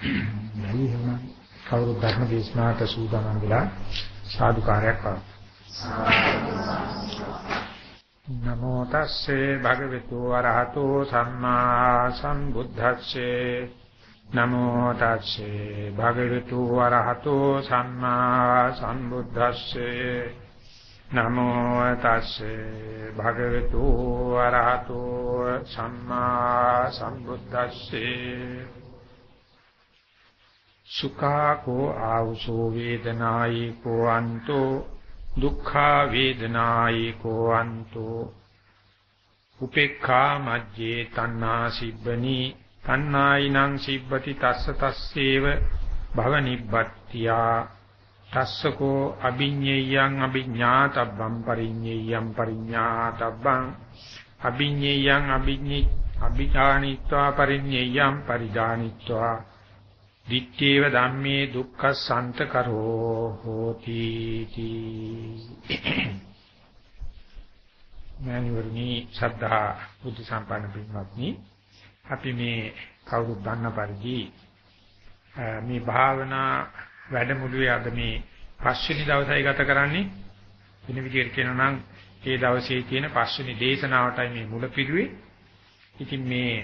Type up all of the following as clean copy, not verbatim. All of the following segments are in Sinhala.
නැයි එහෙම කවුරු ධර්ම දේශනාවට සූදානම් වෙලා සාදුකාරයක් වань. නමෝ තස්සේ භගවතු වරහතෝ සම්මා සම්බුද්දස්සේ නමෝ තස්සේ භගවතු වරහතෝ සම්මා සම්බුද්දස්සේ නමෝ තස්සේ භගවතු වරහතෝ සම්මා සම්බුද්දස්සේ සුඛාකෝ ආවසෝ වේදනායිකෝ අන්තෝ දුක්ඛා වේදනායිකෝ අන්තෝ උපේක්ඛා මජ්ජේ තණ්හා සිබ්බනි තණ්හායිනං සිබ්බති තස්ස තස්සේව භව නිබ්බත්තියා තස්සකෝ අභිඤ්ඤේයං අභිඥාතබ්බං පරිඤ්ඤේයං පරිඥාතබ්බං අභිඤ්ඤේයං අභිඥානිත්වා පරිඤ්ඤේයං පරිඥානිත්වා දිත්තේව ධම්මේ දුක්ඛසන්ත කරෝ හෝති මෑණිවරණි ශ්‍රද්ධා බුද්ධ සම්පන්න පින්වත්නි අපි මේ කවුරුත් දන්න පරිදි මේ භාවනා වැඩමුළුවේ අද මේ පස්වෙනි දවසයි ගත කරන්නේ වෙන විදිහට කියනවා නම් ඒ දවසේ තියෙන පස්වෙනි දේශනාවටයි මේ මුල පිළිුවේ. ඉතින් මේ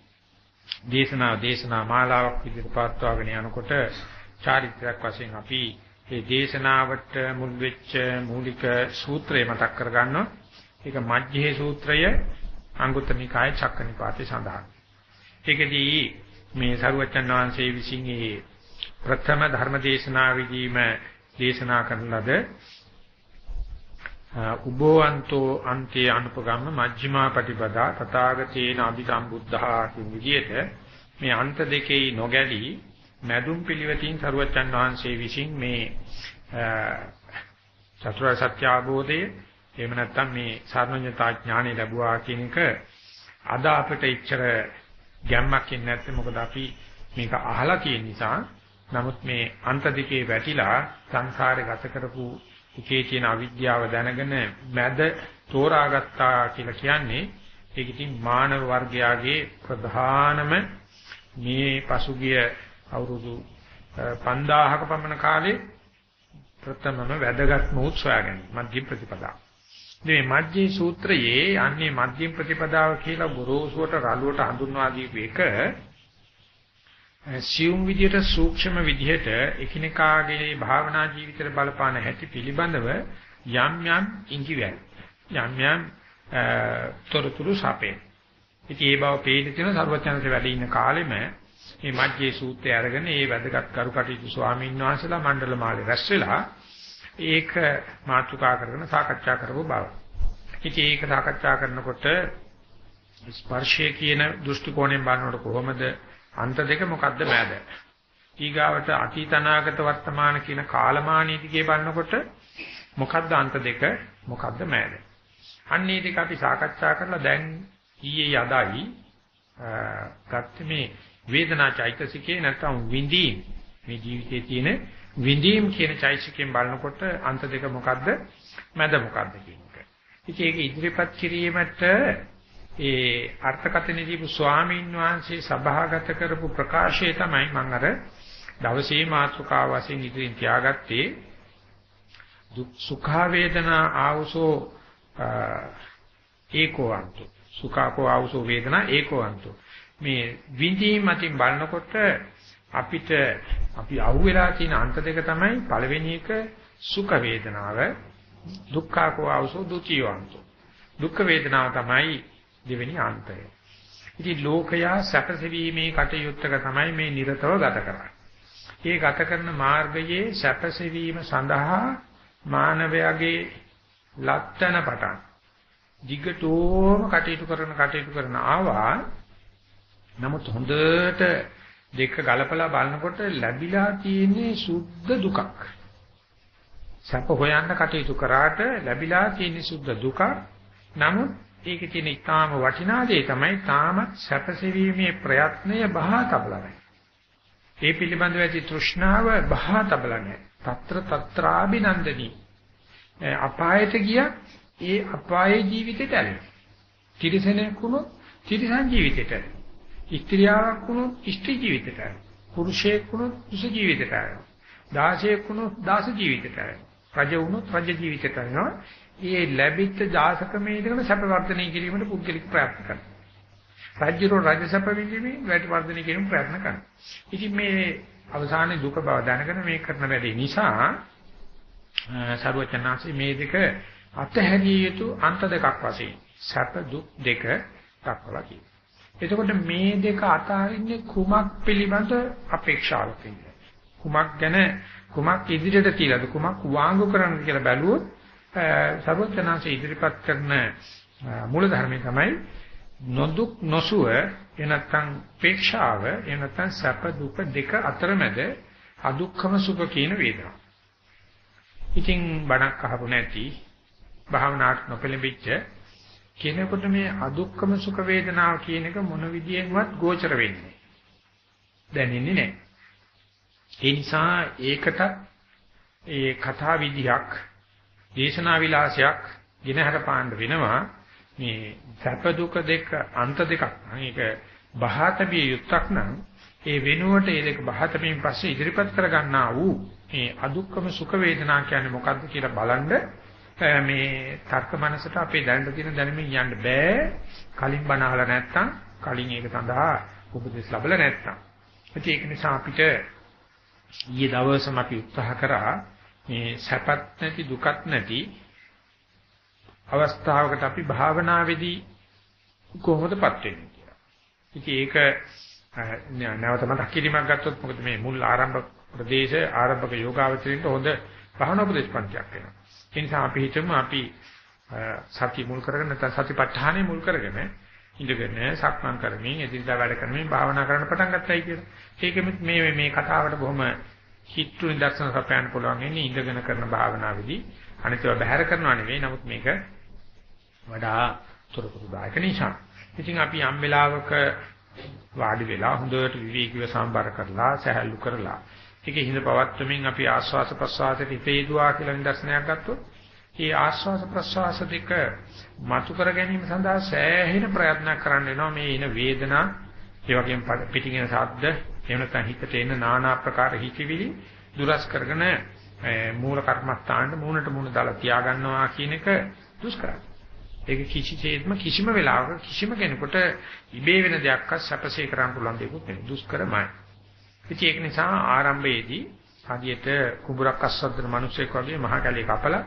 දේශනා මාලාවක් විදිහට පවත්වාගෙන යනකොට චාරිත්‍රාක් වශයෙන් අපි මේ දේශනාවට මුල් වෙච්ච මූලික සූත්‍රය මතක් කරගන්නවා. ඒක මජ්ක්‍ධිම සූත්‍රය අංගුත්තර නිකායේ චක්කනිපාතේ සඳහන්. ඒකදී මේ සරුවචන් වහන්සේ විසින් මේ ප්‍රථම ධර්ම දේශනාවෙදීම දේශනා කරන ලද උභවන්තෝ අන්තේ අනුපගම්ම මජ්ක්‍ධිමා පටිපදා තථාගතේන අභිසම්බුද්ධා කියන විදිහට මේ අන්ත දෙකේ නොගැලී මැදුම් පිළිවෙතින් සරුවචන් වහන්සේ විසින් මේ චතුරාර්ය සත්‍ය අවබෝධය එහෙම නැත්නම් මේ සාරණ්‍යතා ඥානෙ ලැබුවා කියන එක අද අපිට ඉච්ඡර ගැම්මක් ඉන්නේ නැත්නම් මොකද අපි මේක අහලා තියෙන නිසා. නමුත් මේ අන්ත දෙකේ වැටිලා සංසාරේ ගත කරපු එකේ තියෙන අවිද්‍යාව දැනගෙන මැද තෝරාගත්තා කියලා කියන්නේ ඒක ඉතින් මානව වර්ගයාගේ ප්‍රධානම මේ පසුගිය අවුරුදු 5000ක පමණ කාලේ ප්‍රථමම වැදගත්ම උත්සවය ගැන මධ්‍යම ප්‍රතිපදාව. මේ මධ්‍යම සූත්‍රයේ අන්නේ මධ්‍යම ප්‍රතිපදාව කියලා ගොරෝසුවට රළුවට හඳුන්වා දීපු එක සියුම් විදියට සූක්ෂම විදියට එකිනෙකාගේ භාවනා ජීවිතේ බලපාන හැටි පිළිබඳව යම් යම් ඉඟිවැල් යම් යම් තොරතුරු සපේ. ඉතින් ඒ බව පේන තියෙන සර්වඥාන්සේ වැඩ ඉන්න කාලෙම මේ මජ්ජේ සූත්‍රය අරගෙන ඒ වැදගත් කරුකටයුතු ස්වාමීන් වහන්සේලා මණ්ඩල මාලේ රැස් වෙලා ඒක මාතෘකා කරගෙන සාකච්ඡා කරපු බව. ඉතින් ඒක සාකච්ඡා කරනකොට ස්පර්ශය කියන දෘෂ්ටි කෝණයෙන් බලනකොට කොහොමද අන්ත දෙක මොකද්ද මෑද? ඊගාවට අතීත අනාගත වර්තමාන කියන කාලමානී දිගේ බලනකොට මොකද්ද අන්ත දෙක මොකද්ද මෑද? අන්නේ දෙක අපි සාකච්ඡා කරලා දැන් ඊයේ යදායි ගත්ත මේ වේදනා චෛතසිකේ නැත්නම් විඳීම් මේ ජීවිතයේ තියෙන විඳීම් කියන චෛතසිකයෙන් බලනකොට අන්ත දෙක මොකද්ද මෑද මොකද්ද කියන එක. ඉතින් ඒක ඉදිරිපත් කිරීමට ඒ අර්ථකථනයේ දීපු ස්වාමීන් වහන්සේ සභාගත කරපු ප්‍රකාශය තමයි මම අර දවසේ මාතෘකාව වශයෙන් ඉදිරින් තියාගත්තේ. සුඛ වේදනා ආවසෝ ඒකෝවන්තු සුඛාකෝ ආවසෝ වේදනා ඒකෝවන්තු. මේ විඳීම් මතින් බලනකොට අපි අහුවෙලා තියෙන අන්ත දෙක තමයි පළවෙනි එක සුඛ වේදනාව දුක්ඛාකෝ ආවසෝ දුතියවන්තු. දුක්ඛ වේදනාව තමයි දෙවෙනි අන්තය. ඉතින් ලෝකයා සැපසෙවීමේ කටයුත්තක තමයි මේ නිරතව ගත කරන්නේ. ඒ ගත කරන මාර්ගයේ සැපසෙවීම සඳහා මානවයාගේ ලක්තන පටන් දිගටම කටයුතු කරන ආවා. නමුත් හොඳට දෙක ගලපලා බලනකොට ලැබිලා තියෙන්නේ සුද්ධ දුකක්. සැප හොයන්න කටයුතු කරාට ලැබිලා තියෙන්නේ සුද්ධ දුකක්. නමුත් ඒකේ තියෙන ඊටාම වටිනා දේ තමයි තාමත් සැපසෙවීමේ ප්‍රයත්නය බහා තබලා නැහැ. ඒ පිළිබඳව ඇති තෘෂ්ණාව බහා තබලා නැහැ. తත්‍රාබිනන්දනි. අපායට ගියා ඒ අපායේ ජීවිතේට ඇලෙනවා. තිරිසනෙක් වුණොත් තිරිසන් ජීවිතේට ඇලෙනවා. ස්ත්‍රියාවක් වුණොත් ස්ත්‍රී ජීවිතේට ඇලෙනවා. පුරුෂයෙක් වුණොත් පුරුෂ ජීවිතයට ආවෙනවා. දාසයෙක් වුණොත් දාස ජීවිතයට ආවෙනවා. රජ වුණොත් රජ ජීවිතයට ආවෙනවා. මේ ලැබිච්ච දාසකමේ ඉඳගෙන සැප වර්ධනය කිරීමට පුද්ගලික ප්‍රයත්න කරනවා. රාජ්‍යරෝ රාජ්‍ය සැප විඳීමේ වැඩි වර්ධනය කිරීම ප්‍රයත්න කරනවා. ඉතින් මේ අවසානයේ දුක බව දැනගෙන මේ කරන වැඩේ නිසා සර්වචනාංශී මේ දෙක අතහැරිය යුතු අන්ත දෙකක් වශයෙන් සැප දුක් දෙක දක්වලා කියනවා. එතකොට මේ දෙක අතරින්නේ කුමක් පිළිබඳ අපේක්ෂාවකින්ද? කුමක් ගැන කුමක් ඉදිරියට තියලාද කුමක් වාංගු කරන්නද කියලා බැලුවොත් සර්වචනාංශී ඉදිරිපත් කරන මූල ධර්මය තමයි නොදුක් නොසුව එනත්තම් අපේක්ෂාව එනත්තම් සැප දුක දෙක අතරමැද අදුක්ඛම සුඛ කියන වේදනාව. ඉතින් බණක් අහපු නැති භාවනාවට නොපෙළඹිච්ච කෙනෙකුට මේ අදුක්ඛම සුඛ වේදනාව කියන එක මොන විදියෙන්වත් ගෝචර වෙන්නේ දැනෙන්නේ නැහැ. ඒ නිසා ඒකට ඒ කතා විදියක් දේශනා විලාසයක් ගෙනහැර පාන්න වෙනවා. මේ සැප දුක දෙක අන්ත දෙකක් නම් ඒක බහාතබිය යුක්තක් නම් ඒ වෙනුවට ඒ දෙක බහාතබියෙන් පස්සේ ඉදිරිපත් කර ගන්නා වූ මේ අදුක්කම සුඛ වේදනා කියන්නේ මොකක්ද කියලා බලන්න මේ තර්ක මනසට අපේ දැනට තියෙන දැනුමින් යන්න බෑ කලින් බණ අහලා නැත්තම් කලින් ඒක සඳහා උපදෙස් ලැබලා නැත්තම්. ඒක නිසා අපිට ඊයේ දවසම අපි උත්සාහ කරා මේ සැපත් නැති දුකත් නැති අවස්ථාවකට අපි භාවනාවේදී කොහොමදපත් වෙන්නේ කියලා. ඉතින් ඒක නැවත මතක් කිරීමක් ගත්තොත් මොකද මේ මුල් ආරම්භ ප්‍රදේශ ආරම්භක යෝගාවචරින්ට හොඳ භාවනා උපදේශ පන්තියක් වෙනවා. ඒ නිසා අපි හිතමු අපි සති මුල් කරගෙන නැත්නම් සතිපට්ඨානෙ මුල් කරගෙන ඉඳගෙන සක්මන් කරමින් එදිනදා වැඩ කරමින් භාවනා කරන්න පටන් ගත්තයි කියලා. ඒකෙත් මේ කතාවට බොහොම හිතු නිදර්ශන සපයන්න පුළුවන් ඉන්නේ ඉඳගෙන කරන භාවනාවේදී අනිත්ව බැහැර කරනවා නෙවෙයි. නමුත් මේක වඩා තොරතුරුදායක නිසා. ඉතින් අපි යම් වෙලාවක වාඩි වෙලා හොඳට විවේකීව සම්බර කරලා සහැල්ලු කරලා ඒකේ හිඳ පවත්වමින් අපි ආස්වාස ප්‍රස්වාසයට ඉපේදුවා කියලා නිදර්ශනයක් ගත්තොත් ඒ ආස්වාස ප්‍රස්වාස දෙක මතු කර ගැනීම සඳහා සෑහෙන ප්‍රයත්නයක් කරන්න වෙනවා. මේ එන වේදනා ඒ වගේම පිටින් එන ශබ්ද එහෙම නැත්නම් හිතට එන নানা ආකාර හිතවිලි දුරස් කරගෙන මූල කර්මස්ථානට මූණට මූණ දාලා තියා ගන්නවා කියන එක දුෂ්කරයි. ඒක කිසිම වෙලාවක කිසිම කෙනෙකුට ඉබේ වෙන දෙයක්වත් සැපසේ කරන්න පුළුවන් දෙයක් නෙවෙයි. දුෂ්කරමයි. ඉතින් ඒක නිසා ආරම්භයේදී හදියට කුඹරක් අස්වද්දන මිනිසෙක් වගේ මහ කැලේ කපලා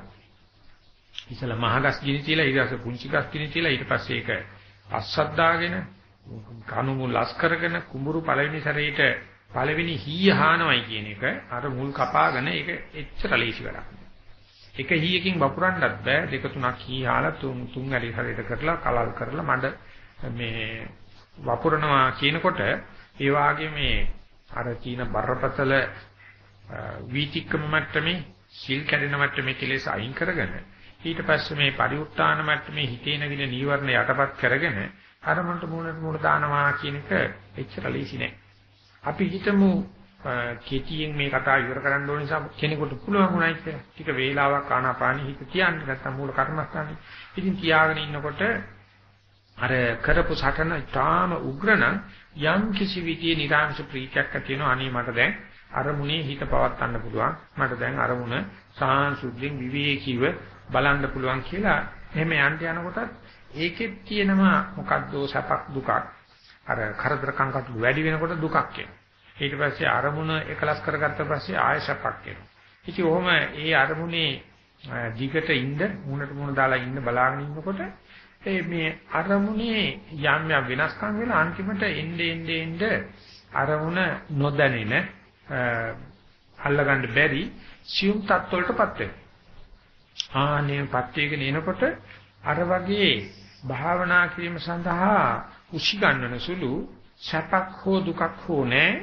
ඉතල මහගස් ගිනි තියලා ඊට පස්සේ පුංචි ගස් ගිනි තියලා ඊට පස්සේ ඒක අස්වද්දාගෙන කණු ලස් කරගෙන කුඹුරු පළවෙනි සැරේට පළවෙනි හීය හානවයි කියන එක අර මුල් කපාගෙන ඒක එච්චර ලේසි වැඩක්. එක හීයකින් වපුරන්නත් බෑ. දෙක තුනක් හීහාලා තුන් ඇලි හරියට කරලා කලල් කරලා මඩ මේ වපුරනවා කියනකොට ඒ වාගේ මේ අර චීන බරපතල වීතික්කම මට්ටමේ සිල් කැඩෙන මට්ටමේ කෙලෙස් අයින් කරගෙන ඊට පස්සේ මේ පරිඋත්තාන මට්ටමේ හිතේ නැගින නීවරණ යටපත් කරගෙන අරමුණට මූණ දානවා කියන එක එච්චර ලේසි නෑ. අපි හිතමු කෙටියෙන් මේ කතාව ඉවර කරන්න ඕන නිසා කෙනෙකුට පුළුවන් වුණයි කියලා. ටික වේලාවක් ආනාපානෙ හිත තියන්න නැත්නම් මූල කර්මස්ථානේ. ඉතින් තියාගෙන ඉන්නකොට අර කරපු සටන තාම උග්‍රණ යම් කිසි විදියේ නිරාංශ ප්‍රීතියක් ඇති වෙනවා. අනේ මට දැන් අරමුණේ හිත පවත්වන්න පුළුවන්. මට දැන් අරමුණ සාංශුද්ධින් විවේකීව බලන්න පුළුවන් කියලා එහෙම යන්න යනකොට ඒකෙත් තියෙනවා මොකද්ද සැපක් දුකක්. අර කරදර කංකටු වැඩි වෙනකොට දුකක් එනවා. ඊට පස්සේ අරමුණ එකලස් කරගත්ත පස්සේ ආය සැපක් එනවා. ඉතින් ඔහොම ඒ අරමුණේ දිගට ඉන්න මුණට මුණ දාලා ඉන්න බලාගෙන ඉන්නකොට මේ අරමුණේ යම් යම් වෙනස්කම් වෙලා අන්තිමට එන්නේ අරමුණ නොදැනෙන අල්ලගන්න බැරි සියුම් තත්ත්වවලටපත් වෙනවා. ආනේපත් වේගෙන එනකොට අර වගේ භාවනා කිරීම සඳහා උසි ගන්නන සුළු සැපක් හෝ දුකක් හෝ නැහැ.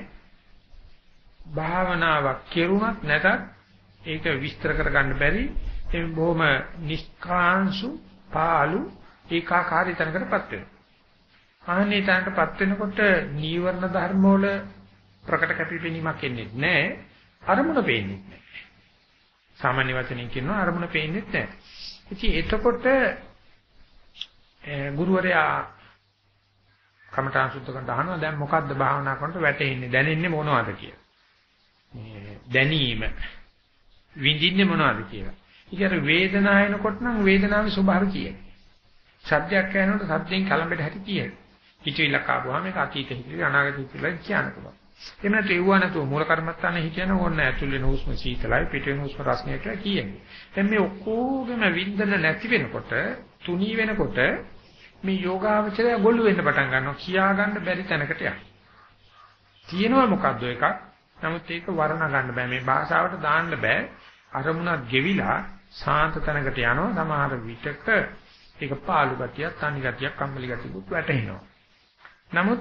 භාවනාවක් කෙරුණත් නැතත් ඒක විස්තර කරගන්න බැරි ඒ බොහොම නිෂ්කාංශු පාළු ඒකාකාරී තැනකටපත් වෙනවා. ආන්නේ තැනටපත් වෙනකොට නීවරණ ධර්ම වල ප්‍රකට කැපිපෙනීමක් එන්නේ නැහැ. අරමුණ පේන්නේ නැහැ. සාමාන්‍ය වචනෙන් කියනවා අරමුණ පේන්නේ නැහැ. ඉතින් එතකොට ගුරුවරයා කමඨාන් සුද්ධ කරන අහනවා දැන් මොකද්ද භාවනා කරනකොට වැටෙන්නේ දැනෙන්නේ මොනවද කියලා. මේ දැනීම විඳින්නේ මොනවද කියලා. ඊට වේදනාව එනකොට නම් වේදනාවේ ස්වභාවය කියන්නේ. සද්දයක් ඇහෙනකොට සද්දෙන් කලඹෙට හැටි කියන්නේ. හිතවිල්ලක් ආවම මේක අතීත හිතවිලි අනාගත හිතවිලි කියන්න පුළුවන්. එහෙම නැත්නම් ඒව නැතුව මූල කර්මත්තානේ හිතන ඕන ඇතුල් වෙන හුස්ම සීතලයි පිට වෙන හුස්ම රස්නේ කියලා කියන්නේ. දැන් මේ ඔක්කොගෙම වින්දන නැති වෙනකොට තුනී වෙනකොට මේ යෝගාවචරය ගොළු වෙන්න පටන් ගන්නවා කියා ගන්න බැරි තැනකට යනවා. තියෙනවා මොකද්ද එකක්. නමුත් ඒක වර්ණ ගන්න බෑ. මේ භාෂාවට දාන්න බෑ. අරමුණක් ගෙවිලා සාන්ත තැනකට යනවා. සමහර විටක ඒක පාළු ගතියක්, තනි ගතියක්, කම්මැලි ගතියකුත් වැටෙනවා. නමුත්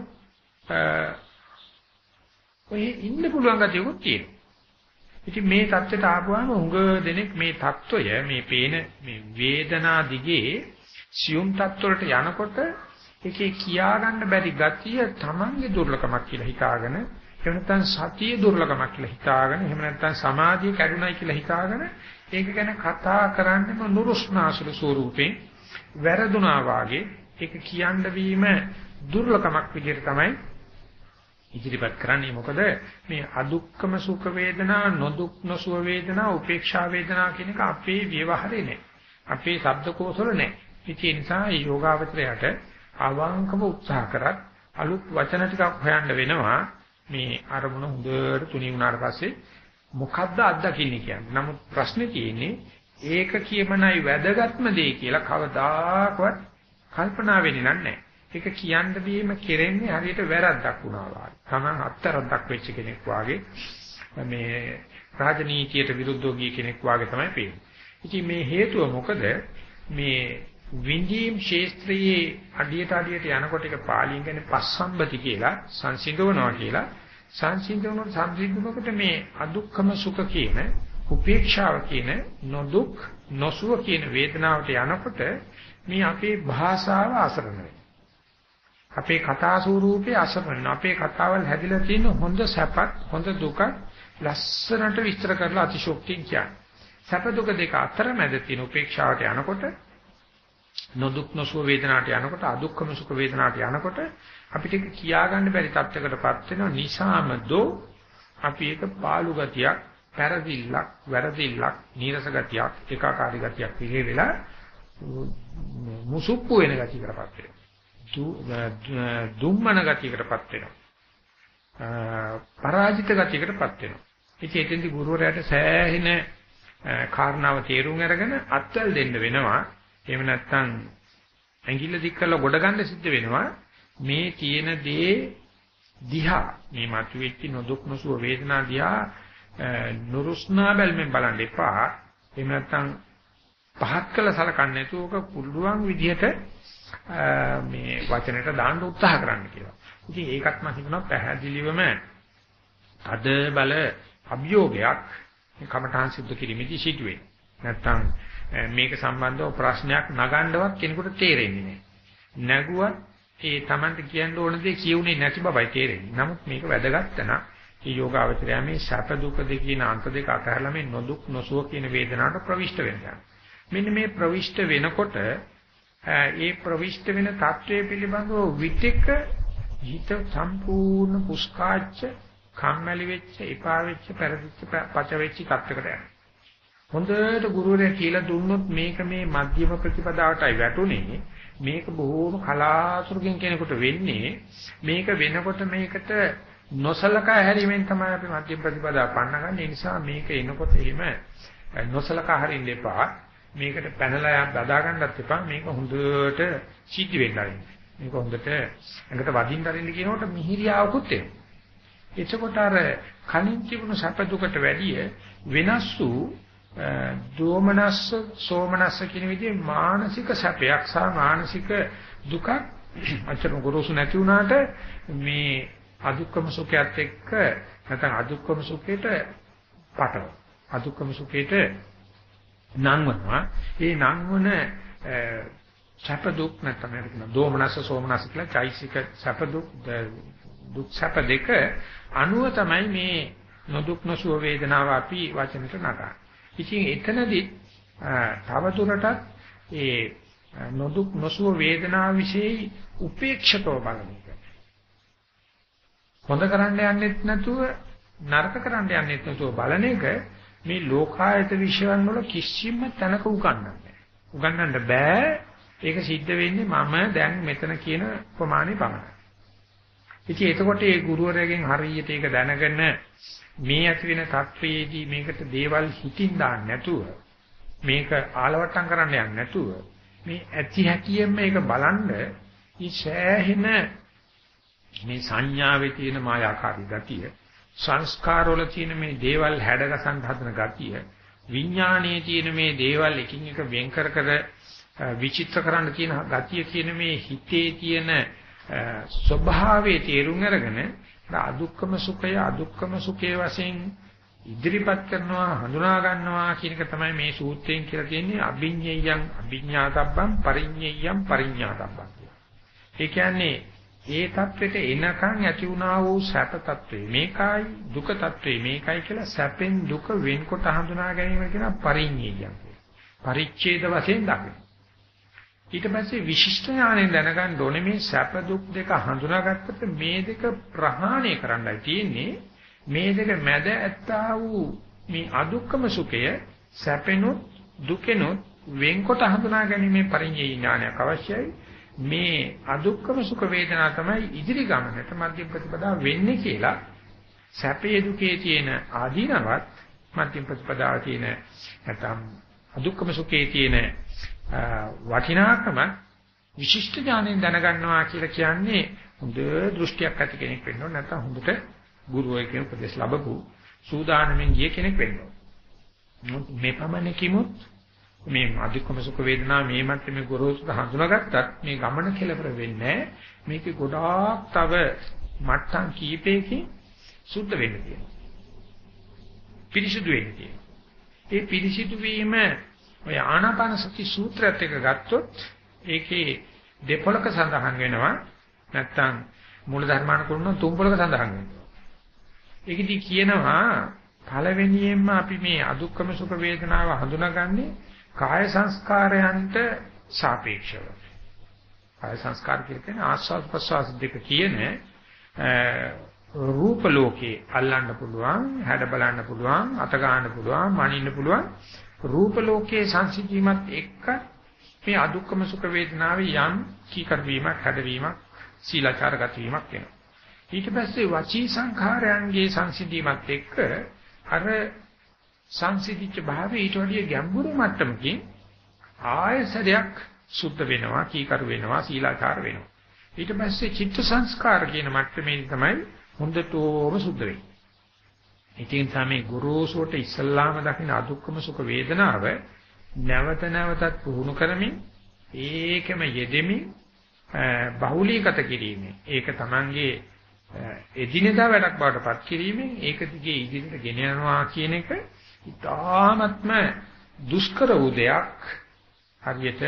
ඔය ඉන්න පුළුවන් ගතියකුත් තියෙනවා. ඉතින් මේ தත්ත්වයට ආපුවාම උඟ දෙනෙක් මේ தত্ত্বය මේ පේන මේ වේදනා දිගේ සියුම් தত্ত্වවලට යනකොට ඒකේ කියා ගන්න බැරි ගතිය තමන්ගේ දුර්ලභමක් කියලා හිතාගෙන එහෙම නැත්නම් සතියේ දුර්ලභමක් කියලා හිතාගෙන එහෙම නැත්නම් සමාධිය කැඩුනයි කියලා හිතාගෙන ඒක ගැන කතා කරන්නම නුරුස්නාසුළු ස්වරූපේ වැරදුනා වාගේ ඒක කියන්න වීම දුර්ලභමක් විදිහට තමයි ඉදිරිපත් කරන්නේ. මොකද මේ අදුක්කම සුඛ වේදනා නොදුක් නොසුව වේදනා උපේක්ෂා වේදනා කියන එක අපේ ව්‍යවහාරේ නෑ. අපේ ශබ්දකෝෂවල නෑ. ඒ නිසා මේ යෝගාවචරයට අවංකව උත්සාහ කරත් අලුත් වචන ටිකක් හොයන්න වෙනවා. මේ අරමුණ හොඳට තුනී වුණාට පස්සේ මොකද්ද අත්දකින්නේ කියන්නේ. නමුත් ප්‍රශ්නේ තියෙන්නේ ඒක කියමනයි වැදගත්ම දේ කියලා කවදාකවත් කල්පනා වෙන්නේ නැහැ. ඒක කියන්න දීම කෙරෙන්නේ හරියට වැරද්දක් වුණා වගේ. Taman අත්තරද්දක් වෙච්ච කෙනෙක් වාගේ මේ රාජනීතියට විරුද්ධව ගිය කෙනෙක් වාගේ තමයි පේන්නේ. ඉතින් මේ හේතුව මොකද මේ විඳීම් ශේස්ත්‍රයේ අඩියට යනකොට ඒක පාලියෙන් කියන්නේ පස්සම්බති කියලා සංසිඳවනවා කියලා සංසිඳනකොට මේ අදුක්කම සුඛ කියන උපේක්ෂාව කියන නොදුක් නොසුව කියන වේදනාවට යනකොට මේ අපේ භාෂාව අසරණ වෙනවා. අපේ කතා ස්වරූපේ අසරණ. අපේ කතාවල් හැදිලා තියෙන හොඳ සැපත් හොඳ දුක ලස්සනට විස්තර කරලා අතිශෝක්තියෙන් කියන්නේ. සැප දුක දෙක අතර මැද තියෙන උපේක්ෂාවට යනකොට නොදුක් නොසුව වේදනාවට යනකොට අදුක්කම සුඛ වේදනාවට යනකොට අපිට කියා ගන්න බැරි තත්යකටපත් වෙනවා. නිසාමදෝ අපි ඒක පාළු ගතියක් පැරදිල්ලක් වැරදිල්ලක් නීරස ගතියක් ඒකාකාරී ගතියක් විහෙ වෙලා මුසුප්පු වෙන ගතියකටපත් වෙනවා. දුම්මන ගතියකටපත් වෙනවා. පරාජිත ගතියකටපත් වෙනවා. ඉතින් එතෙන්දි ගුරුවරයාට සෑහෙන කාරණාව තේරුම් අරගෙන අත්වල දෙන්න වෙනවා. එහෙම නැත්නම් ඇඟිල්ල දික් කරලා ගොඩ ගන්න සිද්ධ වෙනවා. මේ තියෙන දේ දිහා මේ මතුවෙච්ච නොදුක් නොසුව වේදනා දිහා නුරුස්නා බැල්මෙන් බලන්න එපා. එහෙම නැත්නම් පහත් කළ සලකන්නේ නැතුව පුළුවන් විදිහට මේ වචනෙට දාන්න උත්සාහ කරන්න කියලා. ඉතින් ඒකත් මම හිතනවා පැහැදිලිවම අද බල අභියෝගයක් කමඨාන් සිද්ධ කිරීමේදී සිදුවේ. නැත්නම් මේක සම්බන්ධව ප්‍රශ්නයක් නගන්නවත් කෙනෙකුට තේරෙන්නේ නැහැ. නැගුවත් ඒ Tamante කියන්න ඕන දේ කියුනේ නැති බවයි තේරෙන්නේ. නමුත් මේක වැදගත් තැන. මේ යෝගාවචරය මේ සැප දුක දෙකින අන්ත දෙක අතරලා මේ නොදුක් නොසුව කියන වේදනාවට ප්‍රවිෂ්ඨ වෙනවා. මෙන්න මේ ප්‍රවිෂ්ඨ වෙනකොට ඒ ප්‍රවිෂ්ඨ වෙන தત્ත්වයේ පිළිබඳව විතක හිත සම්පූර්ණ පුස්කාච්ච කම්මැලි වෙච්ච එපා වෙච්ච පෙරදිච්ච පච වෙච්ච තත්ත්වයකට යනවා. හොඳට ගුරුවරයා කියලා දුන්නොත් මේක මේ මධ්‍යම ප්‍රතිපදාවටයි වැටුනේ. මේක බොහෝම කලාතුරකින් කෙනෙකුට වෙන්නේ. මේක වෙනකොට මේකට නොසලකා හැරීමෙන් තමයි අපි මධ්‍යම ප්‍රතිපදාව පන්නගන්නේ. ඒ නිසා මේක එනකොට එහෙම නොසලකා හරින්න එපා. මේකට පැනලා බදා ගන්නත් එපා. මේක හොඳට සිද්ධ වෙන්න ආරින්න. මේක හොඳට ඇඟට වදින්න ආරින්න කියනකොට මිහිරියාවකුත් එනවා. එතකොට අර කලින් තිබුණු සැප දුකට වැඩිය වෙනස් වූ දෝමනස්ස සෝමනස්ස කියන විදිහේ මානසික සැපයක් සහ මානසික දුකක් අච්චර ගොරෝසු නැති වුණාට මේ අදුක්කම සුඛයත් එක්ක නැත්නම් අදුක්කම සුඛයට පටව අදුක්කම සුඛයට නංවනවා. ඒ නංවන සැප දුක් නැත්නම් කියන දෝමනස්ස සෝමනස්ස කියලා චෛසික සැප දුක් සැප දෙක අනුව තමයි මේ නොදුක් නොසුව වේදනාව අපි වචනෙට නගන්නේ. ඉතින් එතනදී තව දුරටත් ඒ නොදුක් නොසුව වේදනාව વિશે උපේක්ෂකව බලන එක. හොඳ කරන්න යන්නෙත් නැතුව නරක කරන්න යන්නෙත් නැතුව බලන එක මේ ලෝකායත විශ්යන් වල කිසිම තැනක උගන්වන්න බෑ. ඒක සිද්ධ වෙන්නේ මම දැන් මෙතන කියන ප්‍රමාණය පමණයි. ඉතින් එතකොට ඒ ගුරුවරයාගෙන් හරියට ඒක දැනගෙන මේ ඇති වෙන තත්වයේදී මේකට දේවල් හිතින් දාන්න නැතුව මේක ආලවට්ටම් කරන්න යන්න නැතුව මේ ඇති හැකියෙම මේක බලන්න ඉසෑහෙන මේ සංඥාවේ තියෙන මායාකාරී ගතිය සංස්කාරවල තියෙන මේ දේවල් හැඩගසන් හදන ගතිය විඥානයේ තියෙන මේ දේවල් එකින් එක වෙන් කර කර විචිත්‍ර කරන්න තියෙන ගතිය කියන මේ හිතේ තියෙන ස්වභාවයේ තේරුම් අරගෙන අදුක්කම සුඛයේ වශයෙන් ඉදිරිපත් කරනවා හඳුනා ගන්නවා කියන එක තමයි මේ සූත්‍රයෙන් කියලා කියන්නේ අභිඤ්ඤයං අභිඤ්ඤාතබ්බං පරිඤ්ඤයං පරිඤ්ඤාතබ්බං කියලා. ඒ කියන්නේ ඒ தത്വෙට එනකන් ඇති වුණා වූ සැප தത്വෙ මේකයි දුක தത്വෙ මේකයි කියලා සැපෙන් දුක වෙන්කොට හඳුනා ගැනීම කියන පරිඤ්ඤයං. පරිච්ඡේද වශයෙන් දකින්න. ඊට පස්සේ විශිෂ්ට ඥාණයෙන් දැනගන්න ඕනේ මේ සැප දුක් දෙක හඳුනාගත්තට මේ දෙක ප්‍රහාණය කරන්නයි තියෙන්නේ. මේ දෙක මැද ඇත්තා වූ මේ අදුක්කම සුඛය සැපෙනොත් දුකෙනොත් වෙන්කොට හඳුනා ගැනීමේ පරිඤ්ඤය ඥානයක් අවශ්‍යයි. මේ අදුක්කම සුඛ වේදනා තමයි ඉදිරි ගමනට මධ්‍යම ප්‍රතිපදාව වෙන්නේ කියලා සැපේ දුකේ තියෙන ආදීනවත් මධ්‍යම ප්‍රතිපදාව තියෙන නැත්නම් අදුක්කම සුඛේ තියෙන වටිනාකම විශිෂ්ට ඥාණයෙන් දැනගන්නවා කියලා කියන්නේ හොඳ දෘෂ්ටියක් ඇති කෙනෙක් වෙන්න ඕන නැත්නම් හොඳට ගුරුවරයෙක්ගෙන් උපදෙස් ලැබපු සූදානමින් ගිය කෙනෙක් වෙන්න ඕන. මේ පමණකිමුත් මේ අධිකම සුඛ වේදනා මේ මට්ටමේ ගොරෝසුට හඳුනාගත්තත් මේ ගමන කෙලවර වෙන්නේ මේකේ ගොඩාක් තව මට්ටම් කීපයකින් සුද්ධ වෙන්න තියෙනවා. පිරිසිදු වෙන්න තියෙනවා. ඒ පිරිසිදු වීම ඔය ආනාපාන සති සූත්‍රයත් එක්ක ගත්තොත් ඒකේ දෙපොලක සඳහන් වෙනවා නැත්නම් මූල ධර්මානුකූලව තුන්පොලක සඳහන් වෙනවා. ඒකදී කියනවා පළවෙනියෙන්ම අපි මේ අදුක්කම සුඛ වේදනාව හඳුනාගන්නේ කාය සංස්කාරයන්ට සාපේක්ෂව. කාය සංස්කාර කියන්නේ ආස්වාද ප්‍රසවාස දෙක කියන රූප ලෝකේ අල්ලන්න පුළුවන්, හැඩ බලන්න පුළුවන්, අත ගන්න පුළුවන්, මනින්න පුළුවන් රූප ලෝකයේ සංසිද්ධියමත් එක්ක මේ අදුක්කම සුඛ වේදනාවේ යම් කීකර වීමක්, හැඩවීමක්, සීලාචාර ගත වීමක් වෙනවා. ඊට පස්සේ වචී සංඛාරයන්ගේ සංසිද්ධියමත් එක්ක අර සංසිද්ධිච්ච භාවයේ ඊට වඩා ගැඹුරු මට්ටමකින් ආයසරයක් සුද්ධ වෙනවා, කීකරු වෙනවා, සීලාචාර වෙනවා. ඊට පස්සේ චිත්ත සංස්කාර කියන මට්ටමේ තමයි හොඳටම සුද්ධ වෙන්නේ. ඉතින් තමයි ගුරුසෝට ඉස්සල්ලාම දකින්න අදුක්කම සුඛ වේදනාව නැවත නැවතත් පුහුණු කරමින් ඒකම යෙදෙමින් බහුලීගත කිරීමෙන් ඒක තමංගේ එදිනෙදා වැඩක් බවට පත් කිරීමෙන් ඒක දිගේ ඉදිරියට ගෙන යනවා කියන එක ඉතාමත්ම දුෂ්කර වූ දෙයක්. හරියට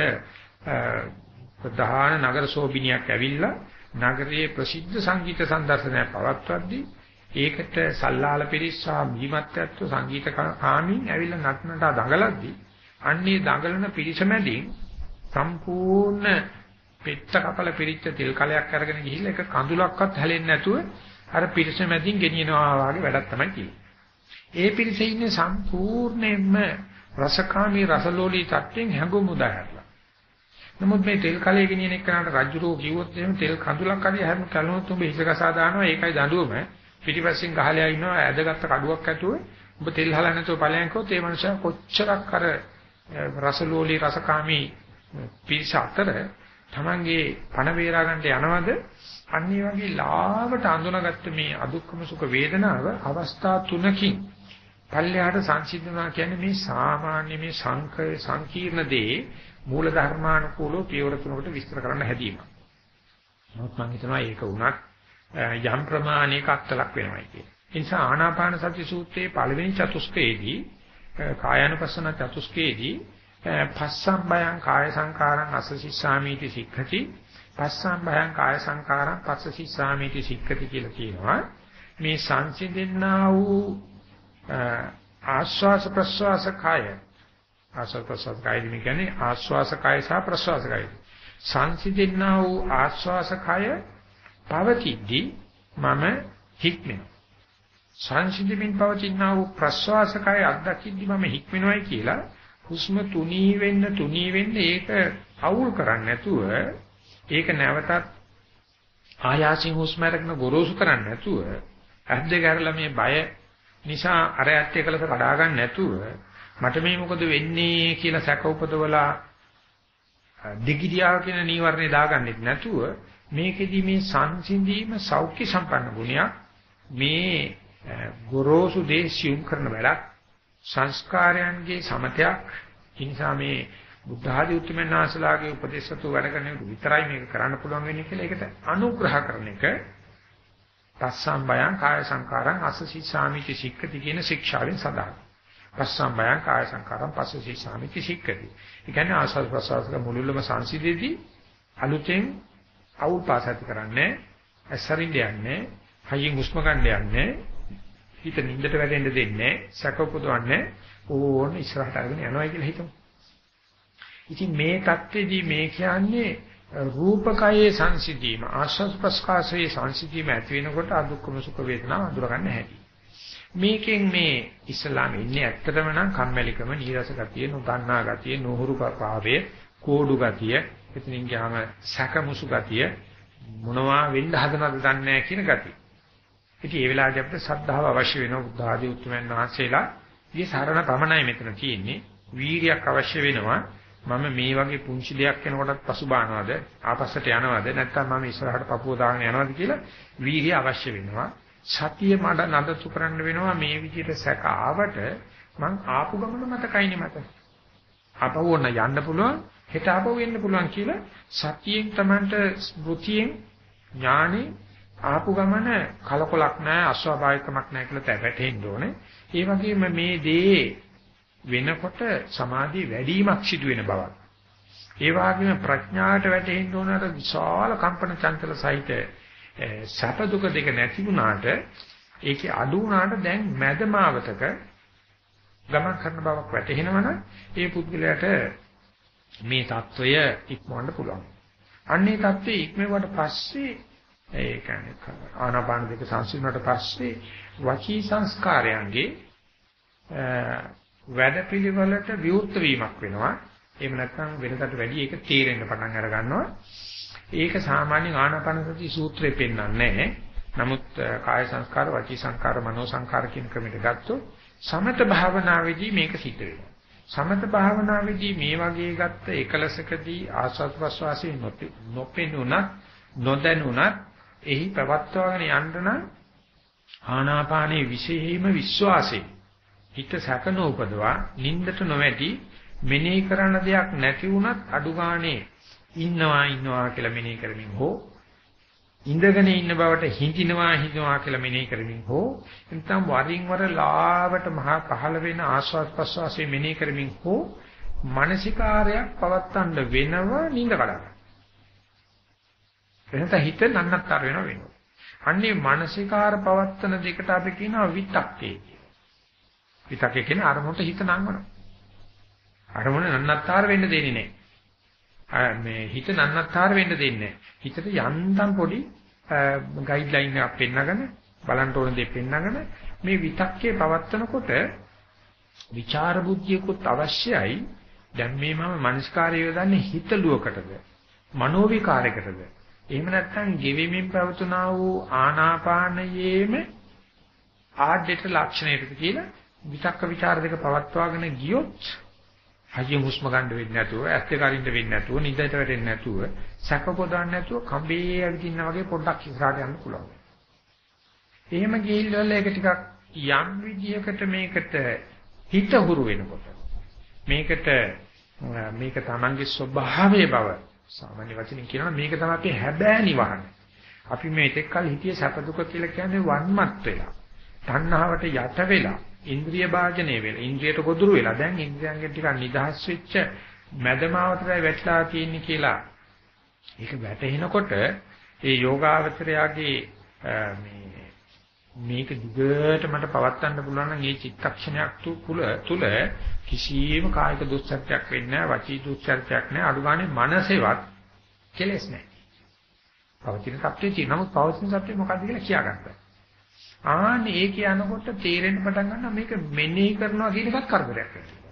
ප්‍රධාන නගර සෝබිනියක් ඇවිල්ලා නගරයේ ප්‍රසිද්ධ සංගීත සම්දර්ශනයක් පවත්වද්දී ඒකට සල්ලාල පිරිස්සා බීමත්යත්ව සංගීත කාමින් ඇවිල්ලා නටනට දඟලද්දී අන්නේ දඟලන පිරිස මැදින් සම්පූර්ණ පෙත්ත කපල පිරිච්ච තෙල් කලයක් අරගෙන ගිහිල්ලා ඒක කඳුලක්වත් හැලෙන්නේ නැතුව අර පිරිස මැදින් ගෙනියනවා වගේ වැඩක් තමයි කියන්නේ. ඒ පිරිසේ ඉන්නේ සම්පූර්ණයෙන්ම රසකාමී රසලෝලී තත්ත්වෙන් හැඟුමුදායලා. නමුත් මේ තෙල් කලයේ ගෙනියන එක්කනට රජුරෝ කිව්වොත් එහෙම තෙල් කඳුලක් හරි හැම කලනොත් උඹ හිසකසා දානවා ඒකයි දඬුවම. පිටිපස්සෙන් ගහලා ඉන්නවා ඇදගත්ත කඩුවක් ඇතුව ඔබ තෙල් හලන්නේ නැතුව ඵලයන් කරොත් ඒ මනුස්සයා කොච්චරක් අර රසලෝලී රසකාමී පිරිස අතර තමන්ගේ පණ වේරා ගන්නට යනවද අන්නේ වගේ ලාවට අඳුනගත්ත මේ අදුක්කම සුඛ වේදනාව අවස්ථා තුනකින් පල්ලෙහාට සංසිඳනවා කියන්නේ මේ සාමාන්‍ය මේ සංකීර්ණ දේ මූල ධර්මානුකූලව පියවර තුනකට විස්තර කරන්න හැදීම. නමුත් මම හිතනවා ඒක වුණත් යම් ප්‍රමාණයක අත්ලක් වෙනවායි කියන. ඒ නිසා ආනාපාන සති සූත්‍රයේ පළවෙනි චතුස්කයේදී කායानुපස්සන චතුස්කයේදී පස්සම් භයං කාය සංකාරං අසසිස්සාමීති සික්ඛති පස්සම් භයං කාය සංකාරං පස්සසිස්සාමීති සික්ඛති කියලා කියනවා. මේ සංසිඳෙන්නා වූ ආස්වාස ප්‍රස්වාස කාය ආස්වාස ප්‍රස්වාස කාය කියන්නේ ආස්වාස කාය සහ ප්‍රස්වාස කාය සංසිඳෙන්නා වූ ආස්වාස කාය පවතිද්දී මම හික්මෙනවා. සංසිඳමින් පවතිනා වූ ප්‍රස්වාසකය අත්දකිද්දි මම හික්මෙනවයි කියලා හුස්ම තුනී වෙන්න ඒක අවුල් කරන්නේ නැතුව ඒක නැවතත් ආයාසින් හුස්ම අරගෙන ගොරෝසු කරන්නේ නැතුව ඇස් දෙක අරලා මේ බය නිසා අර ඇත්තේ කලස කඩා ගන්න නැතුව මට මේ මොකද වෙන්නේ කියලා සැක උපදවලා දිගිඩියාව කියන නීවරණේ දාගන්නෙත් නැතුව මේකෙදි මේ සංසිඳීම සෞඛ්‍ය සම්පන්න ගුණයක් මේ ගොරෝසු දේශියුම් කරන වැඩක් සංස්කාරයන්ගේ සමතයක් ඒ නිසා මේ බුද්ධ ආදී උතුම්යන් වහන්සේලාගේ උපදේශතු වැඩ කරන විතරයි මේක කරන්න පුළුවන් වෙන්නේ කියලා ඒකට අනුග්‍රහ කරන එක පස්සම් බයං කාය සංකාරං අසසි සාමිති සික්කති කියන ශික්ෂාවෙන් සදායි. පස්සම් බයං කාය සංකාරං පස්සසි සාමිති සික්කති. ඒ කියන්නේ ආසස් ප්‍රසවාසක මුලුල්ලම සංසිදෙදී අලුතෙන් අවුල් පාසති කරන්නේ ඇසරින්ද යන්නේ හයියෙන් හුස්ම ගන්න යන්නේ හිත නින්දට වැටෙන්න දෙන්නේ සැක උපදවන්නේ ඕන ඉස්සරහට අරගෙන යනවා කියලා හිතමු. ඉතින් මේ தත්ත්වෙදී මේ කියන්නේ රූපකයේ සංසිඳීම ආස්වාද ප්‍රස්කාශයේ සංසිඳීම ඇති වෙනකොට අදුක්කම සුඛ වේදනා අඳුර ගන්න හැටි. මේකෙන් මේ ඉස්ලාම ඉන්නේ ඇත්තටම නම් කම්මැලිකම, නීරස ගතිය, නොදන්නා ගතිය, නොහුරු භාවය, කෝඩු ගතිය, එතනින් ගියාම සැකමුසු ගතිය, මොනවා වෙන්න හදනවද දන්නේ නැහැ කියන ගතිය. ඉතින් ඒ වෙලාවදී අපිට ශ්‍රද්ධාව අවශ්‍ය වෙනවා. බුද්ධ ආදී උතුම්යන් වහන්සේලා ඊ සරණ පමණයි මෙතන තියෙන්නේ. වීරියක් අවශ්‍ය වෙනවා. මම මේ වගේ පුංචි දෙයක් වෙනකොටත් පසුබානවද ආපස්සට යනවද නැත්නම් මම ඉස්සරහට පපුව දාගෙන යනවද කියලා වීරිය අවශ්‍ය වෙනවා. සතිය මඩ නඩතු කරන්න වෙනවා. මේ විදිහට සැක ආවට මං ආපු ගමන මතකයිනේ මට. ආපහු ඕන යන්න පුළුවන්, හෙට ආපහු එන්න පුළුවන් කියලා සතියෙන් Tamanට ස්මෘතියෙන් ඥානෙ ආපු ගමන කලකොලක් නැහැ, අස්වාභාවිකමක් නැහැ කියලා තැපැටෙන්න ඕනේ. ඒ වගේම මේ දේ වෙනකොට සමාධිය වැඩිවීමක් සිදු වෙන බවක්. ඒ වගේම ප්‍රඥාවට වැටෙන්න ඕනට විශාල කම්පන චංචල සහිත සැප දුක දෙක නැති වුණාට ඒකේ අඩු වුණාට දැන් මැදමාවතක ගමන් කරන බවක් වැටහෙනවනම් ඒ පුද්ගලයාට මේ தত্ত্বය ඉක්මවන්න පුළුවන්. අන්නේ தত্ত্বය ඉක්මවුවට පස්සේ ඒ කියන්නේ ආනාපාන දෙක සංසිඳුණාට පස්සේ වචී සංස්කාරයන්ගේ වැඩපිළිවෙලට විවෘත වීමක් වෙනවා. එහෙම නැත්නම් වෙනකට වැඩි ඒක තීරෙන්න පටන් අර ගන්නවා. ඒක සාමාන්‍යයෙන් ආනාපාන සති සූත්‍රයේ පෙන්වන්නේ නැහැ. නමුත් කාය සංස්කාර, වචී සංස්කාර, මනෝ සංස්කාර කියන ක්‍රමයට ගත්තොත් සමත භාවනාවේදී මේක සිද්ධ වෙනවා. සමත භාවනාවේදී මේ වගේ ගත්ත එකලසකදී ආස්වාද ප්‍රසවාසයේ නොපෙනුණත් නොදැනුණත් එහි ප්‍රවත්වාගෙන යන්න නම් ආනාපානයේ විශේෂම විශ්වාසයෙන් හිත සැක නොඋපදවා නින්දට නොවැටි මෙනෙහි කරන දෙයක් නැති වුණත් අඩු ගානේ ඉන්නවා කියලා මෙනෙහි කරමින් හෝ ඉඳගෙන ඉන්න බවට හිඳිනවා කියලා මෙනෙහි කරමින් හෝ නැත්නම් වරින් වර ලාවට මහා පහළ වෙන ආස්වාද ප්‍රසවාසයේ මෙනෙහි කරමින් හෝ මානසිකාරයක් පවත්තන්න වෙනව නින්ද කඩන. එහෙනම් හිත නන්නත්තර වෙනවා. අන්නේ මානසිකාර පවත්තන දෙකට අපි කියනවා විතක්කේ. විතක්කේ කියන්නේ අරමුණට හිත නංවනවා. අරමුණ නන්නත්තර වෙන්න දෙන්නේ නැහැ. මේ හිත නන්නත්තර වෙන්න දෙන්නේ නැහැ. හිතට යන්තම් පොඩි ගයිඩ්ලයින් එකක් පෙන්නගෙන බලන්න ඕන දේ පෙන්නගෙන මේ විතක්කේ පවත්තනකොට විචාර බුද්ධියකුත් අවශ්‍යයි. දැන් මේ මම මනස්කාරය යොදන්නේ හිතලුවකටද මනෝ විකාරයකටද එහෙම නැත්නම් ගෙවෙමින් පැවතුනා වූ ආනාපානයේම ආඩේට ලක්ෂණයකට කියලා විතක්ක ਵਿਚාර දෙක පවත්වාගෙන ගියොත් හයිය හුස්ම ගන්න වෙන්නේ නැතුව ඇස් දෙක අරින්න වෙන්නේ නැතුව නිදයට වැටෙන්නේ නැතුව සැක පොදවන්නේ නැතුව කඹේ ඇවිදින්න වගේ පොඩ්ඩක් ඉස්සරහට යන්න පුළුවන්. එහෙම ගිහිල්ලා ඒක ටිකක් යම් විදියකට මේකට හිත හුරු වෙනකොට මේක තමන්ගේ ස්වභාවයේ බව සාමාන්‍ය වචනින් කියනවා මේක තමයි අපේ හැබෑ නිවහන. අපි මේ තෙක් කල හිතියේ සැප දුක කියලා කියන්නේ වන්මත් වෙලා තණ්හාවට යට වෙලා ඉන්ද්‍රිය භාජනය වෙලා ඉන්ද්‍රියට ගොදුරු වෙලා දැන් ඉන්ද්‍රියන්ගෙන් ටිකක් නිදහස් වෙච්ච මැදමාවටයි වැටලා තියෙන්නේ කියලා ඒක වැටෙනකොට ඒ යෝගාවචරයාගේ මේක දිගට මට පවත්වන්න පුළුවන් නම් මේ චිත්තක්ෂණයක් තුල කිසියම් කායික දුස්චර්යයක් වෙන්නේ නැහැ වචී දුස්චර්යයක් නැහැ අඩු ගානේ මනසෙවත් කෙලෙස් නැහැ. පවතින සත්‍යය තියෙන නමුත් පවතින සත්‍යය මොකක්ද කියලා කියාගන්න බෑ. ආන්නේ ඒක යනකොට තේරෙන්න පටන් ගන්නවා මේක මෙනෙහි කරනවා කියන එකත් කරදරයක් වෙනවා.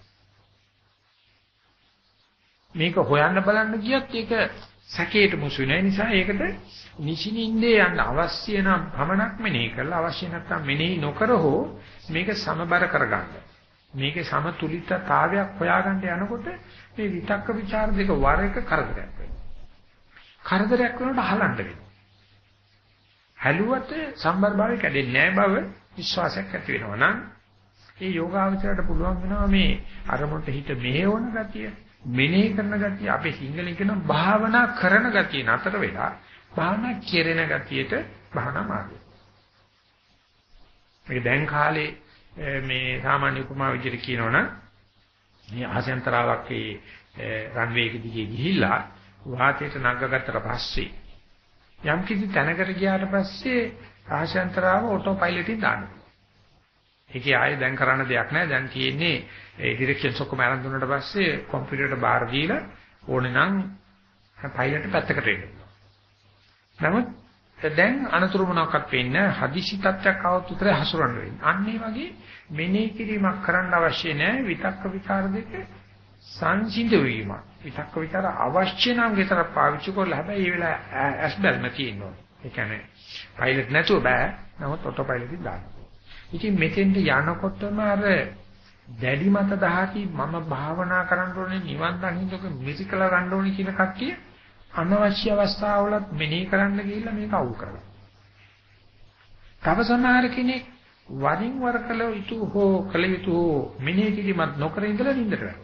මේක හොයන්න බලන්න ගියත් ඒක සැකයට මුසු වෙන නිසා ඒකට නිසිනින්දේ යන්න අවශ්‍ය නම් පමණක් මෙනෙහි කරලා අවශ්‍ය නැත්නම් මෙනෙහි නොකර හෝ මේක සමබර කරගන්න. මේකේ සමතුලිතතාවයක් හොයාගන්න යනකොට මේ විතක්ක ਵਿਚාර දෙක වර එක කරදරයක් වෙනවා. කරදරයක් වෙනකොට හලන්න වෙනවා. හැලුවට සම්බරභාවය කැඩෙන්නේ නැහැ බව විශ්වාසයක් ඇති වෙනවා නම් ඒ යෝගාවචරයට පුළුවන් වෙනවා මේ අරමුණට හිත මෙහෙවන ගතිය මෙනෙහි කරන ගතිය අපේ සිංහලෙන් කියන භාවනා කරන ගතිය නතර වෙලා භාවනා කෙරෙන ගතියට භාවනා මාර්ගය. මේ දැන් කාලේ මේ සාමාන්‍ය උපමා විදිහට කියනවනම් මේ ආසයන්තරාවක් රන්වේ එක දිගේ ගිහිල්ලා වාතයට නගගත්තට පස්සේ යම් කිසි තැනකට ගියාට පස්සේ ආශයන්තරාව ඔටෝ පයිලට්ින් දානවා. ඒකේ ආයේ දැන් කරන්න දෙයක් නැහැ. දැන් තියෙන්නේ ඒ ඩිරෙක්ෂන්ස් ඔක්කොම අරන් දුන්නාට පස්සේ කම්පියුටරට බාර දීලා ඕනේ නම් පයිලට් පැත්තකට එන්න. නමුත් දැන් අනතුරු මොනවාක්වත් වෙන්නේ නැහැ. හදිසි තත්ත්වයක් આવත් උතරේ හසුරන්න වෙන්නේ. අන්න ඒ වගේ මෙනෙහි කිරීමක් කරන්න අවශ්‍ය නැහැ. විතක්ක විචාර දෙක සංසිඳ වීම. විතක්ක විචාර අවශ්‍ය නම් විතර පාවිච්චි කරලා හැබැයි ඒ වෙලාව ඇස්බල්ම තියෙනවා. ඒ කියන්නේ පයිලට් නැතුව බෑ. නමුත් ඔටෝ පයිලට් එක දාන්න. ඉතින් මෙතෙන්ට යනකොටම අර දැඩි මත දහති මම භාවනා කරන්න ඕනේ නිවන් දකින්නක මිසිකලා ගන්න ඕනේ කියන කට්ටිය අනවශ්‍ය අවස්ථාවලත් මෙනෙහි කරන්න ගිහිල්ලා මේක අවුල් කරගන්නවා. තව සමහර කෙනෙක් වරින් වර කළ යුතු හෝ කළ යුතු මෙනෙහි කිරීමත් නොකර ඉඳලා නින්දට වැටෙනවා.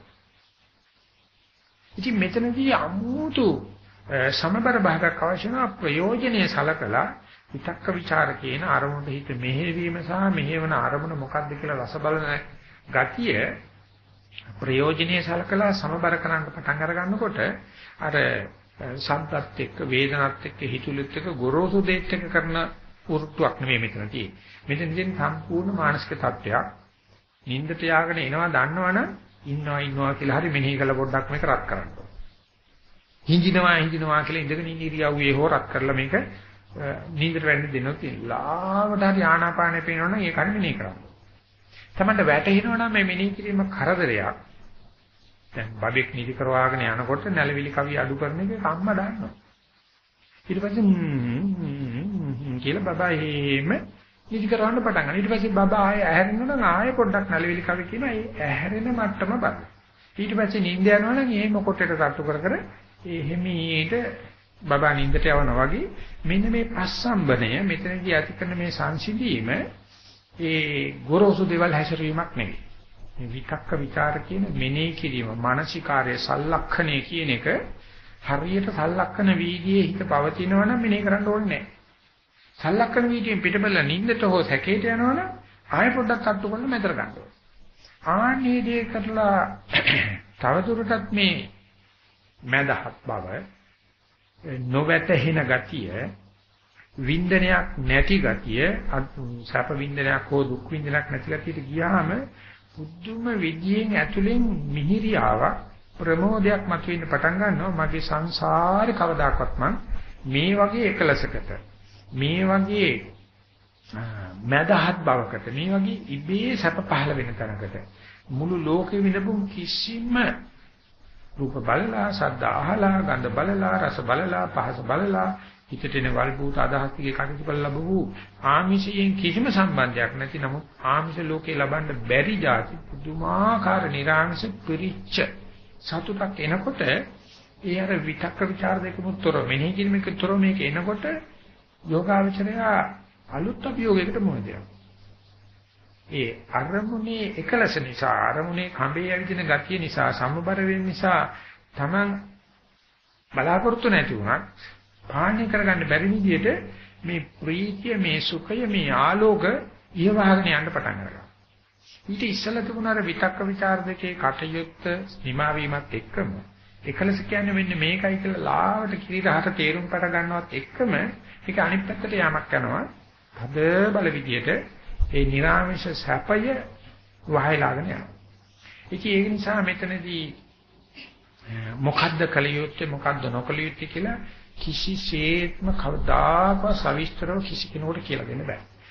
ඉතින් මෙතනදී අමුතු සමබර භාගයක් අවශ්‍ය වෙන ප්‍රයෝජනීය සලකලා විතක්ක ਵਿਚාර කියන අරමුණට හිත මෙහෙවීම සහ මෙහෙවන අරමුණ මොකක්ද කියලා රස බලන ගතිය ප්‍රයෝජනීය සලකලා සමබර කරන්න පටන් අර ගන්නකොට අර සම්පත් එක්ක වේදනත් එක්ක හිතුලෙත් එක්ක ගොරෝසු දෙයක් එක්ක කරන වෘත්තුවක් නෙමෙයි මෙතන තියෙන්නේ. මෙතනදී සම්පූර්ණ මානසික තත්ත්වයක් නින්දට යාගෙන එනවා දන්නවනම් ඉන්නවා කියලා හරි මෙනෙහි කළ පොඩ්ඩක් මේක රත් කරන්න ඕනේ. හිඳිනවා කියලා ඉඳගෙන ඉන්න ඉරියව්වේ හෝ රත් කරලා මේක නින්දට වැටෙන්න දෙන්නොත් ලාවට හරි ආනාපානෙ පේනවනම් ඒක හරි මෙනෙහි කරන්න. තමන්ට වැටෙනවනම් මේ මෙනෙහි කිරීම කරදරයක්. දැන් බබෙක් නිදි කරවාගෙන යනකොට නැලවිලි කවි අඩු කරන එක කම්ම දාන්නවා. ඊට පස්සේ කියලා බබා එහෙම නිදි කරවන්න පටන් ගන්නවා. ඊට පස්සේ බබා ආයෙ ඇහැරෙනවා නම් ආයෙ පොඩ්ඩක් නැලවිලි කවි කියනවා. ඒ ඇහැරෙන මට්ටම බලන්න. ඊට පස්සේ නිින්ද යනවා නම් එහෙම කොටේට සට්ටු කර එහෙමීට බබා නිින්දට යවනවා වගේ මෙන්න මේ පස්සම්බණය මෙතනදී ඇති කරන මේ සංසිඳීම ඒ ගොරෝසු දේවල් හැසිරීමක් නෙවෙයි. මේ විතක්ක ਵਿਚාර කියන මෙනෙහි කිරීම මානසිකාර්ය සලක්ෂණය කියන එක හරියට සලක්ෂණ වීදියේ හිත පවතිනවනම් මෙනෙහි කරන්න ඕනේ නැහැ. සලක්ෂණ වීදියෙන් පිටබල නිින්දට හෝ සැකේට යනවනම් ආයෙ පොඩ්ඩක් අට්ටු කරලා මෙතර ගන්න ඕනේ. ආන්නේ දේ කරලා තවදුරටත් මේ මදහත් බව නොවැටහෙන ගතිය වින්දනයක් නැති ගතිය සැප වින්දනයක් හෝ දුක් වින්දනයක් නැති ගතියට ගියාම බුද්ධම විද්‍යෙන් ඇතුලෙන් මිහිරියාවක් ප්‍රමෝදයක් මතුවෙන්න පටන් ගන්නවා. මගේ සංසාරේ කවදාකවත් මම මේ වගේ එකලසකට මේ වගේ මදහත් බවකට මේ වගේ ඉබේ සැප පහළ වෙන තැනකට මුළු ලෝකෙ විඳපු කිසිම රූප බලලා, ශබ්ද අහලා, ගන්ධ බලලා, රස බලලා, පහස බලලා, හිතට එන වල්බූත අදහස් ටික කටයුතු කරලා ලැබුවු ආමිෂයෙන් කිසිම සම්බන්ධයක් නැති නමුත් ආමිෂ ලෝකේ ලබන්න බැරි જાති පුදුමාකාර නිර්ආමිෂ පිරිච්ච සතුටක් එනකොට ඒ අර විතක්ක ਵਿਚාර දෙකමුතර මෙනෙහි කිරීමකතර මේක එනකොට යෝගාවචරය අලුත් අභියෝගයකට මුහුණ දෙනවා. ඒ අරමුණේ එකලස නිසා අරමුණේ කඹේ ඇවිදින ගතිය නිසා සම්බර වෙන නිසා Taman බලාපොරොත්තු නැති වුණත් පාණ්‍ය කරගන්න බැරි විදිහට මේ ප්‍රීතිය මේ සුඛය මේ ආලෝක ඊවහගෙන යන්න පටන් ගන්නවා. ඊට ඉස්සෙල්ලා තිබුණ අර විතක්ක ਵਿਚාර දෙකේ කටයුත්ත නිමා වීමත් එක්කම එකලස කියන්නේ මෙන්න මේකයි කියලා ලාවට කිරිරහට තේරුම් පට ගන්නවත් එක්කම ඒක අනිත් පැත්තට යamak යනවා. තද බල විදිහට ඒ නිර්ආමිෂ සැපය වහයලාගෙන යනවා. ඉතින් ඒක නිසා මෙතනදී මොකද්ද කලියුත්තේ මොකද්ද නොකලියුත්තේ කියලා කිසිසේත්ම කවදාකවත් සවිස්තරව කිසි කෙනෙකුට කියලා දෙන්න බෑ.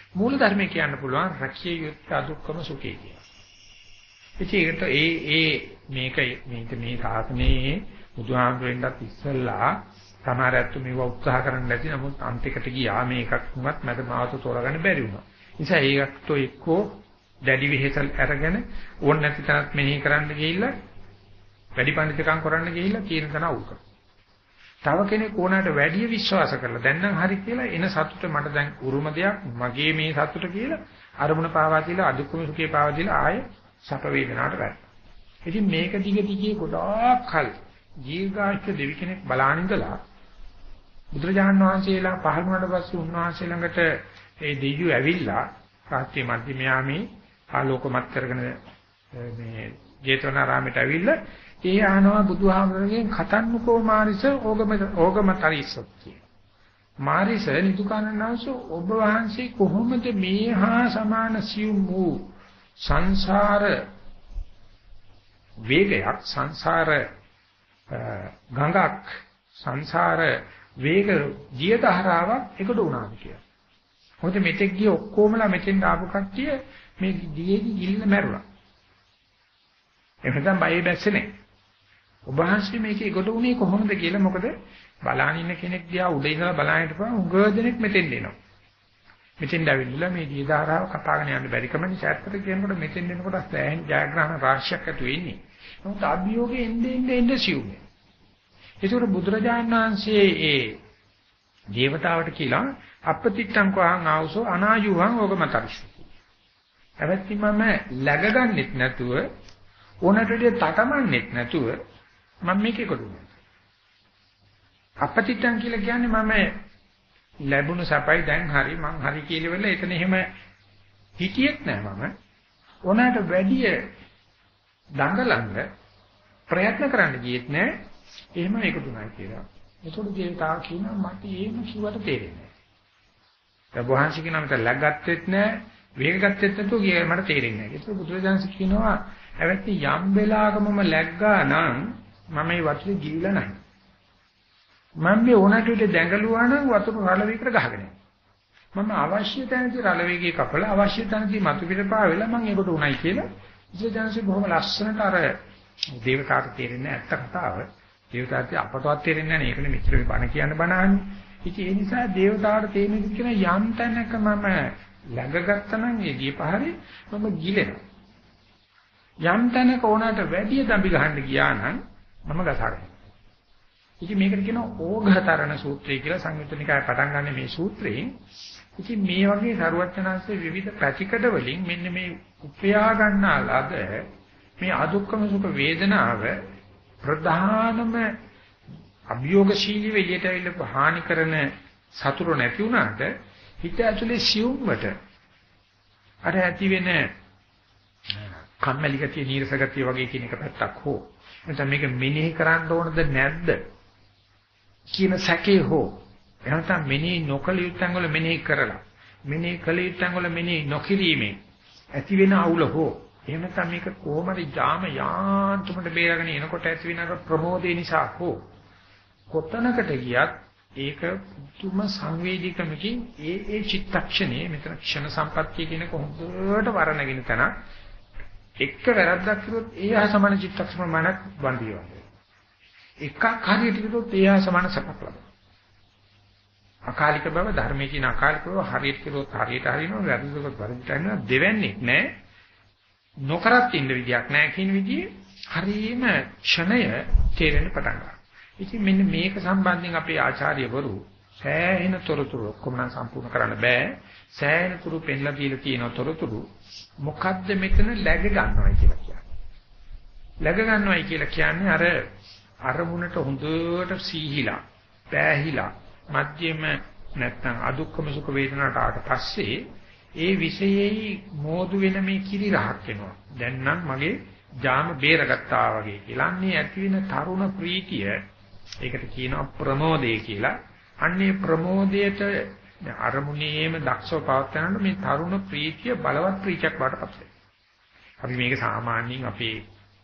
මූල ධර්මයේ කියන්න පුළුවන් රකිය යුත්තේ අදුක්කම සුඛය කියලා. ඒකට මේක මේ සාසනයේ බුදුහාමුදුරෙන්වත් ඉස්සෙල්ලා සමහරත්තු මේව උත්සාහ කරන්න නැති නමුත් අන්තිකට ගියා මේකක්වත් මට මාවත තෝරගන්න බැරි වුණා. නිසා ඒකට එක්කෝ දැඩි විහෙසල් අරගෙන ඕන නැති තරත් මෙනෙහි කරන්න ගිහිල්ලා වැඩි පඬිතුකම් කරන්න ගිහිල්ලා කියන තන උල්ක. තව කෙනෙක් ඕනකට වැඩි විශ්වාස කරලා දැන් නම් හරි කියලා එන සතුට මට දැන් උරුම දෙයක් මගේ මේ සතුට කියලා අරමුණ පාවා දීලා අදුක්කම සුඛේ පාවා දීලා ආයේ සැප වේදනාවට වැටෙනවා. ඉතින් මේක දිගේ ගොඩාක් කල් දීර්ඝායුෂ දෙවි කෙනෙක් බලාන ඉඳලා බුදුරජාණන් වහන්සේලා පහළ වුණාට පස්සේ උන්වහන්සේ ළඟට ඒ දෙවියෝ ඇවිල්ලා රාත්‍රී මධ්‍යමයාමේ ආලෝකමත් කරගෙන මේ ජේතවනාරාමයට ඇවිල්ලා ඒ ආනවා බුදුහාමුදුරගෙන් කතන්නකෝ මාරිස ඕගමතරිසත් කිය. මාරිස නිදුකානන්දස ඔබ වහන්සේ කොහොමද මේ හා සමාන සියුම් වූ සංසාර වේගයක් සංසාර ගඟක් සංසාර වේග දිය දහරාවක් එකට උනාද කියලා. මොකද මෙතෙක් ගිය ඔක්කොමලා මෙතෙන් ආපු කට්ටිය මේ දියේදී ගිලින මැරුණා. එහෙනම් බයෙ බැස්සේ නැහැ. ඔබ වහන්සේ මේකේ කොට උනේ කොහොමද කියලා මොකද බලාගෙන ඉන්න කෙනෙක් දිහා උඩ ඉඳලා බලාගෙන හිටපුවා උගදෙනෙක් මෙතෙන් එනවා. මෙතෙන් ඇවිල්ලා මේ දිය දහරාව කපාගෙන යන්න බැරි කම නිසා ඇත්තට කියනකොට මෙතෙන් එනකොට සෑහෙන ජයග්‍රහණ රාශියක් ඇති වෙන්නේ. නමුත් අභියෝගේ එන්නේ සිවුනේ. ඒකට බුදුරජාණන් වහන්සේ ඒ දේවතාවට කියලා අපතිත්තං කෝහං ආවසෝ අනායුහං ඕගමතරිසු. හැබැයි මම läගගන්නෙත් නැතුව ඕනටදී තටමන්නෙත් නැතුව මම මේකේ කොටුනේ. අපතිත්තං කියලා කියන්නේ මම ලැබුණු සපයි දැන් හරි මං හරි කියලා වෙල එතන එහෙම හිතියෙත් නෑ මම. ඕනට වැඩිය දඟලන්න ප්‍රයත්න කරන්න ගියෙත් නෑ. එහෙම එකතුණා කියලා. ඒතකොට දේවතාව කියනවා මට එහෙම කිව්වට තේරෙන්නේ නෑ. ප්‍රභාංශ කියනවා මට läගගත්තෙත් නෑ, වේග ගත්තෙත් නැතුව ගියේ මට තේරෙන්නේ නෑ. ඒක බුදුරජාණන් කියනවා හැබැයි යම් වෙලාවකමම läග්ගා නම් මම මේ වතුරේ ගිලිලා නැහැ. මම මේ ඕනට විදිහ දැඟලුවා නම් වතුර රළ වේගකට ගහගෙන යනවා. මම අවශ්‍ය තැනදී රළ වේගය කපලා අවශ්‍ය තැනදී මතු පිට පාවෙලා මම ඒකට උණයි කියලා බුදුරජාණන් බොහොම ලස්සනට අර දේවතාවට තේරෙන්නේ ඇත්ත කතාව. දේවතාවට අපටවත් තේරෙන්නේ නැහැ. ඒකනේ මෙච්චර බණ කියන්න බණහන්නේ. ඉතින් ඒ නිසා දේවතාවට තේරෙන්නේ කියන යම් තැනක මම läගගත්තා නම් ඒ දීපහරේ මම ගිලෙනවා. යම් තැනක ඕනට වැඩි දම්බි ගහන්න ගියා නම් මම ගසාගෙන. ඉතින් මේකට කියනවා ඕඝතරණ සූත්‍රය කියලා සංයුත්ත නිකාය පටන් ගන්න මේ සූත්‍රයෙන්. ඉතින් මේ වගේ සරුවචනාංශයේ විවිධ පැතිකඩ වලින් මෙන්න මේ උපයා ගන්නා ලද මේ අදුක්කම සුඛ වේදනාව ප්‍රධානම අභියෝගශීලී වෙලියට ඇවිල්ලා හානි කරන සතුරු නැති වුණාට හිත ඇතුලේ සියුම්වට අර ඇති වෙන කම්මැලි ගතිය නීරස ගතිය වගේ කියන එක පැත්තක් හෝ නැත්නම් මේක මෙනෙහි කරන්න ඕනද නැද්ද කියන සැකේ හෝ එහෙනම් මෙනෙහි නොකළ යුත්තන් වල මෙනෙහි කරලා මෙනෙහි කළ යුත්තන් වල මෙනෙහි නොකිරීමේ ඇති වෙන අවුල හෝ එහෙම නැත්නම් මේක කොහොමද ජාම යාන්තුමට බේරගෙන එනකොට ඇති වෙන ප්‍රමෝදේ නිසා හෝ කොතනකට ගියත් ඒක තුම සංවේදීකමකින් ඒ චිත්තක්ෂණේ මෙතන ක්ෂණ සම්පත්තිය කියන කොහොමද වරණගෙන තන එක්ක වැරද්දක් කළොත් ඒ හා සමාන චිත්තක්ෂණ මනක් වන්දියව. එකක් හරියට කිව්වොත් ඒ හා සමාන සපක් ලබනවා. අකාලික බව ධර්මයේ කියන අකාලික බව හරියට කිව්වොත් හරියට හරිනවා වැරද්දකට වැරද්දට යනවා දෙවන්නේ නැහැ. නොකරත් ඉන්න විදියක් නැහැ කියන විදිහේ හරියම ක්ෂණය තේරෙන්න පටන් ගන්නවා. ඉතින් මෙන්න මේක සම්බන්ධයෙන් අපේ ආචාර්යවරු සෑහෙන තොරතුරු ඔක්කොම නම් සම්පූර්ණ කරන්න බෑ. සෑහෙන තුරු පෙන්ලා දීලා තියෙන තොරතුරු මොකද්ද මෙතන läග ගන්නවයි කියලා කියන්නේ. läග ගන්නවයි කියලා කියන්නේ අර අරමුණට හොඳට සීහිලා, පෑහිලා, මධ්‍යම නැත්නම් අදුක්කම සුඛ වේදනාවට ආවට පස්සේ ඒ විශේෂයි මෝදු වෙන මේ කිරි රහක් වෙනවා. දැන් නම් මගේ ජාම බේරගත්තා වගේ කියලා. අන්නේ ඇති වෙන තරුණ ප්‍රීතිය ඒකට කියනවා ප්‍රමෝදය කියලා. අන්නේ ප්‍රමෝදයට අරමුණේම දක්ෂව පවත්වනකොට මේ තරුණ ප්‍රීතිය බලවත් ප්‍රීතියක් වඩපත් වෙනවා. අපි මේක සාමාන්‍යයෙන් අපේ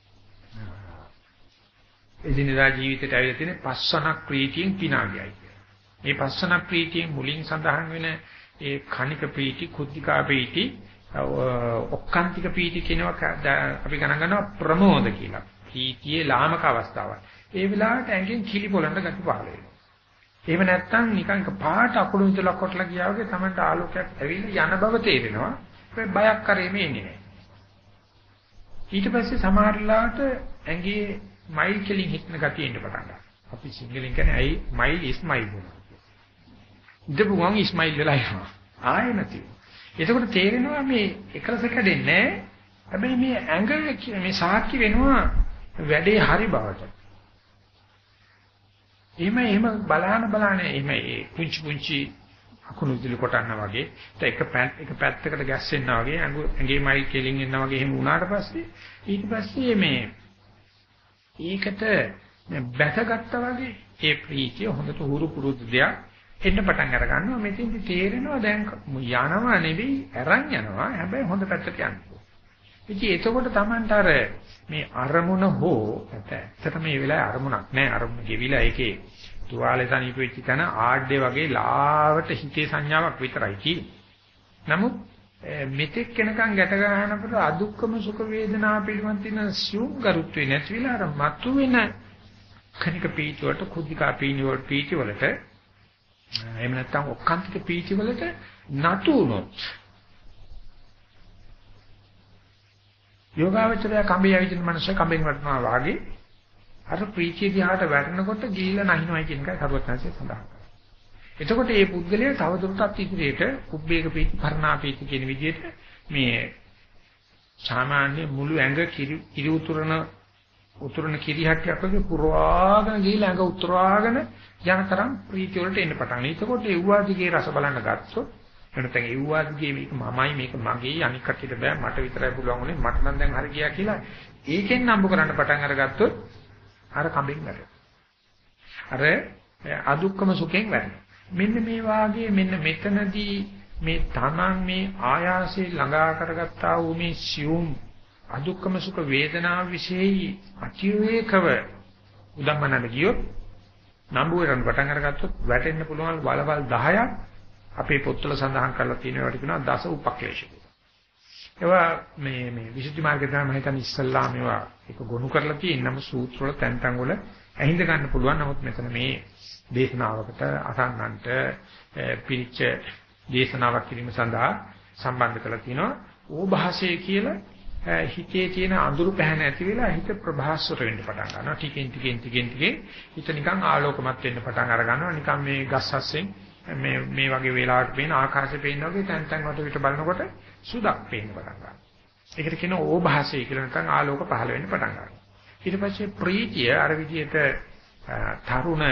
එදිනෙදා ජීවිතයට ඇවිල්ලා තියෙන පස්සනක් ප්‍රීතියෙන් පිනාගයයි කියලා. මේ පස්සනක් ප්‍රීතියෙන් මුලින් සඳහන් වෙන ඒ කණික පීටි, කුද්ධිකා පීටි, ඔක්කාන්තික පීටි කියනවා අපි ගණන් ගන්නවා ප්‍රමෝද කියලා. පීතියේ ලාමක අවස්ථාවක්. ඒ වෙලාවට ඇඟෙන් කිලි පොළන්න ගති පහළ වෙනවා. එහෙම නැත්නම් නිකන් පාට අකුණු විතලක් කොටලා ගියා වගේ තමයි ආලෝකයක් ඇවිල්ලා යන බව තේරෙනවා. ඒ බයක් කරෙන්නේ එන්නේ නැහැ. ඊට පස්සේ සමහරලාට ඇඟේ මයිල් කෙලින් හිටන ගතිය එන්න පටන් ගන්නවා. අපි සිංහලෙන් කියන්නේ ඇයි මයිල් ඉස්මයිල් වෙනවා. ඉඳපු ගමන් ඉස්මයිල් වෙලා යනවා. ආයෙ නැති. එතකොට තේරෙනවා මේ එකලස කැඩෙන්නේ නැහැ. හැබැයි මේ ඇඟ මේ සාක්ෂි වෙනවා වැඩේ හරි බවට. එහෙම බලහන එහෙම ඒ පුංචි අකුණු විදුලි කොටන්න වගේ එක පැත්තකට ගැස්සෙන්නා වගේ ඇඟේ මයිල් කෙලින් එනවා වගේ එහෙම වුණාට පස්සේ ඊට පස්සේ මේ ඒකට බැසගත්තා වගේ ඒ ප්‍රීතිය හොඳට හුරු පුරුදු දෙයක් එන්න පටන් අර ගන්නවා. මෙතෙන්දි තේරෙනවා දැන් යනවා නෙවෙයි අරන් යනවා. හැබැයි හොඳ පැත්තට යනවා. ඉතින් එතකොට Tamanට අර මේ අරමුණ හෝ ඇත්තට මේ වෙලාවේ අරමුණක් නැහැ. අරමුණ ගෙවිලා ඒකේ තුවාලේ තනිප වෙච්ච තැන ආඩේ වගේ ලාවට හිතේ සංඥාවක් විතරයි තියෙන්නේ. නමුත් මෙතෙක් කෙනකන් ගැට ගන්නකොට අදුක්කම සුඛ වේදනා පිළිබඳ තියෙන සියුම් ගරුත්වේ නැති වෙලා අර මතුවෙන කනික පීති වලට කුද්ධිකා පීති වලට එහෙම නැත්නම් ඔක්කාන්තික පීති වලට නතු වුණොත් යෝගාවචරය කඹේ ඇවිදින මනුස්සය කඹෙන් වටනවා වාගේ අර ප්‍රීතිය දිහාට වැටෙනකොට ගිහිල්ලා නැහිනවයි කියන එකයි සරුවත්නාංශය සඳහන් කරන්නේ. එතකොට මේ පුද්ගලයා තවදුරටත් ඉදිරියට කුබ්බේක පීති පර්ණා පීති කියන විදිහට මේ සාමාන්‍ය මුළු ඇඟ කිරි උතුරන කිරිහට්ටියක් වගේ පුරවාගෙන ගිහිල්ලා ඇඟ උතුරවාගෙන යන තරම් ප්‍රීතිය වලට එන්න පටන් ගන්නවා. එතකොට ඒ උවාදිගේ රස බලන්න ගත්තොත් එනතෙන් ඒ උවාදිගේ මේක මමයි මේක මගේ අනික් කටියට බෑ මට විතරයි පුළුවන් උනේ මට නම් දැන් හරි ගියා කියලා ඒකෙන් නම්බු කරන්න පටන් අරගත්තොත් අර කඹෙන් වැටෙනවා. අර අදුක්කම සුඛෙන් වැටෙනවා. මෙන්න මේ වාගේ මෙන්න මෙතනදී මේ තමන් මේ ආයාසයෙන් ළඟා කරගත්තා වූ මේ සියුම් අදුක්කම සුඛ වේදනාව විශේෂයි අතිවේකව උදම්මනන ගියොත් නම්බු වෙනන් පටන් අරගත්තොත් වැටෙන්න පුළුවන් වලවල් 10ක් අපේ පොත්වල සඳහන් කරලා තියෙනවා කියනවා දස උපක්ලේශ. ඒවා මේ විසුද්ධි මාර්ගය තමයි මම හිතන්නේ ඉස්සල්ලා මේවා එක ගොනු කරලා තියෙනම සූත්‍ර වල තැන් තැන් වල ඇහිඳ ගන්න පුළුවන්. නමුත් මෙතන මේ දේශනාවකට අසන්නන්ට පිළිච්ච දේශනාවක් කිරීම සඳහා සම්බන්ධ කරලා තිනවා. ඕභාසය කියලා හිතේ තියෙන අඳුරු පැහැන ඇති වෙලා හිත ප්‍රභාස්වර වෙන්න පටන් ගන්නවා. ටිකෙන් හිත නිකන් ආලෝකමත් වෙන්න පටන් අර ගන්නවා. නිකන් මේ ගස් හස්සෙන් මේ වගේ වෙලාවට පේන ආකාශය පේන වගේ තැන් තැන් වලට විතර බලනකොට සුදක් පේන්න පටන් ගන්නවා. ඒකට කියනවා ඕභාසය කියලා නැත්නම් ආලෝක පහළ වෙන්න පටන් ගන්නවා. ඊට පස්සේ ප්‍රීතිය අර විදිහට තරුණ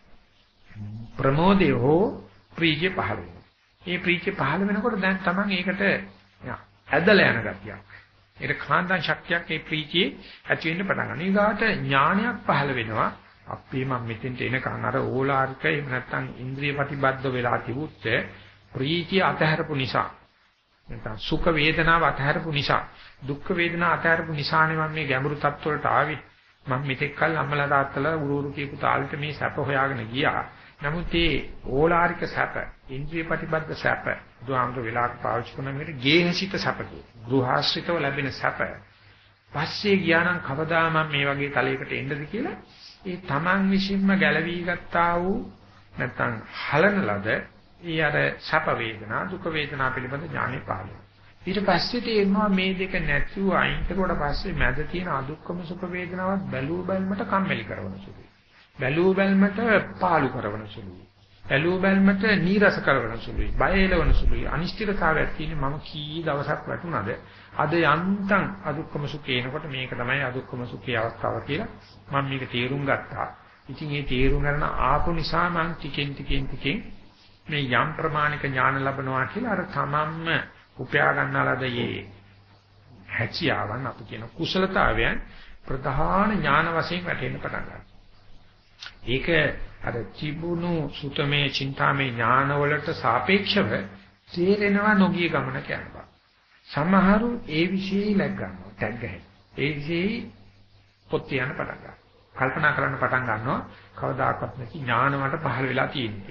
ප්‍රමෝදය හෝ ප්‍රීතිය පහළ වෙනවා. මේ ප්‍රීතිය පහළ වෙනකොට දැන් Taman ඒකට ඇදලා යන ගතියක්. ඒක කාන්දන් ශක්තියක් මේ ප්‍රීතියේ ඇති වෙන්න පටන් ගන්නවා. ඊගාට ඥානයක් පහළ වෙනවා. අපි මම මෙතෙන්ට එනකන් අර ඕලාරික එහෙම නැත්නම් ඉන්ද්‍රිය ප්‍රතිබද්ධ වෙලා තිබුත් ප්‍රීතිය අතහැරපු නිසා නැත්නම් සුඛ වේදනාව අතහැරපු නිසා දුක්ඛ වේදනාව අතහැරපු නිසානේ මම මේ ගැඹුරු තත්ත්වවලට ආවේ. මම මෙතෙක් කල් අම්මලා තාත්තලා උරුරු කියපු තාලෙට මේ සැප හොයාගෙන ගියා. නමුත් මේ ඕලාරික සැප, ඉන්ද්‍රිය ප්‍රතිබද්ධ සැප, දුආමර වෙලාවක් පාවිච්චි කරන මේකට ගේහසිත සැප කියන. ගෘහාශ්‍රිතව ලැබෙන සැප. පස්සේ ගියා නම් කවදා මම මේ වගේ තලයකට එන්නද කියලා ඒ Taman විසින්ම ගැලවී ගත්තා වූ නැත්නම් හලන ලද ඒ අර සැප වේදනා, දුක වේදනා පිළිබඳ ඥානෙ පහළ. ඊට පස්සේ තේරෙනවා මේ දෙක නැතිව අයින් කරුවට පස්සේ මැද තියෙන අදුක්කම සුඛ වේදනාවත් බැලුව බැලමට කම්මැලි කරන සුළුයි. බැලුව බැලමට පාළු කරන සුළුයි. බැලුව බැලමට නීරස කරන සුළුයි. බය එළවන සුළුයි. අනිශ්චිතතාවයක් තියෙන මම කී දවසක් වැටුණාද? අද යන්තම් අදුක්කම සුඛේනකොට මේක තමයි අදුක්කම සුඛේ අවස්ථාව කියලා මම මේක තේරුම් ගත්තා. ඉතින් මේ තේරුම් ගන්න ආපු නිසා මම ටිකෙන් මේ යම් ප්‍රමාණික ඥාන ලැබනවා කියලා අර තමන්ම උපයා ගන්නාලාද මේ හැකියාවන් අපි කියන කුසලතාවයන් ප්‍රධාන ඥාන වශයෙන් වැටෙන්න පටන් ගන්නවා. ඒක අර තිබුණු සුතමේ චින්තාමේ ඥාන වලට සාපේක්ෂව තේරෙනවා නොගිය ගමන යනවා. සමහරු ඒ විශේෂයි ලැග් ගන්නවා, ටැග් ගහනවා. ඒ විශේෂයි පොත් යන පටන් ගන්නවා. කල්පනා කරන්න පටන් ගන්නවා කවදාකවත් නැති ඥාන වලට පහළ වෙලා තියෙන කියලා.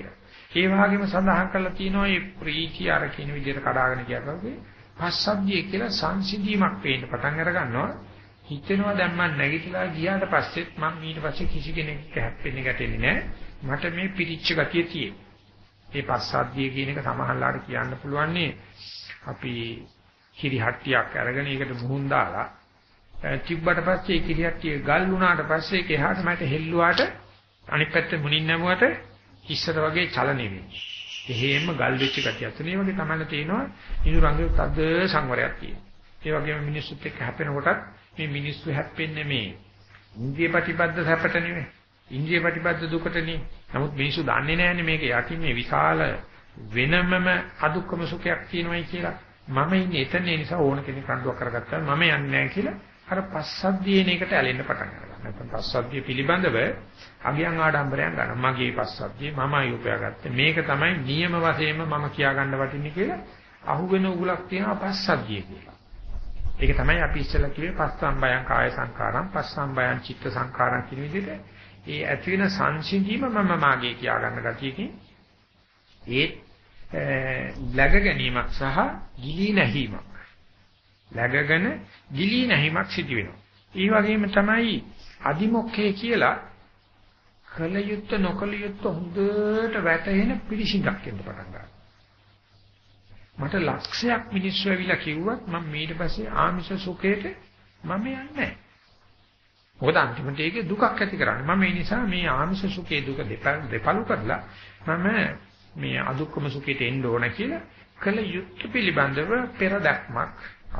ඒ වගේම සඳහන් කරලා තියෙනවා මේ ප්‍රීතිය අර කියන විදිහට කඩාගෙන කියනකොට පස්සද්ධිය කියලා සංසිඳීමක් පේන්න පටන් අර ගන්නවා. හිතෙනවා දැන් මම නැගිටලා ගියාට පස්සෙත් මම ඊට පස්සේ කිසි කෙනෙක් හැප්පෙන්නේ ගැටෙන්නේ නැහැ. මට මේ පිරිච්ච ගතිය තියෙනවා. මේ පස්සද්ධිය කියන එක සමහරලාට කියන්න පුළුවන්නේ අපි කිරිහට්ටියක් අරගෙන ඒකට මුහුන් දාලා තිබ්බට පස්සේ ඒ කිරිහට්ටිය ගල් වුණාට පස්සේ ඒක එහාට මට හෙල්ලුවාට අනිත් පැත්තේ මුණින් නැමුවට ඉස්සර වගේ චලනෙ වෙන්නේ. එහෙම ගල් වෙච්ච ගතියක් තියෙන. ඒ වගේ තමයි තියෙනවා ඉනුරංගේ තද සංවරයක් තියෙනවා. ඒ වගේම මිනිස්සුත් එක්ක හැපෙනකොටත් මේ මිනිස්සු හැප්පෙන්නේ මේ ඉන්ද්‍රිය ප්‍රතිපද සැපට නෙවෙයි. ඉන්ද්‍රිය ප්‍රතිපද දුකට නෙවෙයි. නමුත් මිනිස්සු දන්නේ නැහැනේ මේක යටින් මේ විශාල වෙනමම අදුක්කම සුඛයක් තියෙනවයි කියලා. මම ඉන්නේ එතන නිසා ඕන කෙනෙක් රණ්ඩුවක් කරගත්තා මම යන්නේ නැහැ කියලා අර පස්සද්ධියේන එකට ඇලෙන්න පටන් ගන්නවා. නැත්නම් පස්සද්ධිය පිළිබඳව අගයන් ආඩම්බරයන් ගන්න. මගේ පස්සද්ධිය මමයි උපයාගත්තේ. මේක තමයි නියම වශයෙන්ම මම කියා ගන්න වටින්නේ කියලා අහුවෙන උගලක් තියෙනවා පස්සද්ධිය කියලා. ඒක තමයි අපි ඉස්සෙල්ලා කිව්වේ පස්සම්බයං කාය සංකාරම් පස්සම්බයං චිත්ත සංකාරම් කියන විදිහට ඒ ඇති වෙන සංසිඳීම මම මාගේ කියා ගන්න ගතියකින් ඒ läග ගැනීමක් සහ ගිලී නැහිමක්. läගගෙන ගිලී නැහිමක් සිදු වෙනවා. ඒ වගේම තමයි අදිමොක්ඛේ කියලා කලයුත්ත නොකලයුත්ත හොඳට වැටහෙන පිළිසිඳක් වෙන්න පටන් ගන්නවා. මට ලක්ෂයක් මිනිස්සු ඇවිල්ලා කිව්වත් මම ඊට පස්සේ ආමිෂ සුඛයට මම යන්නේ නැහැ. මොකද අන්තිමට ඒකේ දුකක් ඇති කරන්නේ. මම ඒ නිසා මේ ආමිෂ සුඛේ දුක දෙපළු කරලා මම මේ අදුක්කම සුඛයට එන්න ඕන කියලා කල යුක්ත පිළිබඳව පෙර දැක්මක්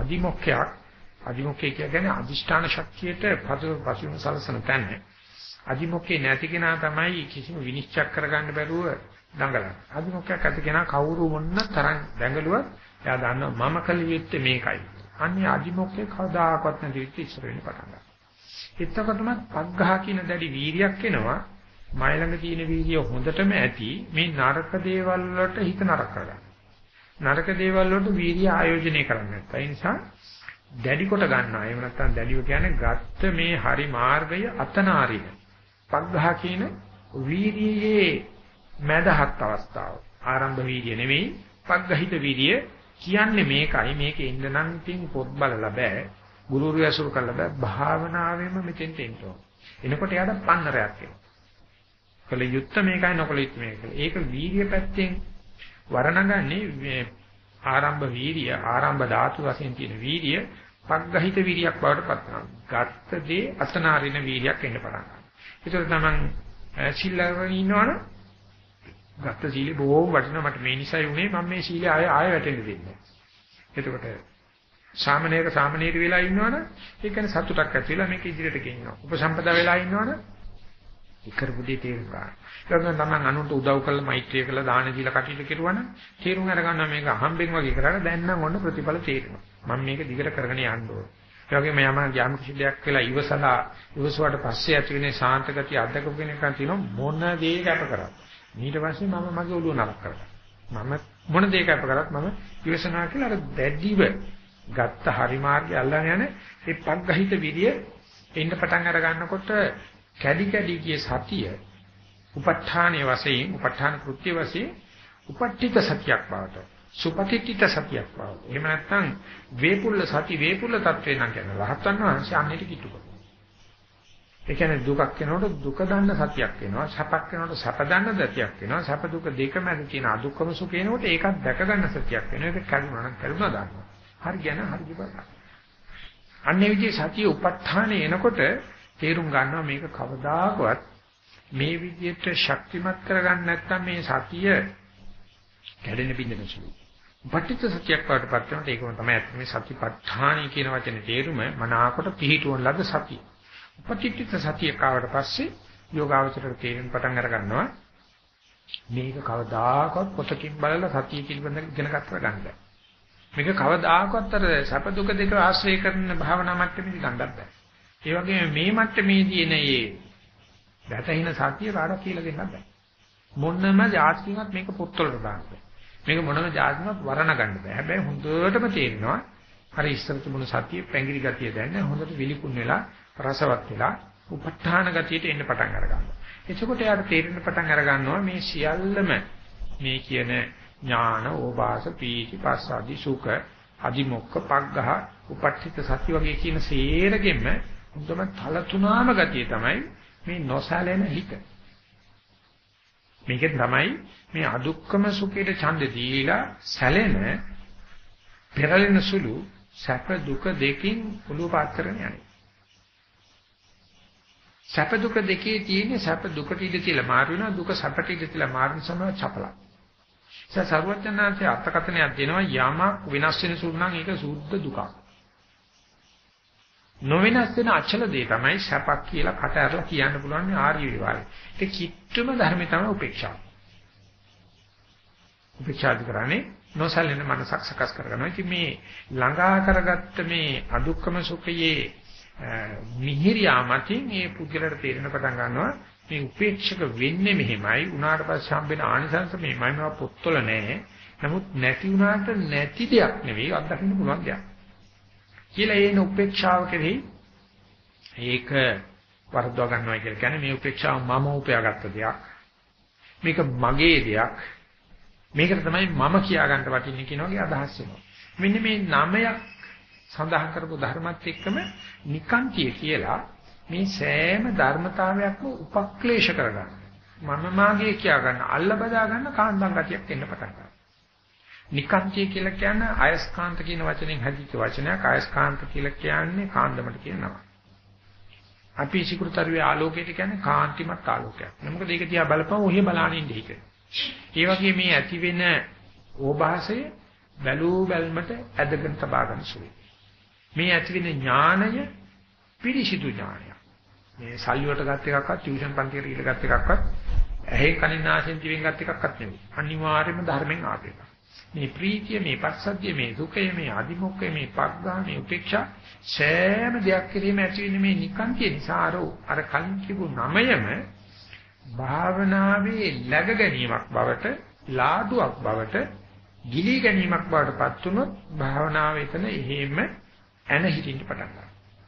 අදිමොක්ඛේ කියන්නේ අදිෂ්ඨාන ශක්තියට පසුබිම සලසන තැන. අදිමොක්ඛේ නැති කෙනා තමයි කිසිම විනිශ්චය කරගන්න බැරුව දඟලන්නේ. අදිමොක්ඛයක් ඇති කෙනා කවුරු මොන්න තරම් දඟලුවත් එයා දන්නවා මම කල යුත්තේ මේකයි. අන්නේ අදිමොක්ඛේ කවදාකවත් නැති විදිහට ඉස්සර වෙන්න පටන් ගන්නවා. එතකොටම පග්ඝහ කියන දැඩි වීරියක් එනවා. මයි ළඟ තියෙන වීර්යය හොඳටම ඇති මේ නරක දේවල් වලට හිත නරක කරගන්න. නරක දේවල් වලට වීර්යය ආයෝජනය කරන්නේ නැත්නම් ඒ නිසා දැඩි කොට ගන්නවා. එහෙම නැත්නම් දැඩිව කියන්නේ ගත්ත මේ හරි මාර්ගය අතනාරින. පග්ඝහ කියන වීර්යයේ මැදහත් අවස්ථාව. ආරම්භ වීර්ය නෙවෙයි පග්ඝහිත වීර්ය කියන්නේ මේකයි. මේකේ ඉන්න නම් තින් පොත් බලලා බෑ. ගුරුවරු ඇසුරු කරලා බෑ. භාවනාවෙම මෙතෙන්ට එන්න ඕන. එනකොට යාට පන්නරයක් එනවා. කල යුත්ත මේකයි නොකල යුත්ත මේකයි. ඒක වීර්ය පැත්තෙන් වර්ණගන්නේ ආරම්භ වීර්ය ආරම්භ ධාතු වශයෙන් තියෙන වීර්ය පග්ගහිත වීර්යයක් බවට පත් වෙනවා. ගත්ත දේ අසනාරින වීර්යයක් එන්න පටන් ගන්නවා. ඒතර තමයි සීලවල ඉන්නවනේ ගත්ත සීලේ බොහොම වටිනවා මට මේ නිසයි උනේ මම මේ සීලේ ආය වැටෙන්න දෙන්නේ. එතකොට සාමනීර වෙලා ඉන්නවනේ ඒ කියන්නේ සතුටක් ඇති වෙලා මේක ඉදිරියට ගෙනියනවා. උපසම්පදා වෙලා ඉන්නවනේ ඉකරපුදී තේරුම් ගන්න. ඒක නම් අනුන්ට උදව් කරලා මෛත්‍රිය කරලා දාන දීලා කටයුතු කරුවනම් තේරුම් අරගන්නවා මේක අහම්බෙන් වගේ කරලා දැන් නම් ඔන්න ප්‍රතිඵල තේරෙනවා. මම මේක දිගට කරගෙන යන්න ඕන. ඒ වගේම යම් කිසි දෙයක් වෙලා ඉවසුවාට පස්සේ ඇති වෙන සාන්ත ගතිය අත්දකපු කෙනෙක් තියෙනවා මොන දේ කැප කරත්. ඊට පස්සේ මම මගේ ඔළුව නරක කරගන්නවා. මම මොන දේ කැප කරත් මම ඉවසනවා කියලා අර දැඩිව ගත්ත හරි මාර්ගය අල්ලගෙන යන ඒ පග්ගහිත විරිය එන්න පටන් අර ගන්නකොට කැඩි කිය සතිය උප ဋ ාණයේ වශයෙන් උප ဋ ාණ කෘත්‍ය වශයෙන් උපට්ඨිත සතියක් බවට සුපටිත්‍ිත සතියක් බවට එහෙම නැත්නම් වේපුල්ල තත්වේ නම් කියන රහතන් වහන්සේ අන්නේට කිට්ටු කරනවා. ඒ කියන්නේ දුකක් වෙනකොට දුක දන්න සතියක් වෙනවා සැපක් වෙනකොට සැප දන්න සතියක් වෙනවා සැප දුක දෙක මැද තියෙන අදුක්කම සුඛ වෙනකොට ඒකත් දැක ගන්න සතියක් වෙනවා. ඒක කරුණා නම් කරුණා දානවා. හරි කියන හරි කිව්වා. අන්නේ විදිහේ සතිය උප ဋ ාණේ එනකොට තේරුම් ගන්නවා මේක කවදාකවත් මේ විදිහට ශක්තිමත් කරගන්න නැත්නම් මේ සතිය කැඩෙන බින්දන සුළු. පටිච්ච සතියක් වඩපත් වෙනකොට ඒකම තමයි මේ සතිපට්ඨානයි කියන වචනේ තේරුම මනාකොට පිහිටුවන ලද සතිය. පටිච්ච සතිය කාවට පස්සේ යෝගාවචරයට තේරෙන පටන් අර ගන්නවා මේක කවදාකවත් පොතකින් බලලා සතිය පිළිබඳව ඉගෙන ගන්න බෑ. මේක කවදාකවත් අර සැප දුක දෙක ආශ්‍රය කරන භාවනා මට්ටමේදී ගන්නත් බෑ. ඒ වගේම මේ මට්ටමේදී එන මේ වැටහින සතිය කාටවත් කියලා දෙන්නත් බෑ. මොනම જાතිකවත් මේක පොත්වලට දාන්න බෑ. මේක මොනම જાතිකවත් වර්ණ ගන්න බෑ. හැබැයි හොඳටම තේරෙනවා අර ඉස්සර තිබුණු සතිය පැංගිරි ගතිය දැන් හොඳට විලිකුන් වෙලා රසවත් වෙලා උප ဋ ාණ ගතියට එන්න පටන් අර ගන්නවා. එතකොට යාට තේරෙන්න පටන් අර ගන්නවා මේ සියල්ලම මේ කියන ඥාන, ඕපාස, පීති, පස්සාදි, සුඛ, අදිමොක්ඛ, පග්ඝහ, උපට්ඨිත සති වගේ කියන සේරගෙම මුදම තලතුණාම ගතිය තමයි මේ නොසැලෙන හිත. මේකෙන් තමයි මේ අදුක්කම සුඛයට ඡන්ද දීලා සැලෙන පෙරලෙන සුළු සැප දුක දෙකින් ඔළුව පාත් කරගෙන යන්නේ. සැප දුක දෙකේ තියෙන සැප දුකට ඉඳ තියලා මාරු වෙනවා, දුක සැපට ඉඳ තියලා මාරුන සමය චපලයි. සර්වඥාන්සේ අර්ථකථනයක් දෙනවා යමක් වෙනස් වෙන සුළු නම් ඒක සුද්ධ දුකක්. නොවෙනස් වෙන අචල දේ තමයි සැපක් කියලා කට ඇරලා කියන්න පුළුවන් ආර්ය විවාහය. ඒක කිට්ටුම ධර්මය තමයි උපේක්ෂාව. උපේක්ෂාද කරන්නේ නොසැලෙන මනසක් සකස් කරගන්නවා. ඉතින් මේ ළඟා කරගත්ත මේ අදුක්කම සුඛයේ මිහිරියාමකින් මේ පුද්ගලට තේරෙන පටන් ගන්නවා මේ උපේක්ෂක වෙන්නේ මෙහෙමයි. උනාට පස්සේ හම්බෙන ආනිසංස මෙහෙමයි. මේවා පොත්වල නැහැ. නමුත් නැති උනාට නැති දෙයක් නෙවෙයි අත්දකින්න පුළුවන් දෙයක්. කියලා ඒන උපේක්ෂාව කෙරෙහි ඒක වර්ධව ගන්නවා කියලා කියන්නේ මේ උපේක්ෂාව මම උපයාගත්ත දෙයක්. මේක මගේ දෙයක්. මේකට තමයි මම කියා ගන්න වටින්නේ කියන වගේ අදහස් එනවා. මෙන්න මේ නමයක් සඳහන් කරපු ධර්මات එක්කම නිකාන්තිය කියලා මේ සෑම ධර්මතාවයක්ම උපක්ලේශ කරගන්න. මම මාගේ කියා ගන්න අල්ල බදා ගන්න කාන්දම් ගතියක් එන්න පටන් ගන්නවා. නිකාන්තිය කියලා කියන්නේ අයස්කාන්ත කියන වචනෙන් හැදිච්ච වචනයක්. අයස්කාන්ත කියලා කියන්නේ කාන්දමට කියනවා. අපි සිකුරුතරුවේ ආලෝකයට කියන්නේ කාන්තිමත් ආලෝකයක්. මොකද ඒක දිහා බලපුවම ඔහේ බලාගෙන ඉන්නේ ඒක. ඒ වගේ මේ ඇති වෙන ඕභාසය බැලූ බැල්මට ඇදගෙන තබා ගන්න සුළුයි. මේ ඇති වෙන ඥානය පිරිසිදු ඥානයක්. මේ සල්ලියට ගත් එකක්වත් ටියුෂන් පන්තියට ගිහලා ගත් එකක්වත් ඇහි කනින් නාසයෙන් දිවෙන් ගත් එකක්වත් නෙවෙයි. අනිවාර්යයෙන්ම ධර්මෙන් ආපේක. මේ ප්‍රීතිය, මේ පස්සද්ධිය, මේ දුකය, මේ අදිමොක්කය, මේ පග්ගහ, මේ උපේක්ෂා සෑම දෙයක් කිරීම ඇති වෙන මේ නිකාන්තිය නිසා අර කලින් කියපු නමයම භාවනාවේ läග ගැනීමක් බවට, ලාඩුවක් බවට, ගිලී ගැනීමක් බවට පත් වුනොත් භාවනාව එතන එහෙම ඇන හිටින්න පටන් ගන්නවා.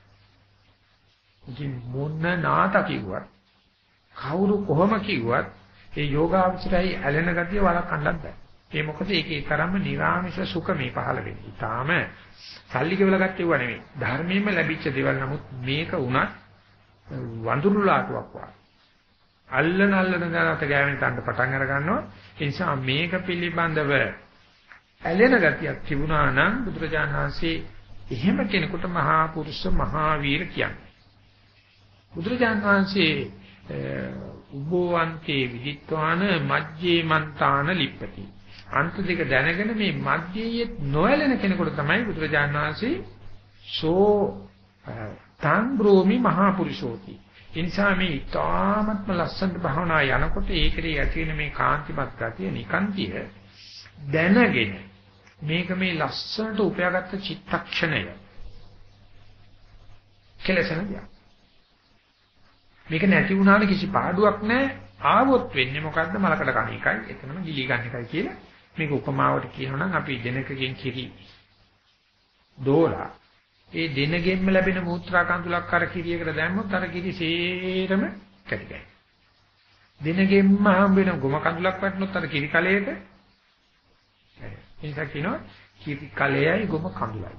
ඉතින් මොන නාත කිව්වත්, කවුරු කොහොම කිව්වත් ඒ යෝගාවචරයි ඇලෙන ගතිය වළක්වන්නත් බෑ. ඒ මොකද ඒකේ තරම්ම නිර්ආමිෂ සුඛ මේ පහළ වෙන්නේ. ඊටාම සල්ලි කෙවලා ගත්තේව නෙවෙයි. ධර්මයෙන්ම ලැබිච්ච දේවල්. නමුත් මේක උනත් වඳුරු ලාටුවක් වගේ. අල්ලන දානත ගෑවෙන තණ්ඩ පටන් අර ගන්නවා. ඒ නිසා මේක පිළිබඳව ඇලෙන ගතියක් තිබුණා නම් බුදුරජාණන් වහන්සේ එහෙම කෙනෙකුට මහා පුරුෂ මහා වීර කියන්නේ. බුදුරජාණන් වහන්සේ උභෝවන්තේ විදිත්වාන මජ්ජේ මන්තාන ලිප්පති. අන්ත දෙක දැනගෙන මේ මධ්‍යයේ නොඇලෙන කෙනෙකුට තමයි බුදුරජාණන් වහන්සේ සෝ තං බ්‍රෝමි මහා පුරුෂෝති. ඒ නිසා මේ ඊ타ත්ම ලස්සන භාවනා යනකොට ඒකේ ඇති වෙන මේ කාන්තිමත් ගතිය නිකාන්තිය දැනගෙන මේක මේ ලස්සනට උපයාගත්ත චිත්තක්ෂණය කෙලසන දියා. මේක නැති වුණාට කිසි පාඩුවක් නැහැ. ආවොත් වෙන්නේ මොකද්ද? මලකඩ කණ එකයි, එතනම ගිලී ගන්න එකයි කියලා. මේක උපමාවට කියනවා නම් අපි දෙනකගෙන් කිරි දෝලා ඒ දෙනගෙන්ම ලැබෙන මූත්‍රා කඳුලක් අර කිරියකට දැම්මොත් අර කිරි සේරම කැටිගයි. දෙනගෙන්ම හම්බ වෙන ගොම කඳුලක් වටනොත් අර කිරි කලයක ඒක කියනවා කිරි කලයයි ගොම කඳුලයි.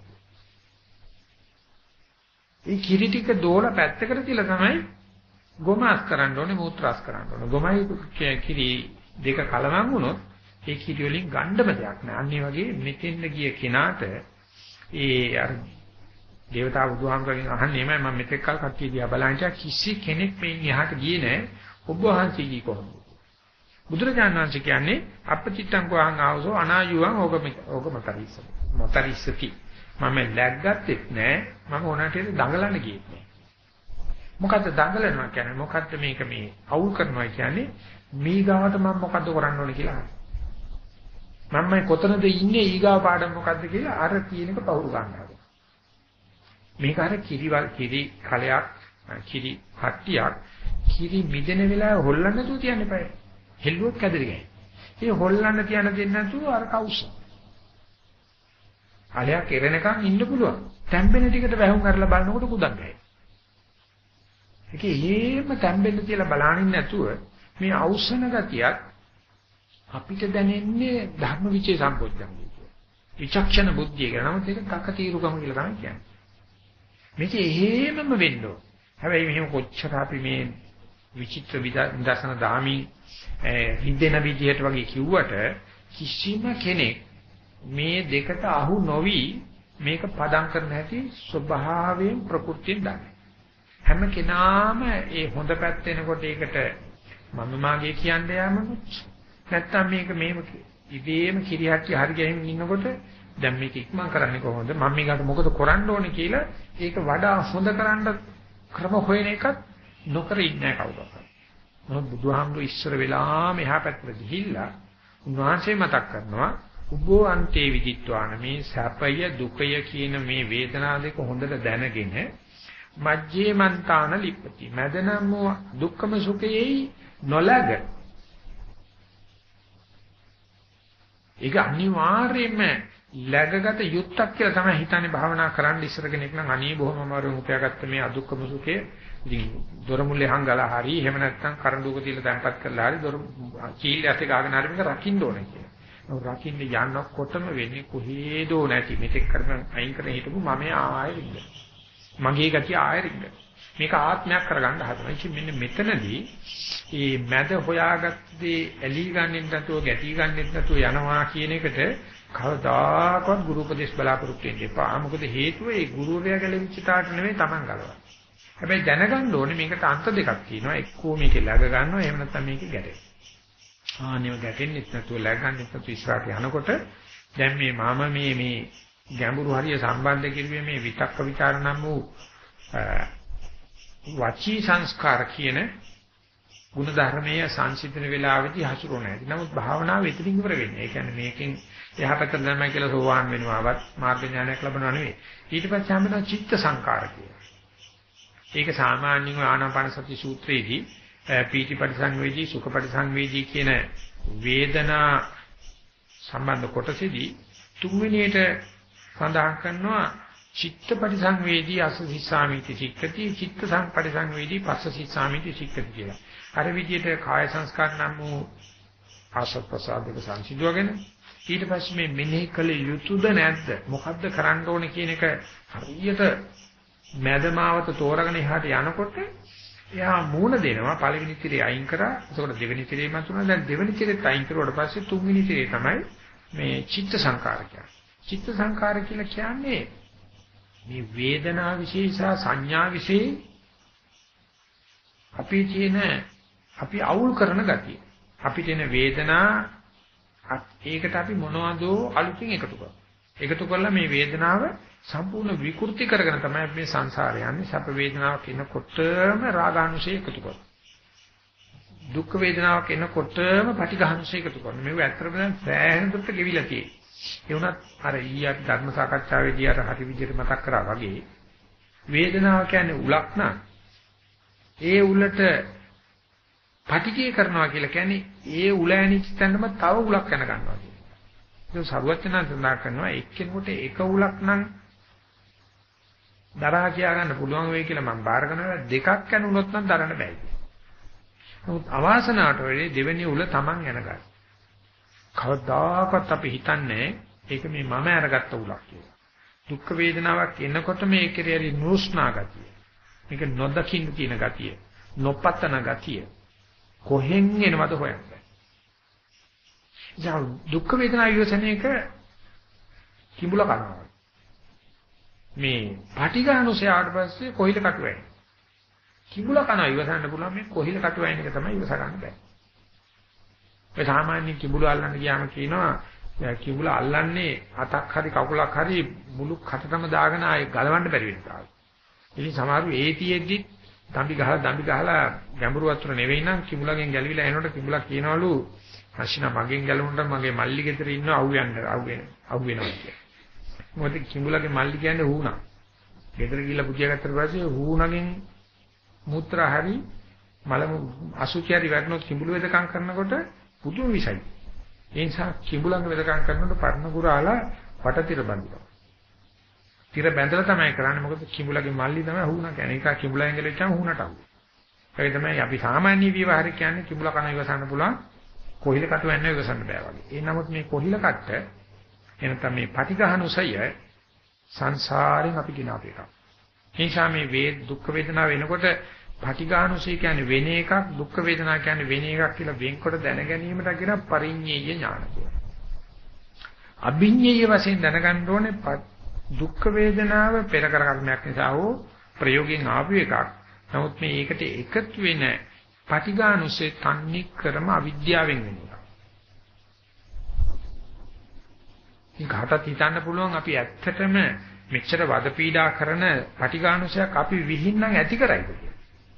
ඒ කිරි ටික දෝලා පැත්තකට තියලා තමයි ගොම අස් කරන්න ඕනේ, මූත්‍රා අස් කරන්න ඕනේ. ගොමයි කිරි දෙක කලවම් වුණොත් ඒ කිරි වලින් ගන්නම දෙයක් නෑ. අන්න ඒ වගේ මෙතෙන්ද ගිය කෙනාට ඒ අර දේවතා බුදුහාමරගෙන් අහන්නේ එමය මම මෙතෙක් කල් කට්ටිය දිහා බලන්නේ කිසි කෙනෙක් මේ එහාට ගියේ නෑ. ඔබ වහන්සේ ගියේ කොහොමද? බුදුරජාණන් වහන්සේ කියන්නේ අපචිත්තං කෝහං ආවසෝ අනායුවං ඕගමතරිස. මතරිසති. මම läග්ගත්තෙත් නෑ. මම ඕනට දඟලන්න ගියෙත් නෑ. මොකද්ද දඟලනවා කියන්නේ? මොකද්ද මේක මේ අවුල් කරනවා කියන්නේ? මේ ගාවට මම මොකද්ද කරන්න ඕනේ කියලා. මම කොතනද ඉන්නේ ඊගාව පාඩම මොකද්ද කියලා අර කියනක පවුරු ගන්නවා. මේක අර කිරි කලයක් කිරි හට්ටියක් කිරි මිදෙන වෙලාව හොල්ලන්න නැතුව තියන්න එපා. හෙල්ලුවක් කැදරි ගයි. ඒ හොල්ලන්න තියන්න දෙන්නේ නැතුව අර කවුස. අලයක් එරෙනකන් ඉන්න පුළුවන්. තැම්බෙන ටිකට වැහුම් කරලා බලනකොට කුඩක් ගහයි. ඒකේ හේම තැම්බෙන්න කියලා බලනින් නැතුව මේ අවසන ගතියක් අපිට දැනෙන්නේ ධර්ම විචේ සම්පෝඥංගය කියලා. විචක්ෂණ බුද්ධිය කියලා. නමුත් ඒක කකතීරුකම කියලා තමයි කියන්නේ. මේක එහෙමම වෙන්න ඕන. හැබැයි මෙහෙම කොච්චර අපි මේ විචිත්‍ර විදර්ශන දාමි හිතෙන විදිහට වගේ කිව්වට කිසිම කෙනෙක් මේ දෙකට අහු නොවි මේක පදම් කරන්න ඇති ස්වභාවයෙන් ප්‍රകൃතියෙන් දන්නේ. හැම කෙනාම ඒ හොඳ පැත්ත එනකොට ඒකට මම මාගේ කියන්නේ යමමුත් නැත්තම් මේක මේව ඉබේම කිරිහට්ටි හරි ගහින් ඉන්නකොට දැන් මේක ඉක්මන් කරන්නේ කොහොමද මම මේකට මොකද කරන්න ඕනේ කියලා ඒක වඩා හොඳ කරන්න ක්‍රම හොයන එකත් නොකර ඉන්නේ කවුරුත්. මොකද බුදුහාමුදුරු ඉස්සර වෙලාම එහා පැත්තට ගිහිල්ලා උන්වහන්සේ මතක් කරනවා උබ්බෝ අන්තේ විදිත්වාන මේ සැපය දුකය කියන මේ වේදනා දෙක හොඳට දැනගෙන මජ්ජේ මන්තාන ලිප්පති මදනම දුක්ඛම සුඛයේ නොලග ඒක අනිවාර්යයෙන්ම läගගත යුක්තක් කියලා තමයි හිතන්නේ භාවනා කරන්න ඉස්සර කෙනෙක් නම් අනේ බොහොම අමාරුවෙන් උපයාගත්ත මේ අදුක්කම සුඛය ඉතින් දොර මුල්ලේ හංගලා හරි එහෙම නැත්නම් කරඬුක තියලා දැන්පත් කරලා හරි දොර කීල් ඇස්සේ ගාගෙන හරි මේක රකින්න ඕනේ කියලා. ඒක රකින්න යනකොටම වෙන්නේ කොහේදෝ නැති මෙතෙක් කරන අයින් කරන හිටපු මම ආයෙත් මගේ ගතිය ආයෙත් මේක ආත්මයක් කරගන්න හදනවා. ඉතින් මෙන්න මෙතනදී මේ මැද හොයාගත්තේ ඇලී ගන්නෙත් නැතුව ගැටි ගන්නෙත් නැතුව යනවා කියන එකට කවදාකවත් ගුරු උපදේශ බලාපොරොත්තු වෙන්න එපා. මොකද හේතුව ඒ ගුරුවරයා ගැලවිච්ච තාට නෙවෙයි Taman ගලවන්නේ. හැබැයි දැනගන්න ඕනේ මේකට අන්ත දෙකක් තියෙනවා. එක්කෝ මේකේ läග ගන්නවා එහෙම නැත්නම් මේකේ ගැටෙනවා. ආනෙව ගැටෙන්නෙත් නැතුව läග ගන්නෙත් නැතුව ඉස්සරහට යනකොට දැන් මේ ගැඹුරු හරිය සම්බන්ධ කිරුවේ මේ විතක්ක ਵਿਚාර නම් වූ වචී සංස්කාර කියන ගුණ ධර්මයේ සංසිඳන වේලාවෙදී හසුරුව නැති. නමුත් භාවනාව එතනින් ඉවර වෙන්නේ. ඒ කියන්නේ මේකෙන් එහා පැත්තට යනවා කියලා සෝවාන් වෙනවවත් මාර්ග ඥානයක් ලැබනවා නෙවෙයි. ඊට පස්සේ හම්බෙනවා චිත්ත සංකාර කියලා. ඒක සාමාන්‍යයෙන් ආනාපාන සති සූත්‍රයේදී පීති පරිසංවේදී සුඛ පරිසංවේදී කියන වේදනා සම්බන්ධ කොටසේදී තුන්වෙනියට සඳහන් කරනවා චිත්ත පරිසංවේදී අසසිස්සාමිති සික්කති චිත්ත පරිසංවේදී පස්සසිස්සාමිති සික්කති කියලා. අර විදිහට කාය සංස්කාර නම් වූ ආසත් ප්‍රසාදක සංසිඳවගෙන ඊට පස්සේ මේ මෙනෙහි කළ යුතුද නැද්ද මොකද්ද කරන්න ඕනේ කියන එක හරියට මැදමාවත තෝරගෙන එහාට යනකොට එයා මූණ දෙනවා පළවෙනි තිරේ අයින් කරා එතකොට දෙවෙනි තිරේ මතුණා දැන් දෙවෙනි තිරේත් අයින් කරුවාට පස්සේ තුන්වෙනි තිරේ තමයි මේ චිත්ත සංකාර කියන්නේ. චිත්ත සංකාර කියලා කියන්නේ මේ වේදනා විශේෂ සංඥා විශේෂ අපි අවුල් කරන ගතිය. අපිට එන වේදනා ඒකට අපි මොනවදෝ අලුතින් එකතු කරනවා. එකතු කරලා මේ වේදනාව සම්පූර්ණ විකෘති කරගෙන තමයි මේ සංසාරය යන්නේ. සැප වේදනාවක් එනකොටම රාගානුසය එකතු කරනවා. දුක් වේදනාවක් එනකොටම පටිඝානුසය එකතු කරනවා. මේක ඇත්තටම දැන් සෑහෙන දුරට ගෙවිලා තියෙන්නේ. ඒ වුණත් අර ඊයේ ධර්ම සාකච්ඡාවේදී අර හරි විදිහට මතක් කරා වගේ වේදනාව කියන්නේ උලක් නා ඒ උලට පටිඝය කරනවා කියලා කියන්නේ ඒ උල ඇනිච්ච තැනම තව උලක් යන ගන්නවා කියන්නේ. ඒක සරුවචනන් සඳහන් කරනවා එක්කෙනෙකුට එක උලක් නම් දරා කියා ගන්න පුළුවන් වෙයි කියලා මම බාර ගන්නවා දෙකක් යනුනොත් නම් දරන්න බෑ. නමුත් අවාසනාවට වෙලේ දෙවෙනි උල Taman යන ගන්න. කවදාකවත් අපි හිතන්නේ ඒක මේ මම අරගත්ත උලක් කියලා. දුක් වේදනාවක් එනකොට මේ කෙරෙහි නුස්නා ගතිය. මේක නොදකින්න තියෙන ගතිය. නොපතන ගතිය. කොහෙන් එනවද හොයන්නේ. ඉතින් දුක් වේදනා යොසනේක කිඹුල කරනවා. මේ පටිඝානුසය ආවට පස්සේ කොහිල කටුවයි. කිඹුල කනවා ඉවසන්න පුළුවන් මේ කොහිල කටුවයින් එක තමයි ඉවස ගන්න බෑ. ඒ සාමාන්‍ය කිඹුල අල්ලන්න ගියාම කියනවා කිඹුල අල්ලන්නේ අතක් හරි කකුලක් හරි මුළු කටටම දාගෙන ආයේ ගලවන්න බැරි වෙනවා. ඉතින් සමහරු ඒතියෙද්දි දම්බි ගහලා ගැඹුරු වතුර නෙවෙයි නම් කිඹුලගෙන් ගැලවිලා එනකොට කිඹුලා කියනවලු අශිනා මගෙන් ගැලවුණට මගේ මල්ලි ගෙදර ඉන්න අවු වෙනවා කියලා. මොකද කිඹුලගේ මල්ලි කියන්නේ හුණා. ගෙදර ගිහලා පුදියා ගත්තට පස්සේ හුණගෙන් මුත්‍රා හරි මල අසුචි හරි වැටුණොත් කිඹුල වෙදකම් කරනකොට පුදුම විසයි. ඒ නිසා කිඹුලංග වෙදකම් කරනකොට පර්ණ ගුරාලා වටතිර බඳිනවා. තිර බැඳලා තමයි කරන්නේ මොකද කිඹුලගේ මල්ලි තමයි හුණා කියන්නේ. ඒක කිඹුලෙන් ගලෙච්චාම හුණට අහු. ඒක තමයි අපි සාමාන්‍ය විවහාරය කියන්නේ කිඹුල කන ඉවසන්න පුළුවන් කොහිල කට වෙන්න ඉවසන්න බෑ වගේ. ඒ නමුත් මේ කොහිල කට්ට එනතම මේ පටිඝානුසය සංසාරයෙන් අපි ගినాපු එකක්. ඒ නිසා මේ දුක් වේදනා වෙනකොට පටිඝානුසය කියන්නේ වෙන එකක්, දුක් වේදනා කියන්නේ වෙන එකක් කියලා වෙන්කොට දැන ගැනීමට කියන පරිඤ්ඤය ඥාන කියලා. අභිඤ්ඤය වශයෙන් දැනගන්න ඕනේ දුක් වේදනාව පෙර කර කර්මයක් නිසා හෝ ප්‍රයෝගයෙන් ආපු එකක්. නමුත් මේ ඒකට එකතු වෙන පටිඝානුසය තන්නේ ක්‍රම අවිද්‍යාවෙන් වෙන එක. ඒකට හිතන්න පුළුවන් අපි ඇත්තටම මෙච්චර වද පීඩා කරන පටිඝානුසයක් අපි විහිංනම් ඇති කරයිද කියලා.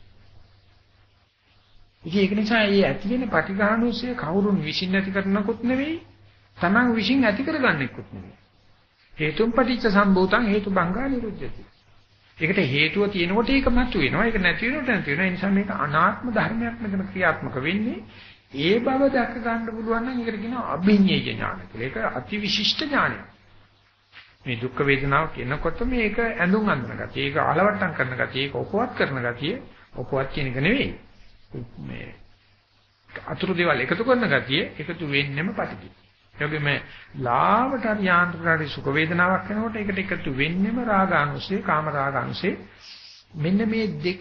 ඒක නිසා මේ ඇති වෙන පටිඝානුසය කවුරුන් විසින් ඇති කරනකොත් නෙවෙයි, Taman විසින් ඇති කරගන්නෙකුත් නෙවෙයි. හේතුම් පටිච්ච සම්භූතං හේතු බංගා නිරුද්ධති. ඒකට හේතුව තියෙනකොට ඒක මතු වෙනවා. ඒක නැති වෙනකොට නැති වෙනවා. ඒ නිසා මේක අනාත්ම ධර්මයක් මෙතන ක්‍රියාත්මක වෙන්නේ. ඒ බව දැක ගන්න පුළුවන් නම් ඒකට කියනවා අභිඤ්ඤය ඥාන කියලා. ඒක අතිවිශිෂ්ට ඥානයක්. මේ දුක් වේදනාව කියනකොට මේක ඇඳුම් අඳින ගතිය, ඒක ආලවට්ටම් කරන ගතිය, ඒක උපවත් කරන ගතිය, උපවත් කියන එක නෙවෙයි. මේ අතුරු දේවල් එකතු කරන ගතිය එකතු වෙන්නෙම පටිඝ. ඒකෙ මේ ලාවට හරි යාන්ත්‍රකාරී සුඛ වේදනාවක් වෙනකොට ඒකට එකතු වෙන්නෙම රාගානුසය, කාම රාගානුසය. මෙන්න මේ දෙක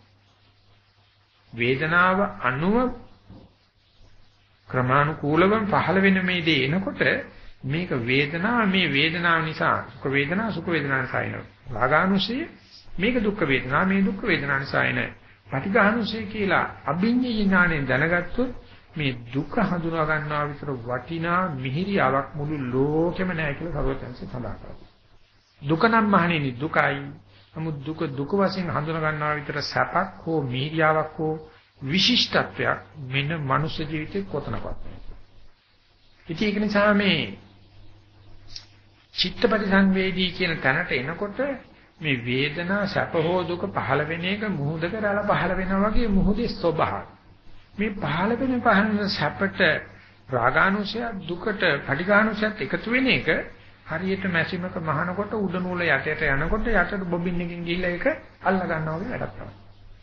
වේදනාව අනුව ක්‍රමානුකූලව පහළ වෙන මේ දේ එනකොට මේක වේදනාව, මේ වේදනාව නිසා සුඛ වේදනා, සුඛ වේදනා නිසා එන රාගානුසය, මේක දුක්ඛ වේදනා, මේ දුක්ඛ වේදනා නිසා එන පටිඝානුසය කියලා අභිඤ්ඤය ඥාණයෙන් දැනගත්තොත් මේ දුක හඳුනා ගන්නවා විතර වටිනා මිහිරියාවක් මුළු ලෝකෙම නැහැ කියලා සර්වඥයන්සේ සඳහන් කරා. දුක නම් මහණෙනි දුකයි. නමුත් දුක දුක වශයෙන් හඳුනා ගන්නවා විතර සැපක් හෝ මිහිරියාවක් හෝ විශිෂ්ටත්වයක් මෙන්න මනුෂ්‍ය ජීවිතේ කොතනකවත් නැහැ. ඉතින් ඒක නිසා මේ චිත්තපටි සංවේදී කියන තැනට එනකොට මේ වේදනා සැප හෝ දුක පහළ වෙන එක මුහුදක රළ පහළ වෙනවා වගේ මුහුදේ ස්වභාවය. මේ පහළ වෙන සැපට රාගානුසය, දුකට පටිඝානුසයත් එකතු වෙන එක හරියට මැෂිමක මහනකොට උඩ නූල යටට යනකොට යටට බොබින් එකකින් ගිහිල්ලා ඒක අල්ල ගන්නවා වගේ වැඩක් තමයි.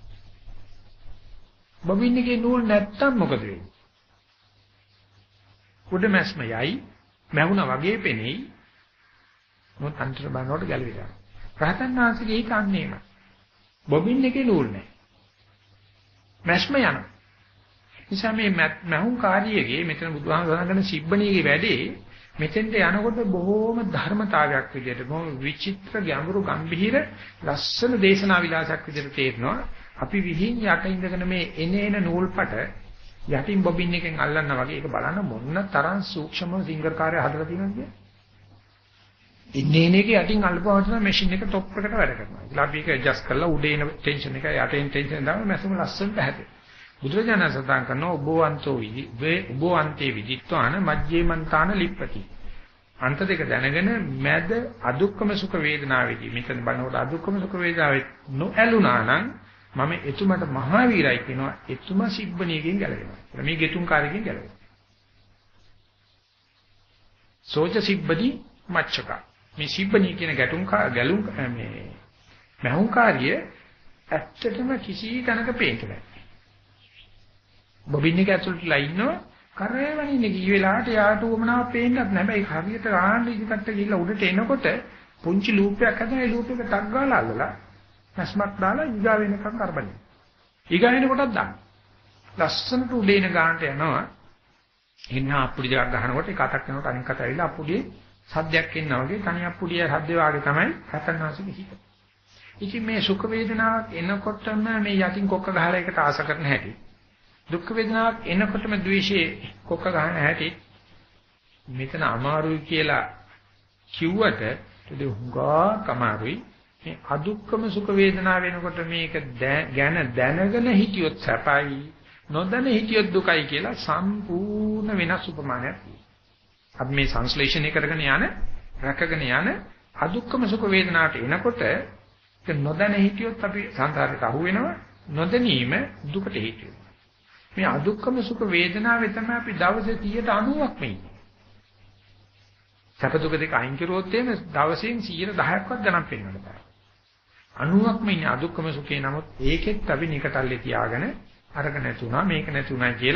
බොබින් එකේ නූල් නැත්තම් මොකද වෙන්නේ? උඩ මැස්ම යයි, මැහුණා වගේ පෙනෙයි. මොකද අන්තර බලනකොට ගැලවිලා. රහතන් වහන්සේගේ ඒක අන්නේම. බොබින් එකේ නූල් නැහැ. මැස්ම යනවා. නිසා මේ මහුන් කාර්යයේ මෙතන බුදුහාම සඳහන් සිබ්බණීගේ වැඩේ මෙතෙන්ට යනකොට බොහෝම ධර්මතාවයක් විදිහට බොහොම විචිත්‍ර ගැඹුරු ගම්භීර ලස්සන දේශනා විලාසයක් විදිහට තේරෙනවා. අපි විහිං යට ඉඳගෙන මේ එනේන නූල්පට යටින් බොබින් එකෙන් අල්ලන්න වගේ ඒක බලන්න මොන තරම් සූක්ෂමව සිංගර්කාරය හදලා තියෙනවද කියන්නේ. ඉන්නේ එකේ යටින් අල්ලපුවාම තමයි මැෂින් එක টොප් එකට වැඩ කරනවා. ඒලා අපි ඒක ඇඩ්ජස්ට් කරලා උඩේ එන ටෙන්ෂන් එක යටින් ටෙන්ෂන් දාම මැසම ලස්සනට හැදේ. බුදුරජාණන් සඳහන් කරනවා ඔබෝ අන්තේ විදිත්වාන මජ්ජේමන්තාන ලිප්පති. අන්ත දෙක දැනගෙන මැද අදුක්කම සුඛ වේදනාවේදී මෙතන බලනකොට අදුක්කම සුඛ වේදනාවේ නොඇලුනා නම් මම එතුමට මහාවීරයි කියනවා. එතුම සිබ්බණියකින් ගැලවෙනවා. මේ ගෙතුම් කාර්යයෙන් ගැලවෙනවා. සෝච සිබ්බදී මච්චක. මේ සිබ්බණිය කියන ගැලුම් මේ මහුම් කාර්ය ඇත්තටම කිසි තැනක පේන්නේ නැහැ. බොබින් එක ඇතුළටලා ඉන්නවා කරේවනින්නේ කී වෙලාවට යාට උවමනාවක් පේන්නත් නැහැ. හැබැයි හරියට ආන්න ඉදිකට ගිහිල්ලා උඩට එනකොට පුංචි ලූප් එකක් හදලා ඒ ලූප් එක ටක් ගාලා අල්ලලා මස්මක් දාලා ඊගා වෙනකම් කරබන්නේ. ඊගා වෙන කොටක් දාන්න. ලස්සනට උඩේන ගානට යනවා. එන්න අප්පුඩි දෙකක් ගහනකොට එක අතක් යනකොට අනිත් අත ඇවිල්ලා අප්පුඩියේ සද්දයක් එනවා වගේ තනි අප්පුඩියේ සද්දේ වාගේ තමයි රතන්වාසික හිත. ඉතින් මේ සුඛ වේදනාවක් එනකොටම මේ යටින් කොක්ක ගහලා එකට ආස කරන හැටි. දුක් වේදනාවක් එනකොටම ද්වේෂයේ කොක්ක ගන්න හැටි මෙතන අමාරුයි කියලා කිව්වට ඒ හුඟා අමාරුයි. මේ අදුක්කම සුඛ වේදනාව වෙනකොට මේක ගැන දැනගෙන හිටියොත් සැපයි, නොදැන හිටියොත් දුකයි කියලා සම්පූර්ණ වෙනස් උපමානයක්. අපි මේ සංශ්ලේෂණය කරගෙන යන, රැකගෙන යන අදුක්කම සුඛ වේදනාවට එනකොට ඒක නොදැන හිටියොත් අපි සංසාරයට අහු වෙනවා. නොදැනීම දුකට හේතු වෙනවා. මේ අදුක්කම සුඛ වේදනාවේ තමයි අපි දවසේ 90%ක්ම ඉන්නේ. සැප දුක දෙක අයින් කරුවොත් එහෙම දවසෙන් 10%ක්වත් ගණන් පෙන්වන්න බෑ. 90%ක්ම ඉන්නේ අදුක්කම සුඛේ. නමුත් ඒකෙත් අපි නිකටල්ලේ තියාගෙන අරක නැතුණා මේක නැතුණා කියලා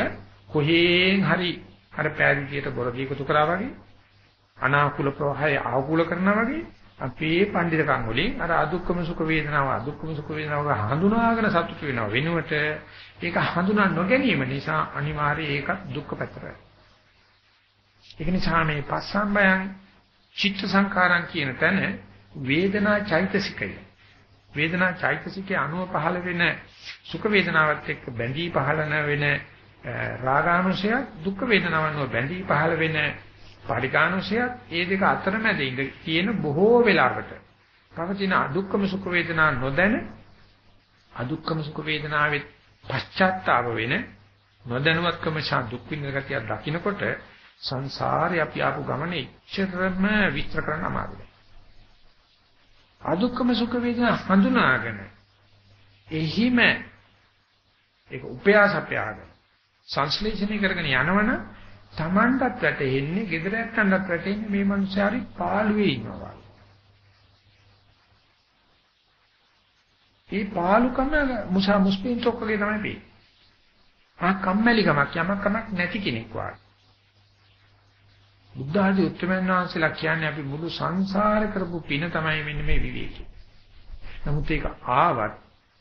කොහෙන් හරි අර පෑදීතියට බොරදීකතු කරා වගේ අනාකූල ප්‍රවාහය ආකූල කරනවා වගේ අපේ පඬිතුකම් වලින් අර අදුක්කම සුඛ වේදනාව හඳුනාගෙන සතුට වෙනව වෙනුවට ඒක හඳුනා නොගැනීම නිසා අනිවාර්යයෙන් ඒක දුක්ඛ පැත්තට. ඒක නිසා මේ පස්සම්බයං චිත්ත සංකාරං කියන තැන වේදනා චෛතසිකය. වේදනා චෛතසිකයේ අනුව පහළ වෙන සුඛ වේදනාවත් එක්ක බැඳී පහළ වෙන රාගානුසය දුක්ඛ වේදනාවන්ව බැඳී පහළ වෙන පරිකානුසයත් ඒ දෙක අතරමැද ඉඳ තියෙන බොහෝ වෙලාවට පවතින අදුක්කම සුඛ වේදනා නොදැන අදුක්කම සුඛ වේදනාවේ පශ්චාත්තාප වෙන නොදැනුවත්කම ශා දුක් විඳින ගතිය දකින්නකොට සංසාරේ අපි ආපු ගමනේ ඉච්ඡතරම විස්තර කරන්න අමාරුයි. අදුක්කම සුඛ වේදනා හඳුනාගෙන එහිම ඒක උපයාසපයාගෙන සංශ්ලේෂණය කරගෙන යනවන තමන්ටත් වැටෙන්නේ ගෙදරට යන්නත් වැටෙන්නේ මේ මනුස්සයාරි පාළුවේ ඉන්නවා. ඒ පාළුකම මුස්පින් තොක්කගේ තමයි වෙන්නේ. ආ කම්මැලිකමක් යමක් නැති කෙනෙක් වගේ. බුද්ධ ආදී උත්තරමයන් වහන්සේලා කියන්නේ අපි මුළු සංසාරේ කරපු පින තමයි මෙන්න මේ විවේකී. නමුත් ඒක ආවත්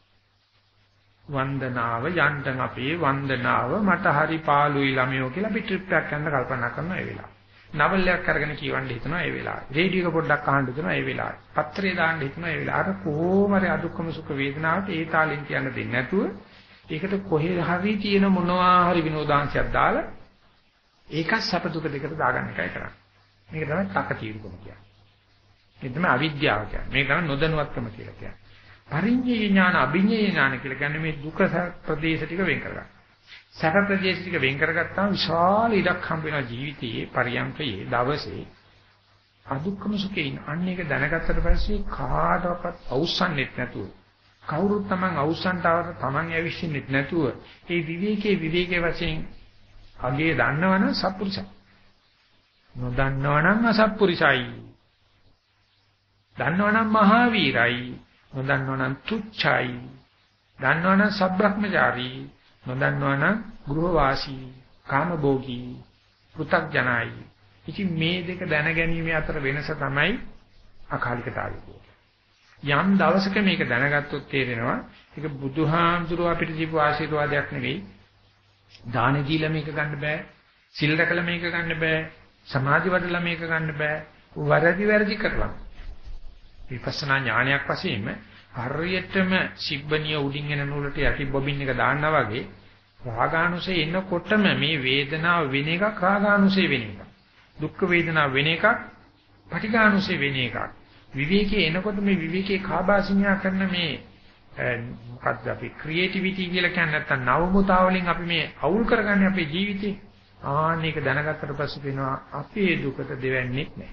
වන්දනාව යන්තම් අපේ වන්දනාව මට හරි පාළුයි ළමයෝ කියලා අපි ට්‍රිප් එකක් යන්න කල්පනා කරනවා ඒ වෙලාව. නවල් එකක් අරගෙන කියවන්න හිතනවා ඒ වෙලාව. රේඩියෝ එක පොඩ්ඩක් අහන්න හිතනවා ඒ වෙලාව. පත්‍රය දාන්න හිතනවා ඒ වෙලාව. අර කොහොම හරි අදුක්කම සුඛ වේදනාවට ඒ තාලෙන් කියන්න දෙන්නේ නැතුව ඒකට කොහේ හරි තියෙන මොනවා හරි විනෝදාංශයක් දාලා ඒක සැප දුක දෙකට දාගන්න එකයි කරන්නේ. මේක තමයි තකතිරුකම කියන්නේ. මේ තමයි අවිද්‍යාව කියන්නේ. මේක තමයි නොදැනුවත්කම කියලා කියන්නේ. පරිඤ්ඤය ඥාන අභිඤ්ඤය ඥාන කියලා කියන්නේ මේ දුක ප්‍රදේශ ටික වෙන් කරගන්න. සැප ප්‍රදේශ ටික වෙන් කරගත්තාම විශාල ඉඩක් හම්බ වෙනවා ජීවිතයේ පරියන්කයේ දවසේ. අදුක්කම සුඛේ අන්න ඒක දැනගත්තට පස්සේ කාටවත් අවසන්නෙත් නැතුව කවුරුත් Taman අවසන්ටවට Taman ඇවිස්සින්නෙත් නැතුව ඒ විවේකයේ වශයෙන් අගේ දන්නවනම් සත්පුරුෂයි. නොදන්නවනම් අසත්පුරුෂයි. දන්නවනම් මහාවීරයි. නොදන්නවනම් තුච්චයි. දන්නවනම් සබ්‍රහ්මචාරී. නොදන්නවනම් ගෘහවාසී, කාමභෝගී, පෘථග්ජනයි. ඉතින් මේ දෙක දැනගැනීමේ අතර වෙනස තමයි අකාලිකතාවය. යම් දවසක මේක දැනගත්තොත් තේරෙනවා ඒක බුදුහාමුදුරුව අපිට දීපු ආශිර්වාදයක් නෙවෙයි. දාන දීලා මේක ගන්න බෑ. සිල් රැකලා මේක ගන්න බෑ. සමාධි වඩලා මේක ගන්න බෑ. වැරදි කරලා. විපස්සනා ඥානයක් වශයෙන්ම හරියටම සිබ්බනිය උඩින් එන නූලට යටි බොබින් එක දාන්නා වගේ රාගානුසය එනකොටම මේ වේදනාව වෙන එකක් රාගානුසය වෙන එකක්. දුක්ඛ වේදනාව වෙන එකක් පටිඝානුසය වෙන එකක්. විවේකයේ එනකොට මේ විවේකයේ කාබාසිනියා කරන මේ මොකද්ද අපි ක්‍රියේටිවිටි කියලා කියන්නේ නැත්තම් නවමුතාවලින් අපි මේ අවුල් කරගන්නේ අපේ ජීවිතේ. ආන්න ඒක දැනගත්තට පස්සේ වෙනවා අපේ දුකට දෙවන්නේ නැහැ.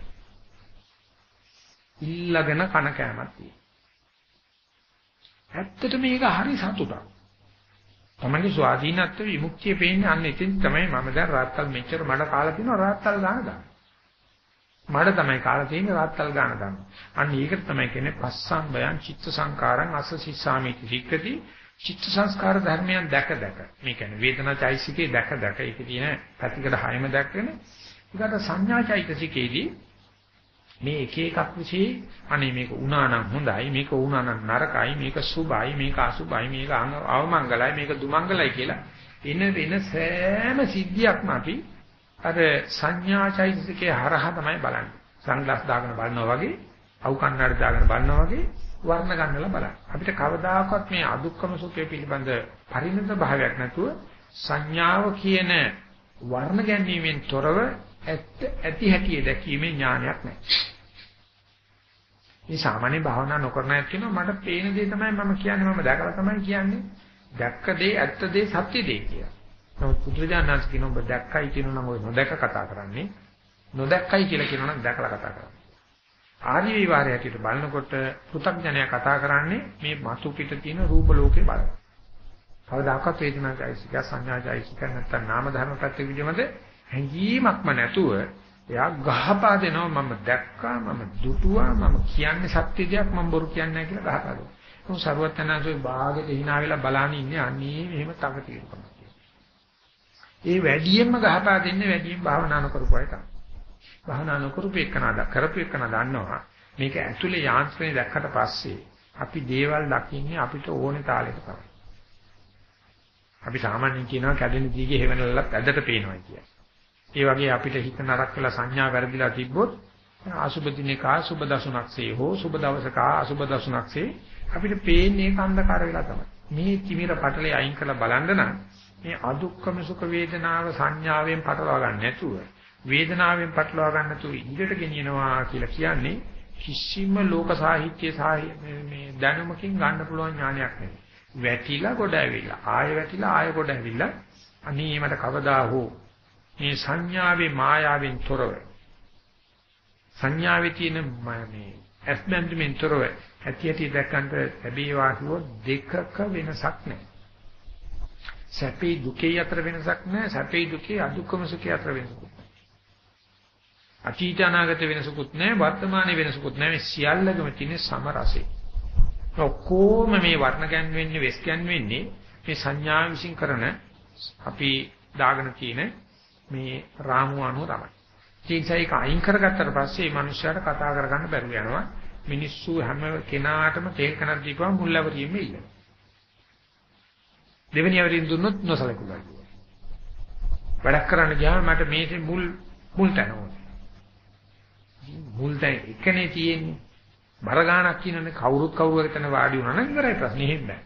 ඉල්ලගෙන කන කෑමක් තියෙනවා. ඇත්තට මේක හරි සතුටක්. තමන්ගේ ස්වාධීනත්ව විමුක්තිය පේන්නේ අන්න එතෙන් තමයි මම දැන් රාත්තල් මෙච්චර මඩ කාලා තිනවා රාත්තල් ගන්න. මඩ තමයි කාලා තියෙන්නේ රාත්තල් ගන්න ගන්න. අන්න ඒකට තමයි කියන්නේ පස්සම්බයං චිත්ත සංකාරං අසසිස්සාමිති සික්කති චිත්ත සංස්කාර ධර්මයන් දැක. මේ කියන්නේ වේදනා චෛසිකේ දැක. ඒක තියෙන පැතිකඩ හයම දැක්කනේ. ඊකට සංඥා චෛතසිකේදී මේ එක එකක් විශ්ේ අනේ මේක වුණා නම් හොඳයි මේක වුණා නම් නරකයි මේක සුභයි මේක අසුභයි මේක අවමංගලයි මේක දුමංගලයි කියලා එන වෙන සෑම සිද්ධියක්ම අපි අර සංඥාචෛතසිකේ හරහා තමයි බලන්නේ. සන්ග්ලාස් දාගෙන බලනවා වගේ අවු කන්නඩ දාගෙන බලනවා වගේ වර්ණ ගන්නලා බලන්න. අපිට කවදාකවත් මේ අදුක්කම සුඛය පිළිබඳ පරිණත භාවයක් නැතුව සංඥාව කියන වර්ණ ගැනීමෙන් තොරව ඇති හැටි දැකීමේ ඥානයක් නැහැ. මේ සාමාන්‍ය භාවනා නොකරන අය කියනවා මට පේන දේ තමයි මම කියන්නේ මම දැකලා තමයි කියන්නේ. දැක්ක දේ ඇත්ත දේ සත්‍ය දේ කියලා. නමුත් පුදුරජානනාස් කියනවා ඔබ දැක්කයි කියනවා නම් ඔය නොදැක කතා කරන්නේ. නොදැක්කයි කියලා කියනවා නම් දැකලා කතා කරන්නේ. ආර්ය විවරය හැටියට බලනකොට පෘථග්ජනයා කතා කරන්නේ මේ මතු පිට තියෙන රූප ලෝකේ බලන. කවදාකවත් වේදනාචෛසික සංඥාචෛසික නැත්නම් නාම ධර්ම පැත්තේ විදිහමද හැඟීමක්ම නැතුව එයා ගහපා දෙනවා මම දැක්කා මම දුටුවා මම කියන්නේ සත්‍ය දෙයක් මම බොරු කියන්නේ නැහැ කියලා ගහපා දෙනවා. මොකද සරුවත්තරනාසෝයි භාගෙට hina වෙලා බලන්නේ ඉන්නේ අන්නේ මෙහෙම තව తీරුකම. ඒ වැඩියෙන්ම ගහපා දෙන්නේ වැඩියෙන් භාවනා නොකරපු අය තමයි. භාවනා නොකරපු එකනද කරපු එකන දන්නවා මේක ඇතුලේ යාන්ත්‍රණය දැක්කට පස්සේ අපි දේවල් දකින්නේ අපිට ඕනේ තාලෙට තමයි. අපි සාමාන්‍යයෙන් කියනවා කැඩෙන දීගේ හේවනලලත් ඇදට පේනවා කියලා. ඒ වගේ අපිට හිත නරක වෙලා සංඥා වැරදිලා තිබ්බොත් අසුබ දිනේ කා සුබ දසුණක්සේ හෝ සුබ දවසක අසුබ දසුණක්සේ අපිට පේන්නේ ඒක අන්ධකාර වෙලා තමයි. මේ කිමිර පටලේ අයින් කරලා බලන්න නම් මේ අදුක්කම සුඛ වේදනාව සංඥාවෙන් පටලවා ගන්න නැතුව වේදනාවෙන් පටලවා ගන්න නැතුව ඉඳට ගෙනියනවා කියලා කියන්නේ කිසිම ලෝක සාහිත්‍ය මේ දැනුමකින් ගන්න පුළුවන් ඥානයක් නෙවෙයි. වැටිලා ගොඩ ඇවිල්ලා ආය වැටිලා ආය ගොඩ ඇවිල්ලා අනේ මට කවදා හෝ මේ සංඥාවේ මායාවෙන් තොරව සංඥාවේ තියෙන මේ ඇස්බැඳුමින් තොරව ඇති දැක්කන්ට ලැබේවා කිව්වොත් දෙකක වෙනසක් නැහැ. සැපේ දුකේ අතර වෙනසක් නැහැ. සැපේ දුකේ අදුක්කම සුඛේ අතර වෙනසකුත් නැහැ. අතීත අනාගත වෙනසකුත් නැහැ. වර්තමානයේ වෙනසකුත් නැහැ. මේ සියල්ලකම තියෙන සම රසය. ඔක්කොම මේ වර්ණ ගැන් වෙන්නේ වෙස් ගැන් වෙන්නේ මේ සංඥා විශ්ින් කරන අපි දාගෙන තියෙන මේ රාමුව අනුව තමයි. ඒක අයින් කරගත්තට පස්සේ මේ මනුස්සයාට කතා කරගන්න බැරුව යනවා. මිනිස්සු හැම කෙනාටම තේල් කනක් දීපුවම මුල්වරියෙම ඉල්ලනවා. දෙවෙනි අවරින් දුන්නොත් නොසලකුණා කියනවා. වැඩක් කරන්න ගියාම මට මේකේ මුල් තැනවා. මුල් තැන එකනේ තියෙන්නේ. බර ගානක් කියනනේ කවුරු හරි තන වාඩි වුණා නම් ඉවරයි ප්‍රශ්නේ හෙන්නේ.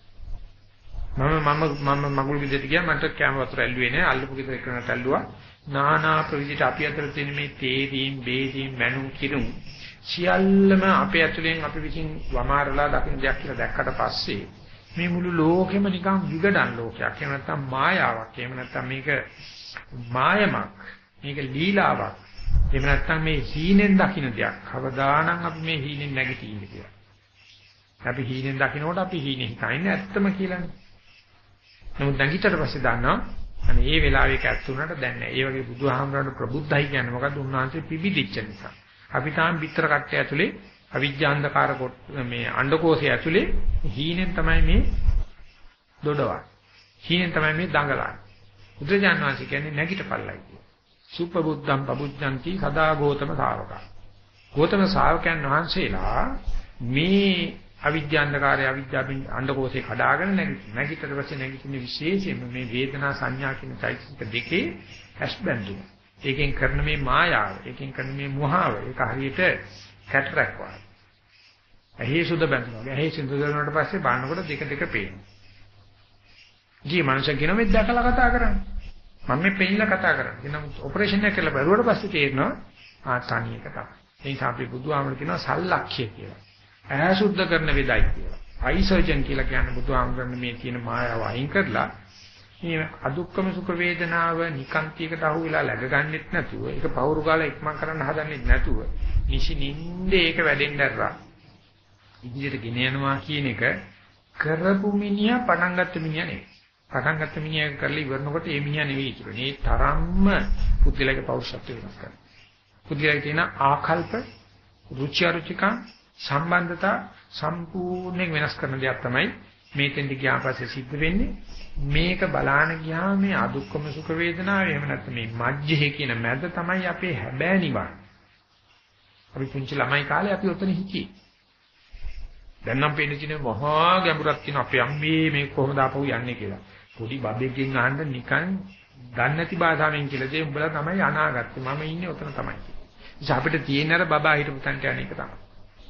මම මගුල් ගෙදරට ගියා මට කැම වතුර ඇල්ලුවේ නෑ අල්ලපු ගෙදර එකනට ඇල්ලුවා. නානා ප්‍රවිධිත අපි අතර තියෙන මේ තේරීම් බේරීම් මනු කිරුම් සියල්ලම අපේ ඇතුලෙන් අපි විසින් වමාරලා දකින්න දෙයක් කියලා දැක්කට පස්සේ මේ මුළු ලෝකෙම නිකන් විගඩන් ලෝකයක්. එහෙම නැත්නම් මායාවක්. එහෙම නැත්නම් මේක මායමක්. මේක ලීලාවක්. එහෙම නැත්නම් මේ හීනෙන් දකින්න දෙයක්. කවදානම් අපි මේ හීනෙන් නැගිටින්නේ කියලා. අපි හීනෙන් දකින්නකොට අපි හීනෙ හිතන්නේ ඇත්තම කියලානේ. නමුත් නැගිටට පස්සේ දන්නවා අනේ මේ වෙලාවේ ඒක ඇත්ත උනට දැන් නෑ. ඒ වගේ බුදුහාමරණ ප්‍රබුද්ධයි කියන්නේ මොකද්ද? උන්වහන්සේ පිබිදිච්ච නිසා. අපි තාම පිටර කට්ටය ඇතුලේ අවිජ්ජාන්ධකාර මේ අණ්ඩකෝෂය ඇතුලේ හීනෙන් තමයි මේ දොඩවන්නේ. හීනෙන් තමයි මේ දඟලන්නේ. බුදුජානක වහන්සේ කියන්නේ නැගිටපල්ලයි කියන්නේ. සුපබුද්ධම් පබුද්ධಂತಿ සදා ගෝතම ශාවකා. ගෝතම ශාවකයන් වහන්සේලා මේ අවිද්‍යාන්ධකාරය අවිද්‍යාවෙන් අණ්ඩකෝෂේ කඩාගෙන නැගිටතර පස්සේ නැගිටින විශේෂයෙන්ම මේ වේදනා සංඥා කියන চৈতසික දෙකේ ඇස්බැඳු. ඒකෙන් කරන මේ මායාව, ඒකෙන් කරන මේ මොහාව, ඒක හරියට කැටරක් වගේ. ඇහි සුද බැඳුනවා. ඇහි සුද බැඳුනට පස්සේ බලනකොට දෙක පේනවා. ජී මනුෂ්‍ය කියන මේ දැකලා කතා කරන්නේ. මම මේ පෙන්නලා කතා කරන්නේ. නමුත් ඔපරේෂන් එක කරලා බැලුවට පස්සේ තේරෙනවා තනියක තමයි. ඒ නිසා අපි බුදුහාමර කියනවා සල්ලක්ෂ්‍ය කියලා. ඇහැ සුද්ධ කරන වෙදයි කියලා. අයි සර්ජන් කියලා කියන්නේ බුදුහාමරන්නේ මේ තියෙන මායාව අයින් කරලා මේ අදුක්කම සුඛ වේදනාව නිකාන්තියකට අහු වෙලා läගගන්නෙත් නැතුව ඒක පවුරු ගාලා ඉක්මන් කරන්න හදන්නෙත් නැතුව නිසිනින්දේ ඒක වැඩෙන්න ඇරලා ඉදිරියට ගෙන යනවා කියන එක කරපු මිනිහා පටන් ගත්ත මිනිහා නෙවෙයි. පටන් ගත්ත මිනිහා කරලා ඉවරනකොට ඒ මිනිහා නෙවෙයි කියන්නේ. මේ තරම්ම පුද්ගලයාගේ පෞරුෂත්වය වෙනස් කරනවා. පුද්ගලයාගේ තියෙන ආකල්ප, රුචි අරුචිකා, සම්බන්ධතා සම්පූර්ණයෙන් වෙනස් කරන දෙයක් තමයි මේකෙන්දි ගියාන් පස්සේ සිද්ධ වෙන්නේ. මේක බලාන ගියාම මේ අදුක්කම සුඛ වේදනාව එහෙම නැත්නම් මේ මජ්ජේ කියන මැද තමයි අපේ හැබෑ නිවන. අපි පුංචි ළමයි කාලේ අපි ඔතන හිටියේ. දැන් නම් පේන තියෙන මහා ගැඹුරක් තියෙන අපේ අම්මේ මේ කොහොමද ආපහු යන්නේ කියලා. පොඩි බබෙක්ගෙන් අහන්න නිකන් දන්නේ නැති භාෂාවෙන් කියලා දේ උඹලා තමයි අනාගත්තේ. මම ඉන්නේ ඔතන තමයි. ඉතින් අපිට තියෙන අර බබා හිටපු තැනට යන එක තමයි.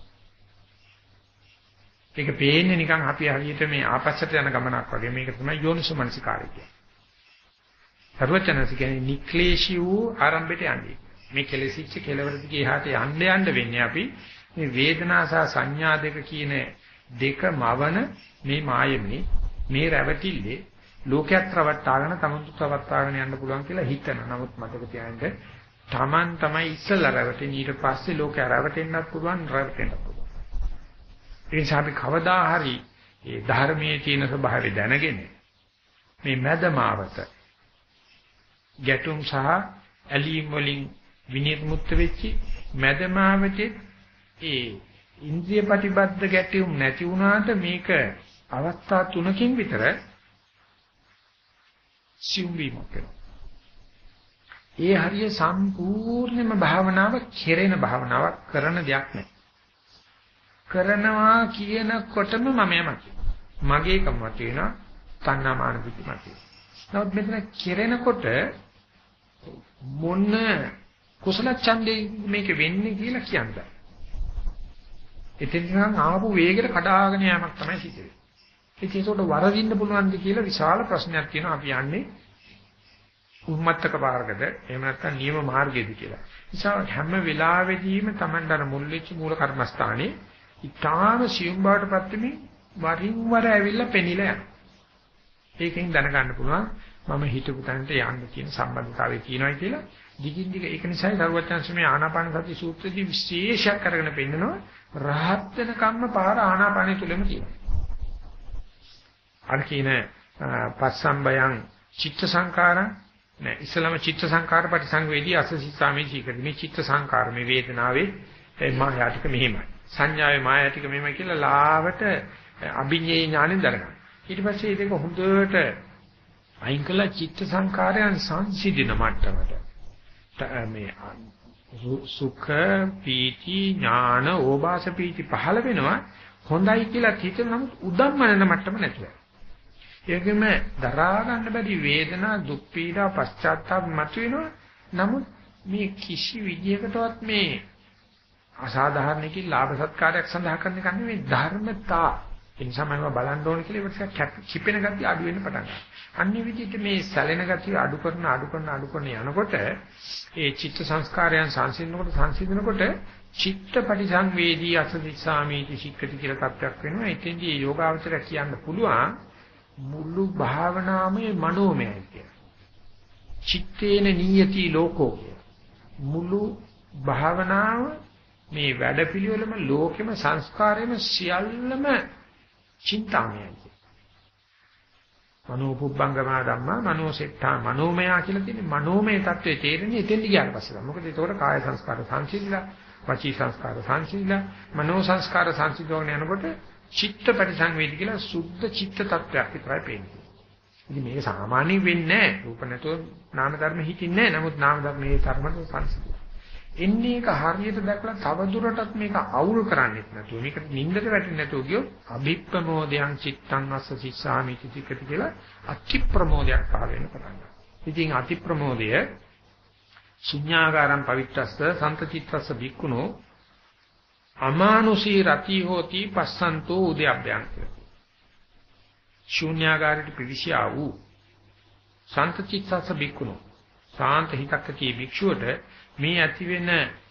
ඒක පේන්නේ නිකන් අපි හරියට මේ ආපස්සට යන ගමනක් වගේ. මේක තමයි යෝනිසෝමනසිකාරය කියන්නේ. සර්වචනසි කියන්නේ නික්ලේශී වූ ආරම්භයට යන්නේ. මේ කෙලෙසිච්ච කෙලවර දිගේ එහාට යන්න වෙන්නේ අපි මේ වේදනා සහ සංඥා දෙක කියන දෙක මවන මේ මායෙමේ මේ රැවටිල්ලේ ලෝකයක් රවට්ටාගෙන තමන්ට රවට්ටාගෙන යන්න පුළුවන් කියලා හිතන. නමුත් මතක තියාගන්න තමන් තමයි ඉස්සෙල්ලා රැවටෙන්නේ. ඊට පස්සේ ලෝකය රැවටෙන්නත් පුළුවන් රැවටෙන්නත් පුළුවන්. ඒ නිසා අපි කවදා හරි මේ ධර්මයේ තියෙන ස්වභාවය දැනගෙන මේ මැදමාවත ගැටුම් සහ ඇලීම් වලින් විනිර්මුක්ත වෙච්චි මැදමාවතේ ඒ ඉන්ද්‍රිය ප්‍රතිබද්ධ ගැටුම් නැති වුණාට මේක අවස්ථා තුනකින් විතර සිව් වීමක් වෙනවා. ඒ හරිය සම්පූර්ණයෙන්ම භාවනාව කෙරෙන භාවනාවක් කරන දෙයක් නෑ. කරනවා කියනකොටම මම යමක්. මගේ කම තියෙනවා තණ්හා මාන දිටි මත. නමුත් මෙතන කෙරෙනකොට මොන කුසල ඡන්දේ මේක වෙන්නේ කියලා කියන්නේ. එතෙන් නම් ආපු වේගයට කඩාගෙන යamak තමයි සිද්ධ වෙන්නේ. ඒකට වරදින්න පුළුවන්ද කියලා විශාල ප්‍රශ්නයක් තියෙනවා. අපි යන්නේ උම්මත්තක පාරකද එහෙම නැත්නම් නියම මාර්ගයේද කියලා. නිසා හැම වෙලාවෙදීම Tamanට අර මුල් වෙච්ච මූල කර්මස්ථානේ ඊටාම සියුම් බවටපත් වෙමින් වරින් වර ඇවිල්ලා පෙනිලා යනවා. ඒකෙන් දැනගන්න පුළුවන් මම හිතපු තැනට යන්න කියන සම්බන්ධතාවය තියෙනවා කියලා. දිගින් දිග ඒක නිසායි දරුවචන්සමේ ආනාපාන සති සූත්‍රයේදී විශේෂයක් කරගෙන පෙන්නනවා රහත් වෙන කම්ම පාර ආනාපානෙ තුලම තියෙනවා. අර කියන පස්සම්බයං චිත්ත සංකාරං නෑ ඉස්සලම චිත්ත සංකාර පරිසංවේදී අසසිතාමේ චීකරි මේ චිත්ත සංකාර මේ වේදනාවේ මායාටික මෙහෙමයි සංඥාවේ මායාටික මෙහෙමයි කියලා ලාවට අභිඤ්ඤේ ඥාණයෙන් දරගන්න. ඊට පස්සේ ඒක හොඳට අයින් කළා චිත්ත සංකාරයන් සංසිඳින මට්ටමට මේ සුඛ පීති ඥාන ඕභාස පීති පහළ වෙනවා හොඳයි කියලා හිතන නමුත් උදම්මනන මට්ටම නැතුව. ඒකෙම දරා ගන්න බැරි වේදනා දුක් පීඩා පශ්චාත්තාප මතුවෙනවා. නමුත් මේ කිසි විදියකටවත් මේ අසාධාරණකින් ලාභ සත්කාරයක් සඳහා කරන එක නෙවෙයි ධර්මතා. ඒ නිසා මම බලන්න ඕන කියලා ඒක කිපෙන ගතිය අඩු වෙන්න පටන් ගන්නවා. අන්නේ විදිහට මේ සැලෙන ගතිය අඩු කරන යනකොට ඒ චිත්ත සංස්කාරයන් සංසිඳනකොට චිත්ත පරිසංවේදී අසදිස්සාමීති සික්කති කියලා තත්ත්වයක් වෙනවා. එතෙන්දී යෝගාවචර කියන්න පුළුවන් මුළු භාවනාවේ මනෝමයයි කියලා. චිත්තේන නියති ලෝකෝ මුළු භාවනාව මේ වැඩපිළිවෙලම ලෝකෙම සංස්කාරෙම සියල්ලම චින්තාමයයි. මනෝපුබ්බංගමා ධම්මා මනෝසෙට්ඨා මනෝමයා කියලා තියෙන්නේ මනෝමය தත්ත්වයේ තේරෙන්නේ එතෙන්දි ගියාට පස්සේ තමයි. මොකද ඒතකොට කාය සංස්කාර සංසිඳිලා, වචී සංස්කාර සංසිඳිලා, මනෝ සංස්කාර සංසිඳවගෙන යනකොට චිත්ත පරිසංවේදී කියලා සුද්ධ චිත්ත තත්ත්වයක් විතරයි පේන්නේ. ඉතින් මේක සාමාන්‍යයෙන් වෙන්නේ නැහැ. රූප නැතුව නාම ධර්ම හිතින්නේ නැහැ. නමුත් නාම ධර්ම මේ තරමට සංසිඳිලා. එන්නේ එක හරියට දැක්ලා තව දුරටත් මේක අවුල් කරන්නෙත් නැතුව මේක නින්දට වැටෙන්නේ නැතුව ගියොත් අභිප්‍රමෝදයන් චිත්තං අස්ස සිස්සාමි කිතිකති කියලා අති ප්‍රමෝදයක් පහළ වෙන පටන් ගන්නවා. ඉතින් අති ප්‍රමෝදය ශුඤ්ඤාගාරම් පවිත්‍රස්ස සන්තචිත්තස්ස භික්ඛුනෝ අමානුෂී රති හෝති පස්සන්තෝ උද්‍යප්පයන් කියලා. ශුඤ්ඤාගාරයට පිවිසියා වූ සන්තචිත්තස්ස භික්ඛුනෝ සාන්ත හිතක් ඇති භික්ෂුවට මේ ඇති වෙන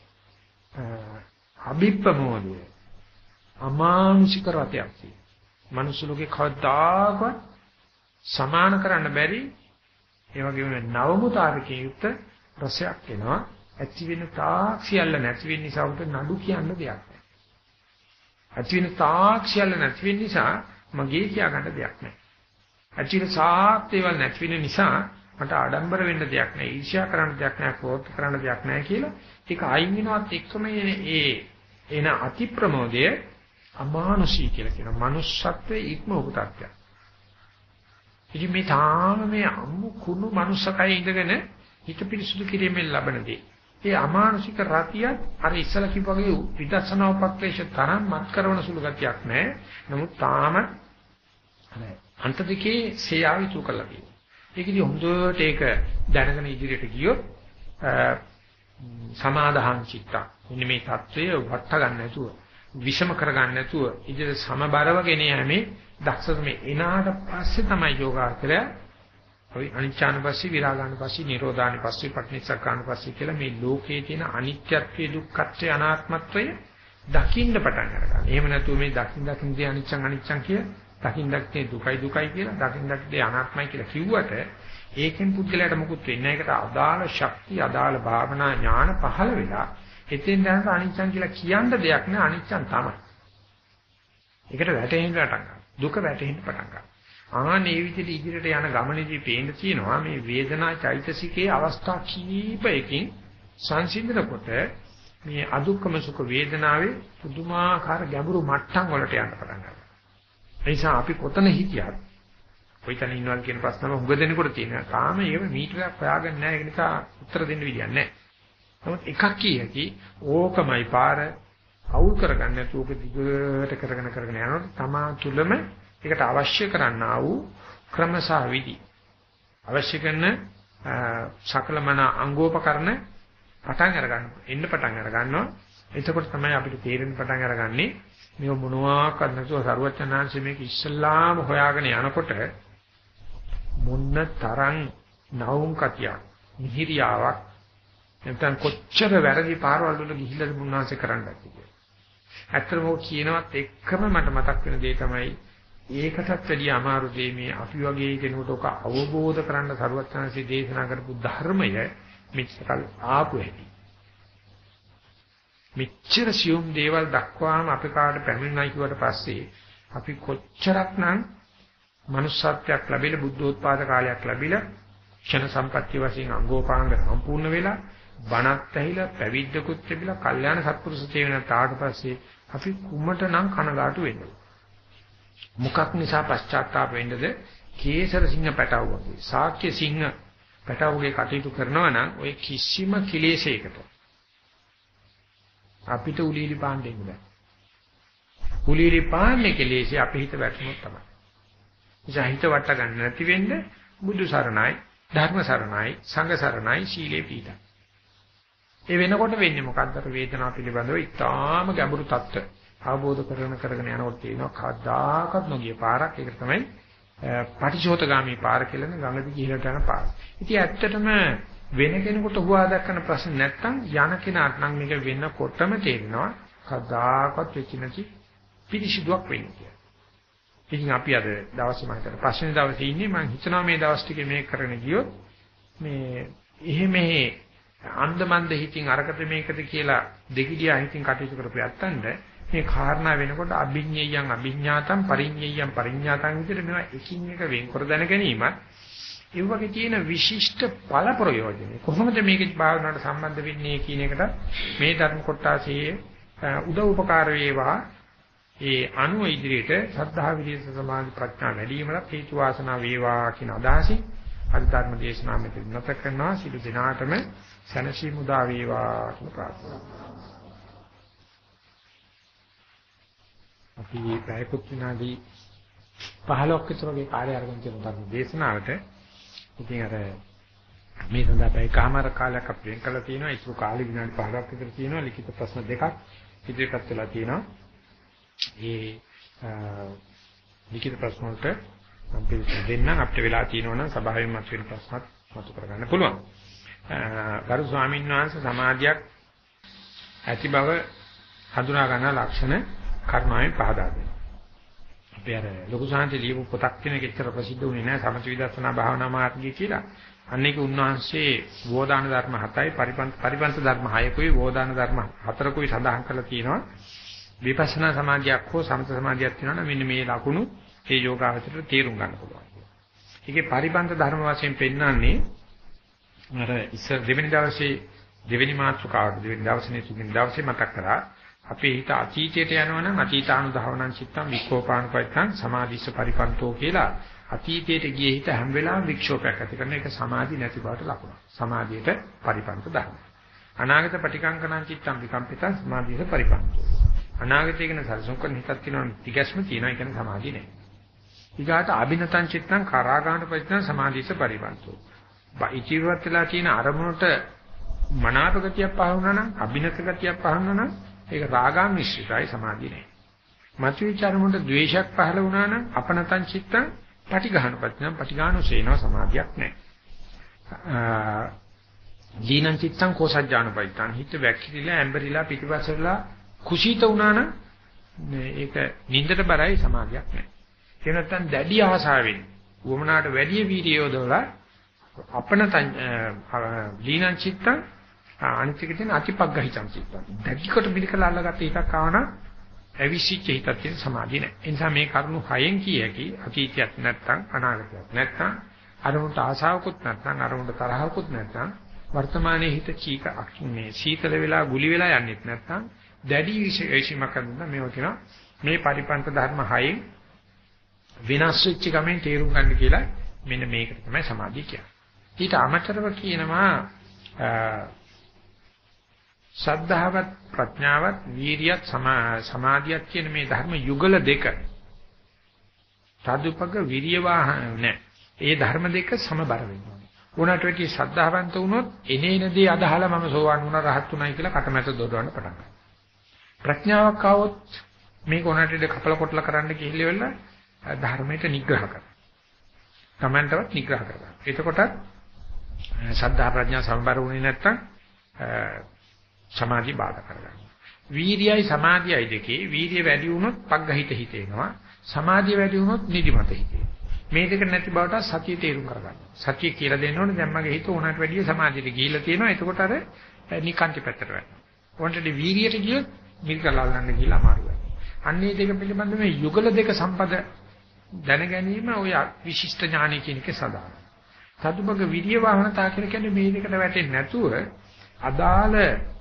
අභිප්‍රමෝදය අමානුෂික රතයක් තියෙනවා. මනුස්ස ලෝකේ කවදාකවත් සමාන කරන්න බැරි ඒ වගේම නවමුතාවකේ යුක්ත රසයක් එනවා. ඇති වෙන තාක් සියල්ල නැති වෙන නිසා උට නඩු කියන්න දෙයක් නැහැ. ඇති වෙන තාක් සියල්ල නැති වෙන නිසා මගේ කියා ගන්න දෙයක් නැහැ. ඇති වෙන සාත් ඒවා නැති වෙන නිසා මට ආඩම්බර වෙන්න දෙයක් නැහැ, ඊර්ෂ්‍යා කරන්න දෙයක් නැහැ, ක්‍රෝධ කරන්න දෙයක් නැහැ කියලා ඒක අයින් වෙනවත් එක්කම එන අති ප්‍රමෝදය අමානුෂී කියලා කියනවා. manussත්වයේ ඉක්ම උපතක්ය. ඉතින් මේ තාම මේ අම්මු කුණු manussකයි ඉඳගෙන හිත පිරිසුදු කිරීමෙන් ලබනදී ඒ අමානුෂික රතියත් අර ඉස්සලා කිව්වාගේ විදර්ශනා උපක්ලේශ තරම් මත් කරන සුළු ගතියක් නැහැ. නමුත් තාම අන්ත දෙකේ සේයාවිතු කළා කියනවා. ඒකදී හොඳට ඒක දැනගෙන ඉදිරියට ගියොත් සමාදාහං චිත්ත. මෙන්න මේ தত্ত্বය වට ගන්න නැතුව, විෂම කර ගන්න නැතුව ඉදිරියට සමබරව ගෙන යෑමේ දක්ෂකම එනාට පස්සේ තමයි යෝගාචරය ඔය අනිච්චානුපස්සී, විරාගානුපස්සී, නිරෝධානුපස්සී, පටිච්චසමුප්පාදානුපස්සී කියලා මේ ලෝකයේ තියෙන අනිත්‍යත්වයේ, දුක්ඛත්වයේ, අනාත්මත්වයේ දකින්න පටන් ගන්නවා. එහෙම නැතුව මේ දකින් අනිච්චං කිය දකින්දක්නේ දුකයි කියලා දකින්දක්නේ අනාත්මයි කියලා කිව්වට ඒකෙන් පුද්ගලයාට මොකුත් වෙන්නේ නැහැ. ඒකට අදාළ ශක්තිය, අදාළ භාවනා ඥාන පහළ වෙලා එතෙන් දැනට අනිච්චං කියලා කියන්න දෙයක් නෑ. අනිච්චං තමයි. ඒකට වැටෙන්න පටන් ගන්නවා. දුක වැටෙන්න පටන් ගන්නවා. ආනේ විදිහට ඉදිරියට යන ගමනේදී පේන්න තියෙනවා මේ වේදනා චෛතසිකයේ අවස්ථා කීපයකින් සංසිඳනකොට මේ අදුක්කම සුඛ වේදනාවේ පුදුමාකාර ගැඹුරු මට්ටම් වලට යන්න පටන් ගන්නවා. ඒ නිසා අපි කොතන හිටියත් කොයිතන ඉන්නවද කියන ප්‍රශ්නම හුඟ දෙනකොට තියෙනවා. තාම ඒව මීටරයක් හොයාගන්න නැහැ. ඒ නිසා උත්තර දෙන්න විදියක් නැහැ. නමුත් එකක් කියකි ඕකමයි පාර අවුල් කරගන්න නැතුව ඔක දිගට කරගෙන යනකොට තමා තුළම ඒකට අවශ්‍ය කරන්නා වූ ක්‍රමසහ විදි අවශ්‍ය කරන සකලමන අංගෝපකරණ පටන් අර ගන්නවා. එතකොට තමයි අපිට තේරෙන්න පටන් අරගන්නේ මේ මොනවා කරන්නසෝ සරුවචනාංශ මේක ඉස්සල්ලාම හොයාගෙන යනකොට මොන්න තරම් නවුම් කතියක් මිහිරියාවක් නැත්නම් කොච්චර වැරදි පාරවල් වල ගිහිල්ලාද මුන්නාංශ කරන්නත් කියලා. ඇත්තටම ඔය කියනවත් එක්කම මට මතක් වෙන දේ තමයි ඒකටත් වැඩිය අමාරු දේ මේ අපි වගේ කෙනෙකුට ඔක අවබෝධ කරන්න සරුවචනාංශයේ දේශනා කරපු ධර්මය මෙච්චර ආපු හැටි. මෙච්චර සියුම් දේවල් දක්වාම අපි කාට පැමිණෙනයි කියවට පස්සේ අපි කොච්චරක්නම් මනුෂ්‍යත්වයක් ලැබිලා බුද්ධෝත්පාද කාලයක් ලැබිලා ක්ෂණ සම්පත්‍ය වශයෙන් අංගෝපාංග සම්පූර්ණ වෙලා බණත් ඇහිලා පැවිද්දකුත් ලැබිලා කල්යාණ සත්පුරුෂ සේවනත් ආවට පස්සේ අපි කුමටනම් කනගාටු වෙන්නේ මොකක් නිසා පශ්චාත්තාප වෙන්නද කේසර සිංහ පැටව වගේ ශාක්‍ය සිංහ පැටවගේ කටයුතු කරනවා නම් ඔය කිසිම කිලේශයකට අපිට උලීලි පාන්න දෙන්න බෑ. උලීලි පාන්නේ කෙලෙසේ අපි හිත වැටුනොත් තමයි. නිසා හිත වට ගන්න නැති වෙන්න බුදු සරණයි, ධර්ම සරණයි, සංඝ සරණයි, සීලේ පීඨයි. ඒ වෙනකොට වෙන්නේ මොකක්ද? වේදනාව පිළිබඳව ඉතාම ගැඹුරු தত্ত্ব අවබෝධ කරගෙන යනකොට තියෙනවා කවදාකවත් නොගිය පාරක්. ඒක තමයි පටිච්චෝතගාමී පාර කියලා ගඟදි ගිහිලට යන පාර. ඉතින් ඇත්තටම වෙන කෙනෙකුට හුවා දක්වන ප්‍රශ්න නැත්තම් යන කෙනාට නම් මේක වෙනකොටම තේරෙනවා කවදාකවත් වෙච්ච නැති පිළිසිදුවක් වෙන්නේ කියලා. ඉතින් අපි අද දවසේ මම හිතන පස්වෙනි දවසේ ඉන්නේ මම හිතනවා මේ දවස් ටිකේ මේක කරගෙන ගියොත් මේ එහෙ අන්දමන්ද හිතින් අරකට මේකද කියලා දෙගිඩියා හිතින් කටයුතු කරපු යත්තන්ට මේ කාරණා වෙනකොට අභිඤ්ඤයයන් අභිඤ්ඤාතම් පරිඤ්ඤයයන් පරිඤ්ඤාතම් විදිහට මේවා එකින් එක වෙන්කර දැන ගැනීමත් ඒ වගේ තියෙන විශිෂ්ට ඵල ප්‍රයෝජනෙ කොහොමද මේකේ භාවනාවට සම්බන්ධ වෙන්නේ කියන එකට මේ ධර්ම කොටාසේ උදව් උපකාර වේවා ඒ අනුව ඉදිරියට සද්ධා විරිය සමාධි ප්‍රඥා වැඩි වීමට හේතු වාසනා වේවා කියන අදහසින් අද ධර්ම දේශනාව මෙතන නැත කරනවා සිළු දිනාටම සනසි මුදා වේවා කියන ප්‍රාර්ථනා. අපි පැයකුත් විනාඩි 15ක් විතර වගේ කාලය අරගෙන තියෙන ධර්ම දේශනාවට ඉතින් අර මේ සඳහා පැයකමාර කාලයක් අපි වෙන් කළා තියෙනවා. ඒක කාලෙ විනාඩි 15ක් විතර තියෙනවා. ලිඛිත ප්‍රශ්න දෙකක් ඉදිරිපත් වෙලා තියෙනවා. ඒ ලිඛිත ප්‍රශ්න වලට මම පිළිතුරු දෙන්නම්. අපිට වෙලා තියෙනවා නම් සභාවෙන් මතුවෙන ප්‍රශ්නත් මතු කරගන්න පුළුවන්. ගරු ස්වාමීන් වහන්සේ සමාධියක් ඇති බව හඳුනා ගන්න ලක්ෂණ කර්මාවෙන් පහදා දෙනවා. අපි අර ලොකු සාන්ති ලියපු පොතක් කෙනෙක් එච්චර ප්‍රසිද්ධ වුණේ නැහැ සමථ විදර්ශනා භාවනා මාර්ගය කියලා. අන්නේක උන්වහන්සේ වෝදාන ධර්ම 7යි පරිපන්ත ධර්ම 6කුයි වෝදාන ධර්ම 4කුයි සඳහන් කරලා තියෙනවා. විපස්සනා සමාධියක් හෝ සමථ සමාධියක් තියෙනවා නම් මෙන්න මේ ලකුණු ඒ යෝගාවචරයට තේරුම් ගන්න පුළුවන්. ඒකේ පරිපන්ත ධර්ම වශයෙන් පෙන්නන්නේ අර ඉස්සර දෙවෙනි දවසේ දෙවෙනි මාතෘකාවට දෙවෙනි දවසේ තුන්වෙනි දවසේ මතක් කරා අපේ හිත අතීතයට යනවා නම් අතීතානුධාවනං චිත්තං වික්ඛෝපානුපත්තං සමාධිස්ස පරිපන්තෝ කියලා අතීතයට ගියේ හිත හැම වෙලාවෙම වික්ෂෝපයක් ඇති කරන එක සමාධි නැති බවට ලකුණක්. සමාධියට පරිපන්ත ධර්ම. අනාගත පටිකංකණං චිත්තං විකම්පිතං සමාධිස්ස පරිපන්තෝ. අනාගතය ගැන සල්සුන්කන් හිතක් තියෙනවා තිගැස්ම තියෙනවා ඒ කියන්නේ සමාධිය නෑ. ඊගාට අභිනතං චිත්තං කරාගාණ පරිත්තං සමාධිස්ස පරිපන්තෝ. ඉතිවත් වෙලා තියෙන අරමුණට මනාප ගතියක් පහ වුණා නම් අභිනත ගතියක් පහ වුණා නම් ඒක රාගාන් මිශ්‍රිතයි සමාධිය නෑ. මතුවිචාරමුණට ද්වේෂයක් පහළ වුණා නම් අපනතං චිත්තං පටිඝාන පරිත්තං පටිඝානෝසේන සමාධියක් නෑ. දීනං චිත්තං කෝසජ්ජාන පරිත්තං හිත වැක්කිරිලා ඇඹරිලා පිටිපස්සලා කුසීත වුණා නම් ඒක නින්දට බරයි සමාධියක් නෑ. ඒ නැත්තම් දැඩි ආසාවෙන් වමනාට වැඩි වීර්යය යොදවලා අපනතං දීනං චිත්තං අනිත්‍යක තියෙන අතිපග්ගහිතං චිත්තං දැඩිකොට පිළිකලා අල්ලගත්ත එකක් ආවනම් අවිසිච්ච හිතක් තියෙන සමාධිය නෑ. ඒ නිසා මේ කරුණු හයෙන් කියකි අතීතයක් නැත්තම් අනාගතයක් නැත්තම් අරමුණට ආශාවකුත් නැත්තම් අරමුණට තරහකුත් නැත්තම් වර්තමානයේ හිත චීක මේ සීතල වෙලා ගුලි වෙලා යන්නේත් නැත්තම් දැඩි විශේෂීමක් කරනවා මේව කියනවා මේ පරිපන්ත ධර්ම හයෙන් වෙනස් වෙච්ච ගමෙන් තේරුම් ගන්න කියලා මෙන්න මේකට තමයි සමාධිය කියන්නේ. ඊට අමතරව කියනවා ශ්‍රද්ධාවත් ප්‍රඥාවත් වීරියත් සමාධියත් කියන මේ ධර්ම යුගල දෙක තදුපග විරිය වාහන නැහැ. ඒ ධර්ම දෙක සමබර වෙනවා. උනාට වෙටි ශ්‍රද්ධාවන්ත වුණොත් එනේනදී අදහලා මම සෝවන් වුණා රහත් වුණායි කියලා කටමැත දොඩවන්න පටන් ගන්නවා. ප්‍රඥාවක් આવොත් මේක උනාට ඉඳ කපල කොටල කරන්න කිහිල්ල ධර්මයට නිග්‍රහ කරනවා. තමන්ටවත් නිග්‍රහ කරනවා. එතකොටත් ශ්‍රද්ධා ප්‍රඥා සමබර වුණේ නැත්නම් සමාධි බාධා කරගන්නවා. වීර්යයි සමාධියයි දෙකේ වීර්ය වැඩි වුණොත් පග්ගහිත හිතේනවා. සමාධිය වැඩි වුණොත් නිදිමත හිතේ. මේ දෙක නැති බවට සතිය තේරුම් කරගන්න. සතිය කියලා දෙන්න ඕනේ දැන් මගේ හිත උනාට වැඩිය සමාධියට ගිහිල්ලා තියෙනවා. එතකොට අර නිකාන්ති පැත්තට වැටෙනවා. ඔන්ටදී වීර්යයට ගියොත් මිල්කලල්ලන්න ගිහිල්ලා අමාරු වෙනවා. අන්නේ දෙක පිළිබඳව මේ යුගල දෙක සම්පද දැන ගැනීම ඔය විශිෂ්ට ඥානය කියන එක සදාන. සතුබග විරිය වාහනතා කියන්නේ මේ දෙකට වැටෙන්නේ නැතුව අදාළ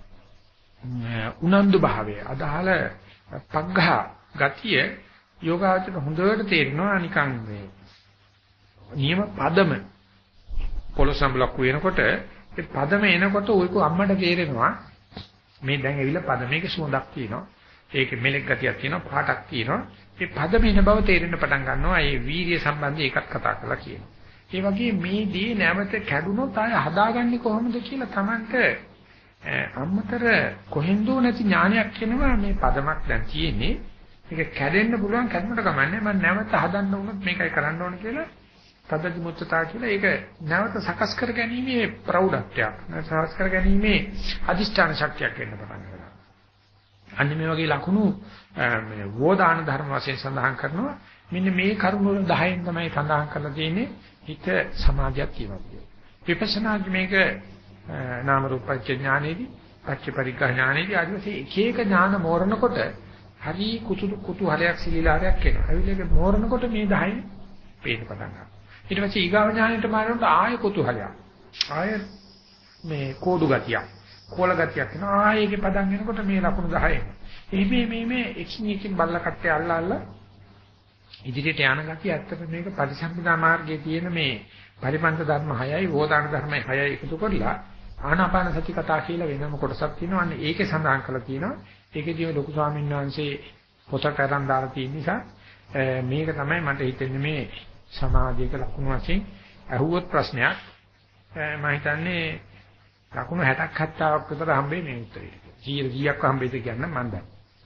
උනන්දු භාවය අදාළ පග්ඝ ගතිය යෝගාචර හොඳට තේරෙනවා නිකන් මේ නියම පදම පොළොසම්බලක් වෙනකොට ඒ පදම එනකොට ඔයක අම්මට තේරෙනවා මේ දැන් ඇවිල්ලා පදමේක සුවඳක් තියෙනවා ඒකේ මෙලෙක් ගතියක් තියෙනවා පාටක් තියෙනවා ඒ පදම එන බව තේරෙන්න පටන් ගන්නවා ඒ වීර්ය සම්බන්ධයෙන් එකක් කතා කරලා කියනවා ඒ වගේ මේ දී නැවත කැඩුනොත් ආය හදාගන්නේ කොහොමද කියලා Tamanට අම්මතර කොහෙන්දෝ නැති ඥානයක් එනවා මේ පදමක් දැන් තියෙන්නේ මේක කැඩෙන්න පුළුවන් කැඩුමට කමන්නේ මම නැවත හදන්න උනොත් මේකයි කරන්න ඕන කියලා තදදි මුත්තතා කියලා ඒක නැවත සකස් කර ගැනීමේ ප්‍රෞಢත්වයක් සකස් කර ගැනීමේ අදිෂ්ඨාන ශක්තියක් වෙන්න පටන් ගන්නවා අන්න මේ වගේ ලකුණු මේ වෝදාන ධර්ම වශයෙන් සඳහන් කරනවා මෙන්න මේ කරුණු 10න් තමයි සඳහන් කරලා තියෙන්නේ හිත සමාධියක් කියනවා විපස්සනාදි මේක නාම රූප පරිච්ඡ ඥානෙදී පච්ච පරිග්‍රහ ඥානෙදී ආදිවාසී එක එක ඥාන මෝරණකොට හරි කුතුහලයක් සිලිලාරයක් එනවා. අවිලේක මෝරණකොට මේ 10 පේන්න පටන් ගන්නවා. ඊට පස්සේ ඊගාව ඥානෙට මාරුනොත් ආය කුතුහලයක්. ආය මේ කෝඩු ගතියක්, කොල ගතියක් එනවා. ආයේගේ පදන් එනකොට මේ ලකුණු 10 එනවා. මේ එකින් එකින් බල්ල කට්ටේ අල්ලලා ඉදිරියට යන ගතිය ඇත්තට මේක පරිසම්පදා මාර්ගයේ තියෙන මේ පරිපන්ත ධර්ම 6යි වෝදාන ධර්ම 6යි එකතු කරලා ආනාපාන සති කතා කියලා වෙනම කොටසක් තියෙනවා. අන්න ඒකේ සඳහන් කරලා තියෙනවා. ඒකේදී ලොකු ස්වාමීන් වහන්සේ පොතක් අරන් දාලා තියෙන නිසා මේක තමයි මට හිතෙන්නේ මේ සමාධියක ලකුණු වශයෙන් අහුවොත් ප්‍රශ්නයක් මම හිතන්නේ ලකුණු 60ක් 70ක් විතර හම්බෙන්නේ මේ උත්තරේ. 100ක් හම්බෙයිද කියන්න මම දන්නේ.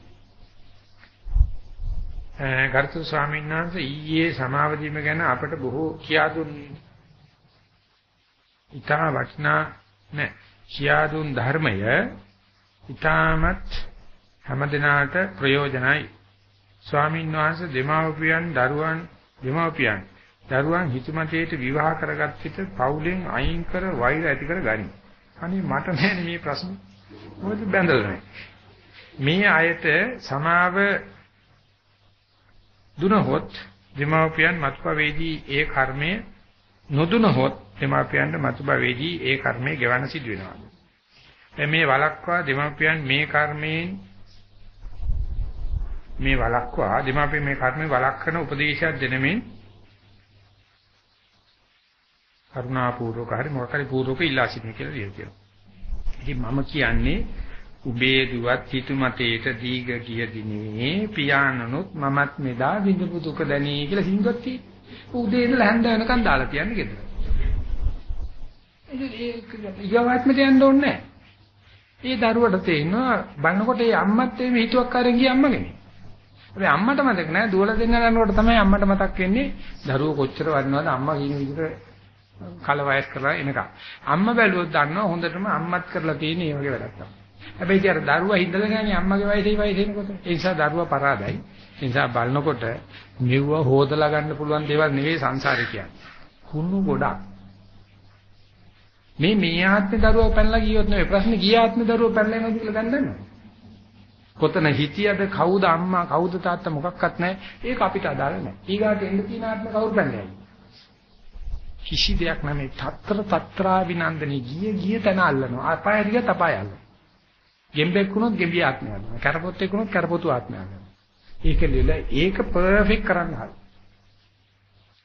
ගරුතර ස්වාමීන් වහන්සේ ඊයේ සමාවදීම ගැන අපට බොහෝ කියා දුන්නේ. ඊටා වටිනා නෑ. කියා දුන් ධර්මය ඊටමත් හැමදිනාට ප්‍රයෝජනයි. ස්වාමීන් වහන්සේ දරුවන් හිතමතේට විවාහ කරගත් විට පවුලෙන් අයින් කර වෛර ඇති කර ගනි. අනේ මට නෑනේ මේ ප්‍රශ්නේ. මොකද බැඳලා නැහැ. මේ අයට සමාව දුනහොත් දෙමාපියන් මත්පවේදී ඒ කර්මය නොදුනහොත් දෙමාපියන්ට මත්පවේදී ඒ කර්මය ගෙවන්න සිදු වෙනවා. මේ වලක්වා දෙමාපියන් මේ කර්මයෙන් මේ වලක්වා දෙමාපියන් මේ කර්මය වලක්වන උපදේශයක් දෙනමින් කරුණාපූර්වක හරි මොකක් හරි පූර්වක ඉල්ලා සිටින කියලා කියනවා. ඉතින් මම කියන්නේ උබේ දුවත් හිතුමතේට දීග කිය දිනේ පියාණනුත් මමත් මෙදා විඳපු දුක දැනී කියලා සිංගුවක් තියෙනවා. උදේ ඉඳලා හැන්ද වෙනකන් දාලා තියන්නේ ගෙදර. ඒක ඊගාවත්මට යන්න ඕනේ නැහැ. ඒ දරුවට තේිනවා බලනකොට ඒ අම්මත් මේ හිතුවක්කාරෙන් ගිය අම්මගෙන. හැබැයි අම්මට මතක නැහැ දුවලා දෙන්න යනකොට තමයි අම්මට මතක් වෙන්නේ දරුවෝ කොච්චර වටිනවද අම්මා කියන විදිහට කල වයස් කරලා එනකම්. අම්මා බැලුවොත් දන්නවා හොඳටම අම්මත් කරලා තියෙන මේ වගේ වැඩක් තමයි. හැබැයි ඉතින් අර දරුවා හිඳලා ගන්නේ අම්මගේ වයසේ එනකොට. ඒ නිසා දරුවා පරාදයි. ඒ නිසා බලනකොට මෙව්ව හොදලා ගන්න පුළුවන් දේවල් නෙවෙයි සංසාරේ කියන්නේ. කුණු ගොඩක්. මේ ආත්මේ දරුවා පැනලා ගියොත් නෙවෙයි ප්‍රශ්නේ ගිය ආත්මේ දරුවා පැනලා යනවද කියලා දැන් දන්නවද? කොතන හිටියද කවුද අම්මා කවුද තාත්තා මොකක්වත් නැහැ. ඒක අපිට අදාළ නැහැ. ඊගාට එන්න තියෙන ආත්ම කවුරු පැනලා යන්නේ? කිසි දෙයක් නැමේ තත්‍රා විනන්දනී ගිය තැන අල්ලනවා. අපාය දිගට අපාය අල්ලනවා. ගෙම්බෙක් වුණොත් ගෙම්බිය ආත්මය ගන්නවා. කරපොත්තෙක් වුණොත් කරපොතු ආත්මය ගන්නවා. ඒක පර්ෆෙක්ට් කරන්න හරි.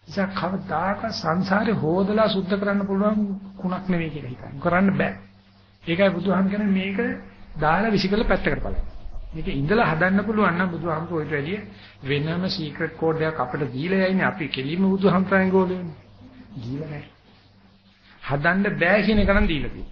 ඉතින් කවදාක සංසාරේ හොදලා සුද්ධ කරන්න පුළුවන් කුණක් නෙවෙයි කියලා හිතන්නේ. කරන්න බෑ. ඒකයි බුදුහාම කියන්නේ මේක දාලා විසිකල පැත්තකට බලන්න. මේක ඉඳලා හදන්න පුළුවන් නම් බුදුහාම කොයිට වැඩිය වෙනම සීක්‍රට් කෝඩ් එකක් අපිට දීලා යන්නේ අපි කෙලිම බුදුහාම තරංග ගෝලෙන්නේ. දීලා නැහැ. හදන්න බෑ කියන එක නම් දීලා තියෙනවා.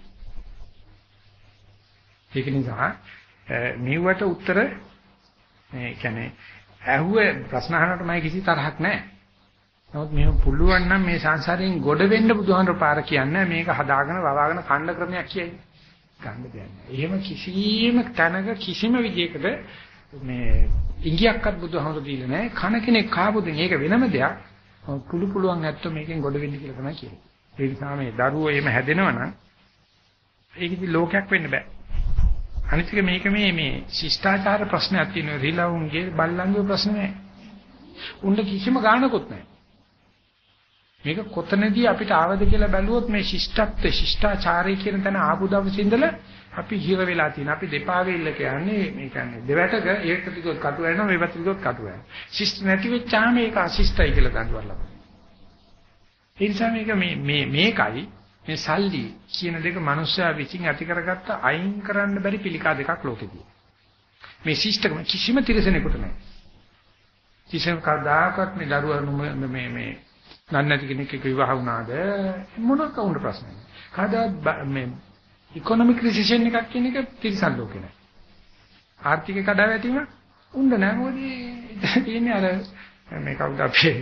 ඒක නිසා මෙවට උත්තර මේ කියන්නේ ඇහුවේ ප්‍රශ්න අහනකොට මම කිසි තරහක් නැහැ. නමුත් මේව පුළුවන් නම් මේ සංසාරයෙන් ගොඩ වෙන්න බුදුහාමර පාර කියන්නේ මේක හදාගෙන වවාගෙන කණ්ඩ ක්‍රමයක් කියයි. ගන්න දෙයක් නැහැ. එහෙම කිසිම තැනක කිසිම විදියකට මේ ඉංගියක්වත් බුදුහාමර දීලා නැහැ. කන කෙනෙක් කාපු දෙන ඒක වෙනම දෙයක්. පුළුවන් නැත්තෝ මේකෙන් ගොඩ වෙන්න කියලා තමයි කියන්නේ. ඒ නිසා මේ දරුවෝ එහෙම හැදෙනවා නම් ඒක ඉතින් ලෝකයක් වෙන්න බෑ. අනිත් එක මේක මේ ශිෂ්ටාචාර ප්‍රශ්නයක් තියෙනවා. රිලවුන්ගේ බල්ලන්ගේ ප්‍රශ්න නෑ. උන්ට කිසිම ගානකුත් නෑ. මේක කොතනදී අපිට ආවද කියලා බැලුවොත් මේ ශිෂ්ටත්වයේ ශිෂ්ටාචාරය කියන තැන ආපු දවසේ ඉඳලා අපි හිර වෙලා තියෙනවා. අපි දෙපාගේ ඉල්ල කියන්නේ මේ කියන්නේ දෙවැටක ඒකට ටිකක් කටු වෙනවා මේ පැත්තට ටිකක් කටු වෙනවා. ශිෂ්ට නැති වෙච්චාම ඒක අශිෂ්ටයි කියලා දඬුවම්. ඒ නිසා මේක මේකයි මේ සල්ලි කියන දෙක මනුස්සයා විසින් ඇති කරගත්ත අයින් කරන්න බැරි පිළිකා දෙකක් ලෝකෙදී. මේ ශිෂ්ටකම කිසිම තිරසනෙකුට නැහැ. කිසිම කවදාකවත් මේ දරුවා මේ නන්නති කෙනෙක් එක්ක විවාහ වුණාද මොනක වුණ ප්‍රශ්නයක්. කවදාවත් මේ ඉකොනොමික් රිසෙෂන් එකක් කියන එක තිරසන් ලෝකේ නැහැ. ආර්ථික කඩාවැටීම උන්න නැහැ. මොකද තියෙන්නේ අර මේ කවුද අපේ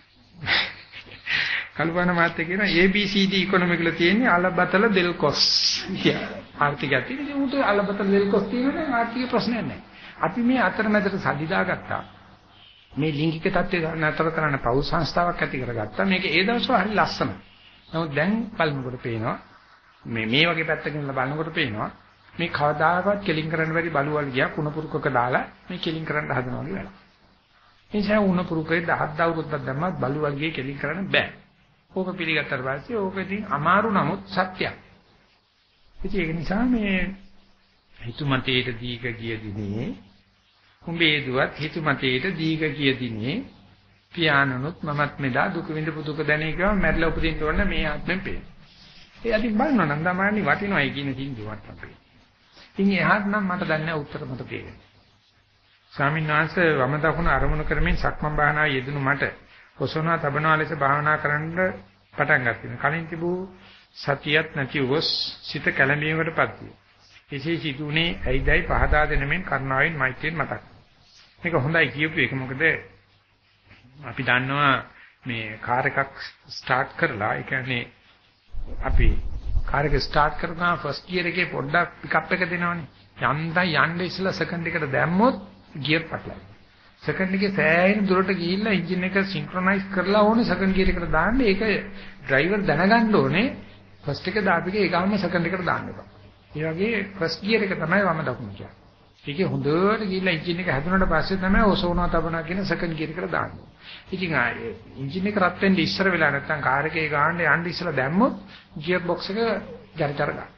කල්පනා මාත්‍ය කියන ABCD ඉකොනොමි වල තියෙන්නේ අලබතල දෙල්කොස් කියලා. ආර්ථිකය තියෙන්නේ උන්ට අලබතල දෙල්කොස් තියෙනවා ආර්ථික ප්‍රශ්නයක් නැහැ. අපි මේ අතරමැදට සල්ලි දාගත්තා. මේ ලිංගික தත්ත්වය නතර කරන්න පෞල් සංස්ථාවක් ඇති කරගත්තා. මේක ඒ දවස්වල හරි ලස්සනයි. නමුත් දැන් බලනකොට පේනවා මේ වගේ පැත්තකින් බලනකොට පේනවා මේ කවදාකවත් කෙලින් කරන්න බැරි බලුවල් ගියා කුණපුරුකක දාලා මේ කෙලින් කරන්න හදනවා වගේ වැඩක්. ඒ නිසා උණපුරුකේ 10 අවුරුද්දක් දැම්මත් බලුවල් ගියේ කෙලින් කරන්න බෑ. ඕක පිළිගත්තට පස්සේ ඕක ඉතින් අමාරු නමුත් සත්‍යයක්. ඉතින් ඒක නිසා මේ හිතුමතේට දීක ගිය දිනේ උඹේ දුවත් හිතුමතේට දීක ගිය දිනේ පියාණනුත් මමත් මෙදා දුක විඳපු දුක දැනේ කියව මැරිලා උපදින්න ඕන මේ ආත්මෙන් පේන. ඒ අදින් බලනවා නම් තමයි වටිනවයි කියන සින්දුවක් අපේ. ඉතින් එහාට නම් මට දන්නේ උත්තර මට තේරෙන්නේ. ස්වාමීන් වහන්සේ වම දකුණ අරමුණු කරමින් සක්මන් භාවනාවේ යෙදුණු මට ඔසවනවා තබනවා ලෙස භාවනා කරන්න පටන් ගත්තා. කලින් තිබූ සතියක් නැති වොස් සිත කැළඹීමකටපත් විය. එසේ සිදුුනේ ඇයිදයි පහදා දෙනමින් කරුණාවෙන් මෛත්‍රියෙන් මතක්. මේක හොඳයි කියපු එක. මොකද අපි දන්නවා මේ කාර් එකක් ස්ටාර්ට් කරලා ඒ කියන්නේ අපි කාර් එක ස්ටාර්ට් කරනවා ෆස්ට් ගියර් එකේ පොඩ්ඩක් පිකප් එක දෙනවනේ. යන්න ඉස්සලා සෙකන්ඩ් එකට දැම්මොත් ගියර් පටලයි. සෙකන්ඩ් එකේ සෑහෙන දුරට ගිහිල්ලා එන්ජින් එක සින්ක්‍රොනයිස් කරලා ඕනේ සෙකන්ඩ් ගියර් එකට දාන්න. ඒක ඩ්‍රයිවර් දැනගන්න ඕනේ ෆස්ට් එක දාපිගේ ඒකම සෙකන්ඩ් එකට දාන්න එපා. ඒ වගේ ෆස්ට් ගියර් එක තමයි වම දකුණ කියන්නේ. ඒකේ හොඳට ගිහිල්ලා එන්ජින් එක හැදුනට පස්සේ තමයි ඔසවනවා තබනවා කියන සෙකන්ඩ් ගියර් එකට දාන්නේ. ඉතින් ආයේ එන්ජින් එක රත් වෙන්න ඉස්සර වෙලා නැත්නම් කාර් එකේ ගාන්න යන්න ඉස්සලා දැම්මොත් ගියර් බොක්ස් එක ජරජර ගන්න.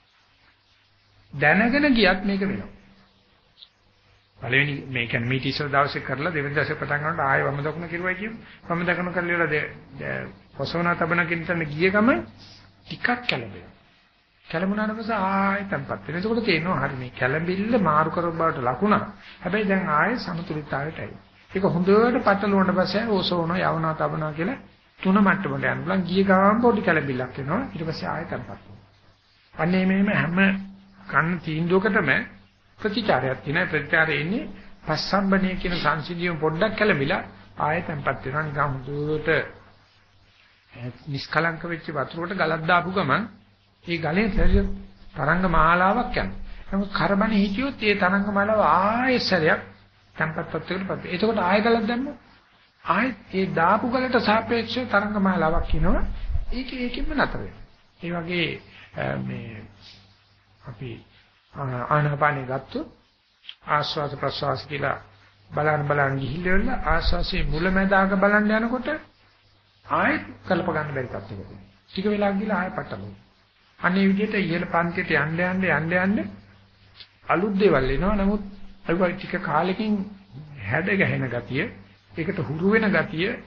දැනගෙන ගියත් මේක වෙනවා. පළවෙනි මේ කියන්නේ මීට ඉස්සර දවසේ කරලා දෙවෙනි දවසේ පටන් ගන්නකොට ආයෙ වම දකුණ කිරුවයි කියමු. වම දකුණ කරලා ඉවරලා ඔසවනවා තබනවා කියන තැන ගිය ගම ටිකක් කැළඹෙනවා. කැළඹුණාට පස්සේ ආයෙ තැම්පත් වෙනවා. එතකොට තේරෙනවා හරි මේ කැළඹිල්ල මාරු කරව බවට ලකුණක්. හැබැයි දැන් ආයෙ සමතුලිතතාවයට ඇවිත්. ඒක හොඳට පටලවුණාට පස්සේ ඔසවනවා යවනවා තබනවා කියලා තුන මට්ටමට යන්න පුළුවන්. ගිය ගමන් පොඩි කැළඹිල්ලක් එනවා. ඊට පස්සේ ආයෙ තැම්පත් වෙනවා. අන්නේ මේම හැම කන්න තීන්දුවකටම ප්‍රතිචාරයක් තියෙනවා. ප්‍රතිචාරය එන්නේ පස්සම්බනේ කියන සංසිද්ධියම පොඩ්ඩක් කැළඹිලා ආයෙ තැම්පත් වෙනවා. නිකන් හොඳට නිස්කලංක වෙච්ච වතුරකට ගලක් දාපු ගමන් ඒ ගලේ තරංග මාලාවක් යනවා. නමුත් කරබනේ හිටියොත් ඒ තරංග මාලාව ආයෙ සැරයක් තැම්පත් තත්ත්වයකටපත් වෙනවා. එතකොට ආයෙ ගලක් දැම්මොත් ආයෙ ඒ දාපු ගලට සාපේක්ෂව තරංග මාලාවක් එනවා. ඒකෙම නතර වෙනවා. ඒ වගේ මේ අපි ආනාපානෙ ගත්තොත් ආස්වාද ප්‍රසවාස කියලා බලන්න ගිහිල්ලා ආස්වාසේ මුලැමැදාක බලන්න යනකොට ආයෙත් කල්ප ගන්න බැරි තත්ත්වයකට. ටික වෙලා ගිහලා ආයෙ පටලනවා. අනේ විදිහට ඉහළ පන්තියට යන්න අලුත් දේවල් එනවා. නමුත් අයි ටික කාලෙකින් හැඩ ගැහෙන ගතිය, ඒකට හුරු වෙන ගතිය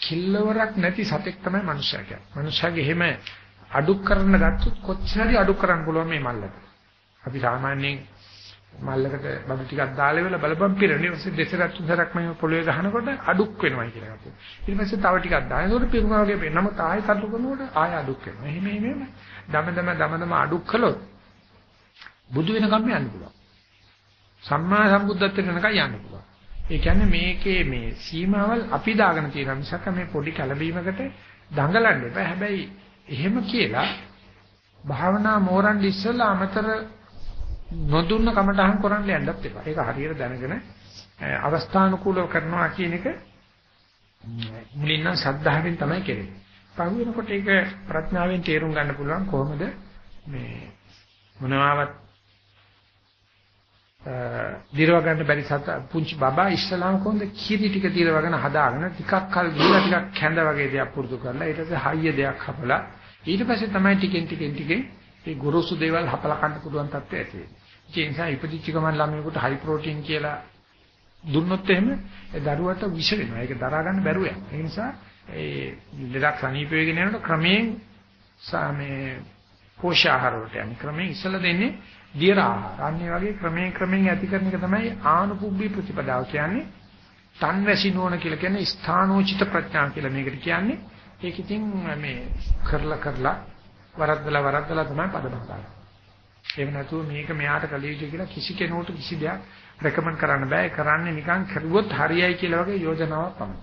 කිල්ලවරක් නැති සතෙක් තමයි මනුස්සයා කියන්නේ. මනුස්සයාගේ එහෙම අඩු කරන්න ගත්තොත් කොච්චරයි අඩු කරන්න පුළුවන් මේ මල්ලට. අපි සාමාන්‍යයෙන් මල්ලකට බඩු ටිකක් දාලා වෙලා බලපම් පිරෙන්නේ. ඊපස්සේ දෙසරක් තුන්සරක් මම පොළවේ ගහනකොට අඩුක් වෙනවා කියලා ගත්තා. ඊට පස්සේ තව ටිකක් දාන. ඒකට පිරුණා වගේ වෙනවා. නමුත් ආයෙ කටු කරනකොට ආයෙ අඩුක් වෙනවා. එහෙම දම අඩුක් කළොත් බුදු වෙනකම් යන්න පුළුවන්. සම්මා සම්බුද්ධත්වයට යනකම් යන්න පුළුවන්. ඒ කියන්නේ මේකේ මේ සීමාවල් අපි දාගෙන තියෙන මිසක මේ පොඩි කලබීමකට දඟලන්න එපා. හැබැයි එහෙම කියලා භාවනා මෝරන් ඉස්සලා අමතර නොදුන්න කමටහන් කරන්න යන්නත් එපා. ඒක හරියට දැනගෙන අවස්ථානුකූලව කරනවා කියන එක මුලින්ම ශ්‍රද්ධාවෙන් තමයි කෙරෙන්නේ. පහු වෙනකොට ඒක ප්‍රඥාවෙන් තේරුම් ගන්න පුළුවන් කොහොමද මේ මොනවාවත් දිරව ගන්න බැරි පුංචි බබා ඉස්සලාම කොහොමද කිරි ටික දිරවගෙන හදාගෙන ටිකක් කල් ගිහලා ටිකක් කැඳ වගේ දෙයක් පුරුදු කරලා ඊට පස්සේ හයිය දෙයක් හපලා ඊට පස්සේ තමයි ටිකෙන් මේ ගොරෝසු දේවල් හපලා කන්න පුළුවන් තත්ත්වය ඇති වෙන්නේ. ඒ නිසා ඉපදිච්ච ගමන් ළමයෙකුට හයි ප්‍රෝටීන් කියලා දුන්නොත් එහෙම ඒ දරුවට විෂ වෙනවා. ඒක දරා ගන්න බැරුව යනවා. ඒ නිසා ඒ ලෙඩක් සනීප වෙගෙන යනකොට ක්‍රමයෙන් මේ පෝෂාහාර වලට යන්නේ. ක්‍රමයෙන් ඉස්සලා දෙන්නේ දියර ආහාර. අන්නේ වගේ ක්‍රමයෙන් ඇති කරන එක තමයි ආනුපුබ්බී ප්‍රතිපදාව කියන්නේ. තන්වැසි නෝන කියලා කියන්නේ ස්ථානෝචිත ප්‍රඥා කියලා මේකට කියන්නේ. ඒක ඉතින් මේ කරලා වරද්දලා තමයි පදම ගන්න. එහෙම නැතුව මේක මෙයාට කළ යුතුයි කියලා කිසි කෙනෙකුට කිසි දෙයක් රෙකමන්ඩ් කරන්න බෑ. කරන්නේ නිකන් කරුවොත් හරියයි කියලා වගේ යෝජනාවක් පමණයි.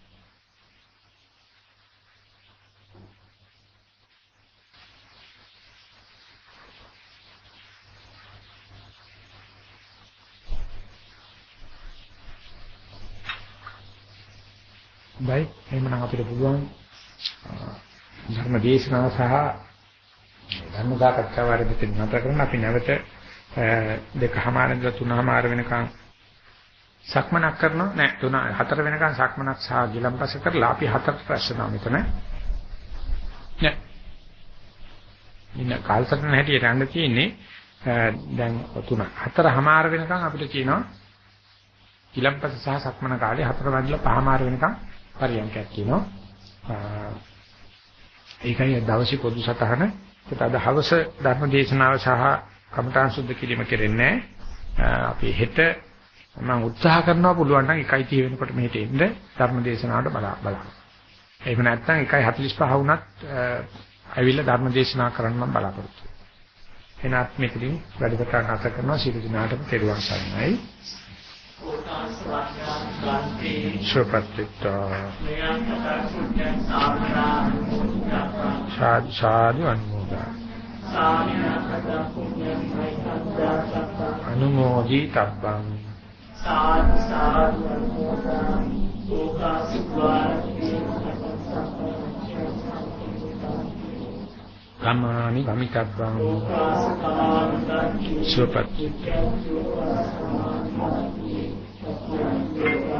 බයි එහෙනම් අපිට පුළුවන් ධර්ම දේශනාව සහ ධර්ම සාකච්ඡාව වලදී නතර කරන අපි නැවත 2:00 ඉඳලා 3:00 වෙනකන් සක්මනක් කරනවා නෑ 4 වෙනකන් සක්මනක් සහ ගිලම්පස කරලා අපි 4ට ප්‍රශ්නවා මෙතන නෑ ඉන්න කාලසටහන හැටියට යන්න තියෙන්නේ දැන් 4:00 වෙනකන් අපිට කියනවා ගිලම්පස සහ සක්මන කාලේ 4 වගේලා 5:00 වෙනකන් පරියන්කයක් කියනවා. ඒකයි දවසේ පොදු සටහන. ඒත් අද හවස ධර්ම දේශනාව සහ කමඨාන් සුද්ධ කිරීම කෙරෙන්නේ අපි හෙට මම උත්සාහ කරනවා පුළුවන් නම් 1:30 වෙනකොට මෙහෙට එන්න ධර්ම දේශනාවට බලන්න. එහෙම නැත්නම් 1:45 වුණත් ඇවිල්ලා ධර්ම දේශනා කරන්න මම බලාපොරොත්තු වෙනවා. එනත් මේකදී වැඩසටහන අත කරනවා සියලු දිනාටම තෙරුවන් සරණයි. සාදු අනුමෝදි තබ්බං ගමානි ගමිතබ්බං සුවපත්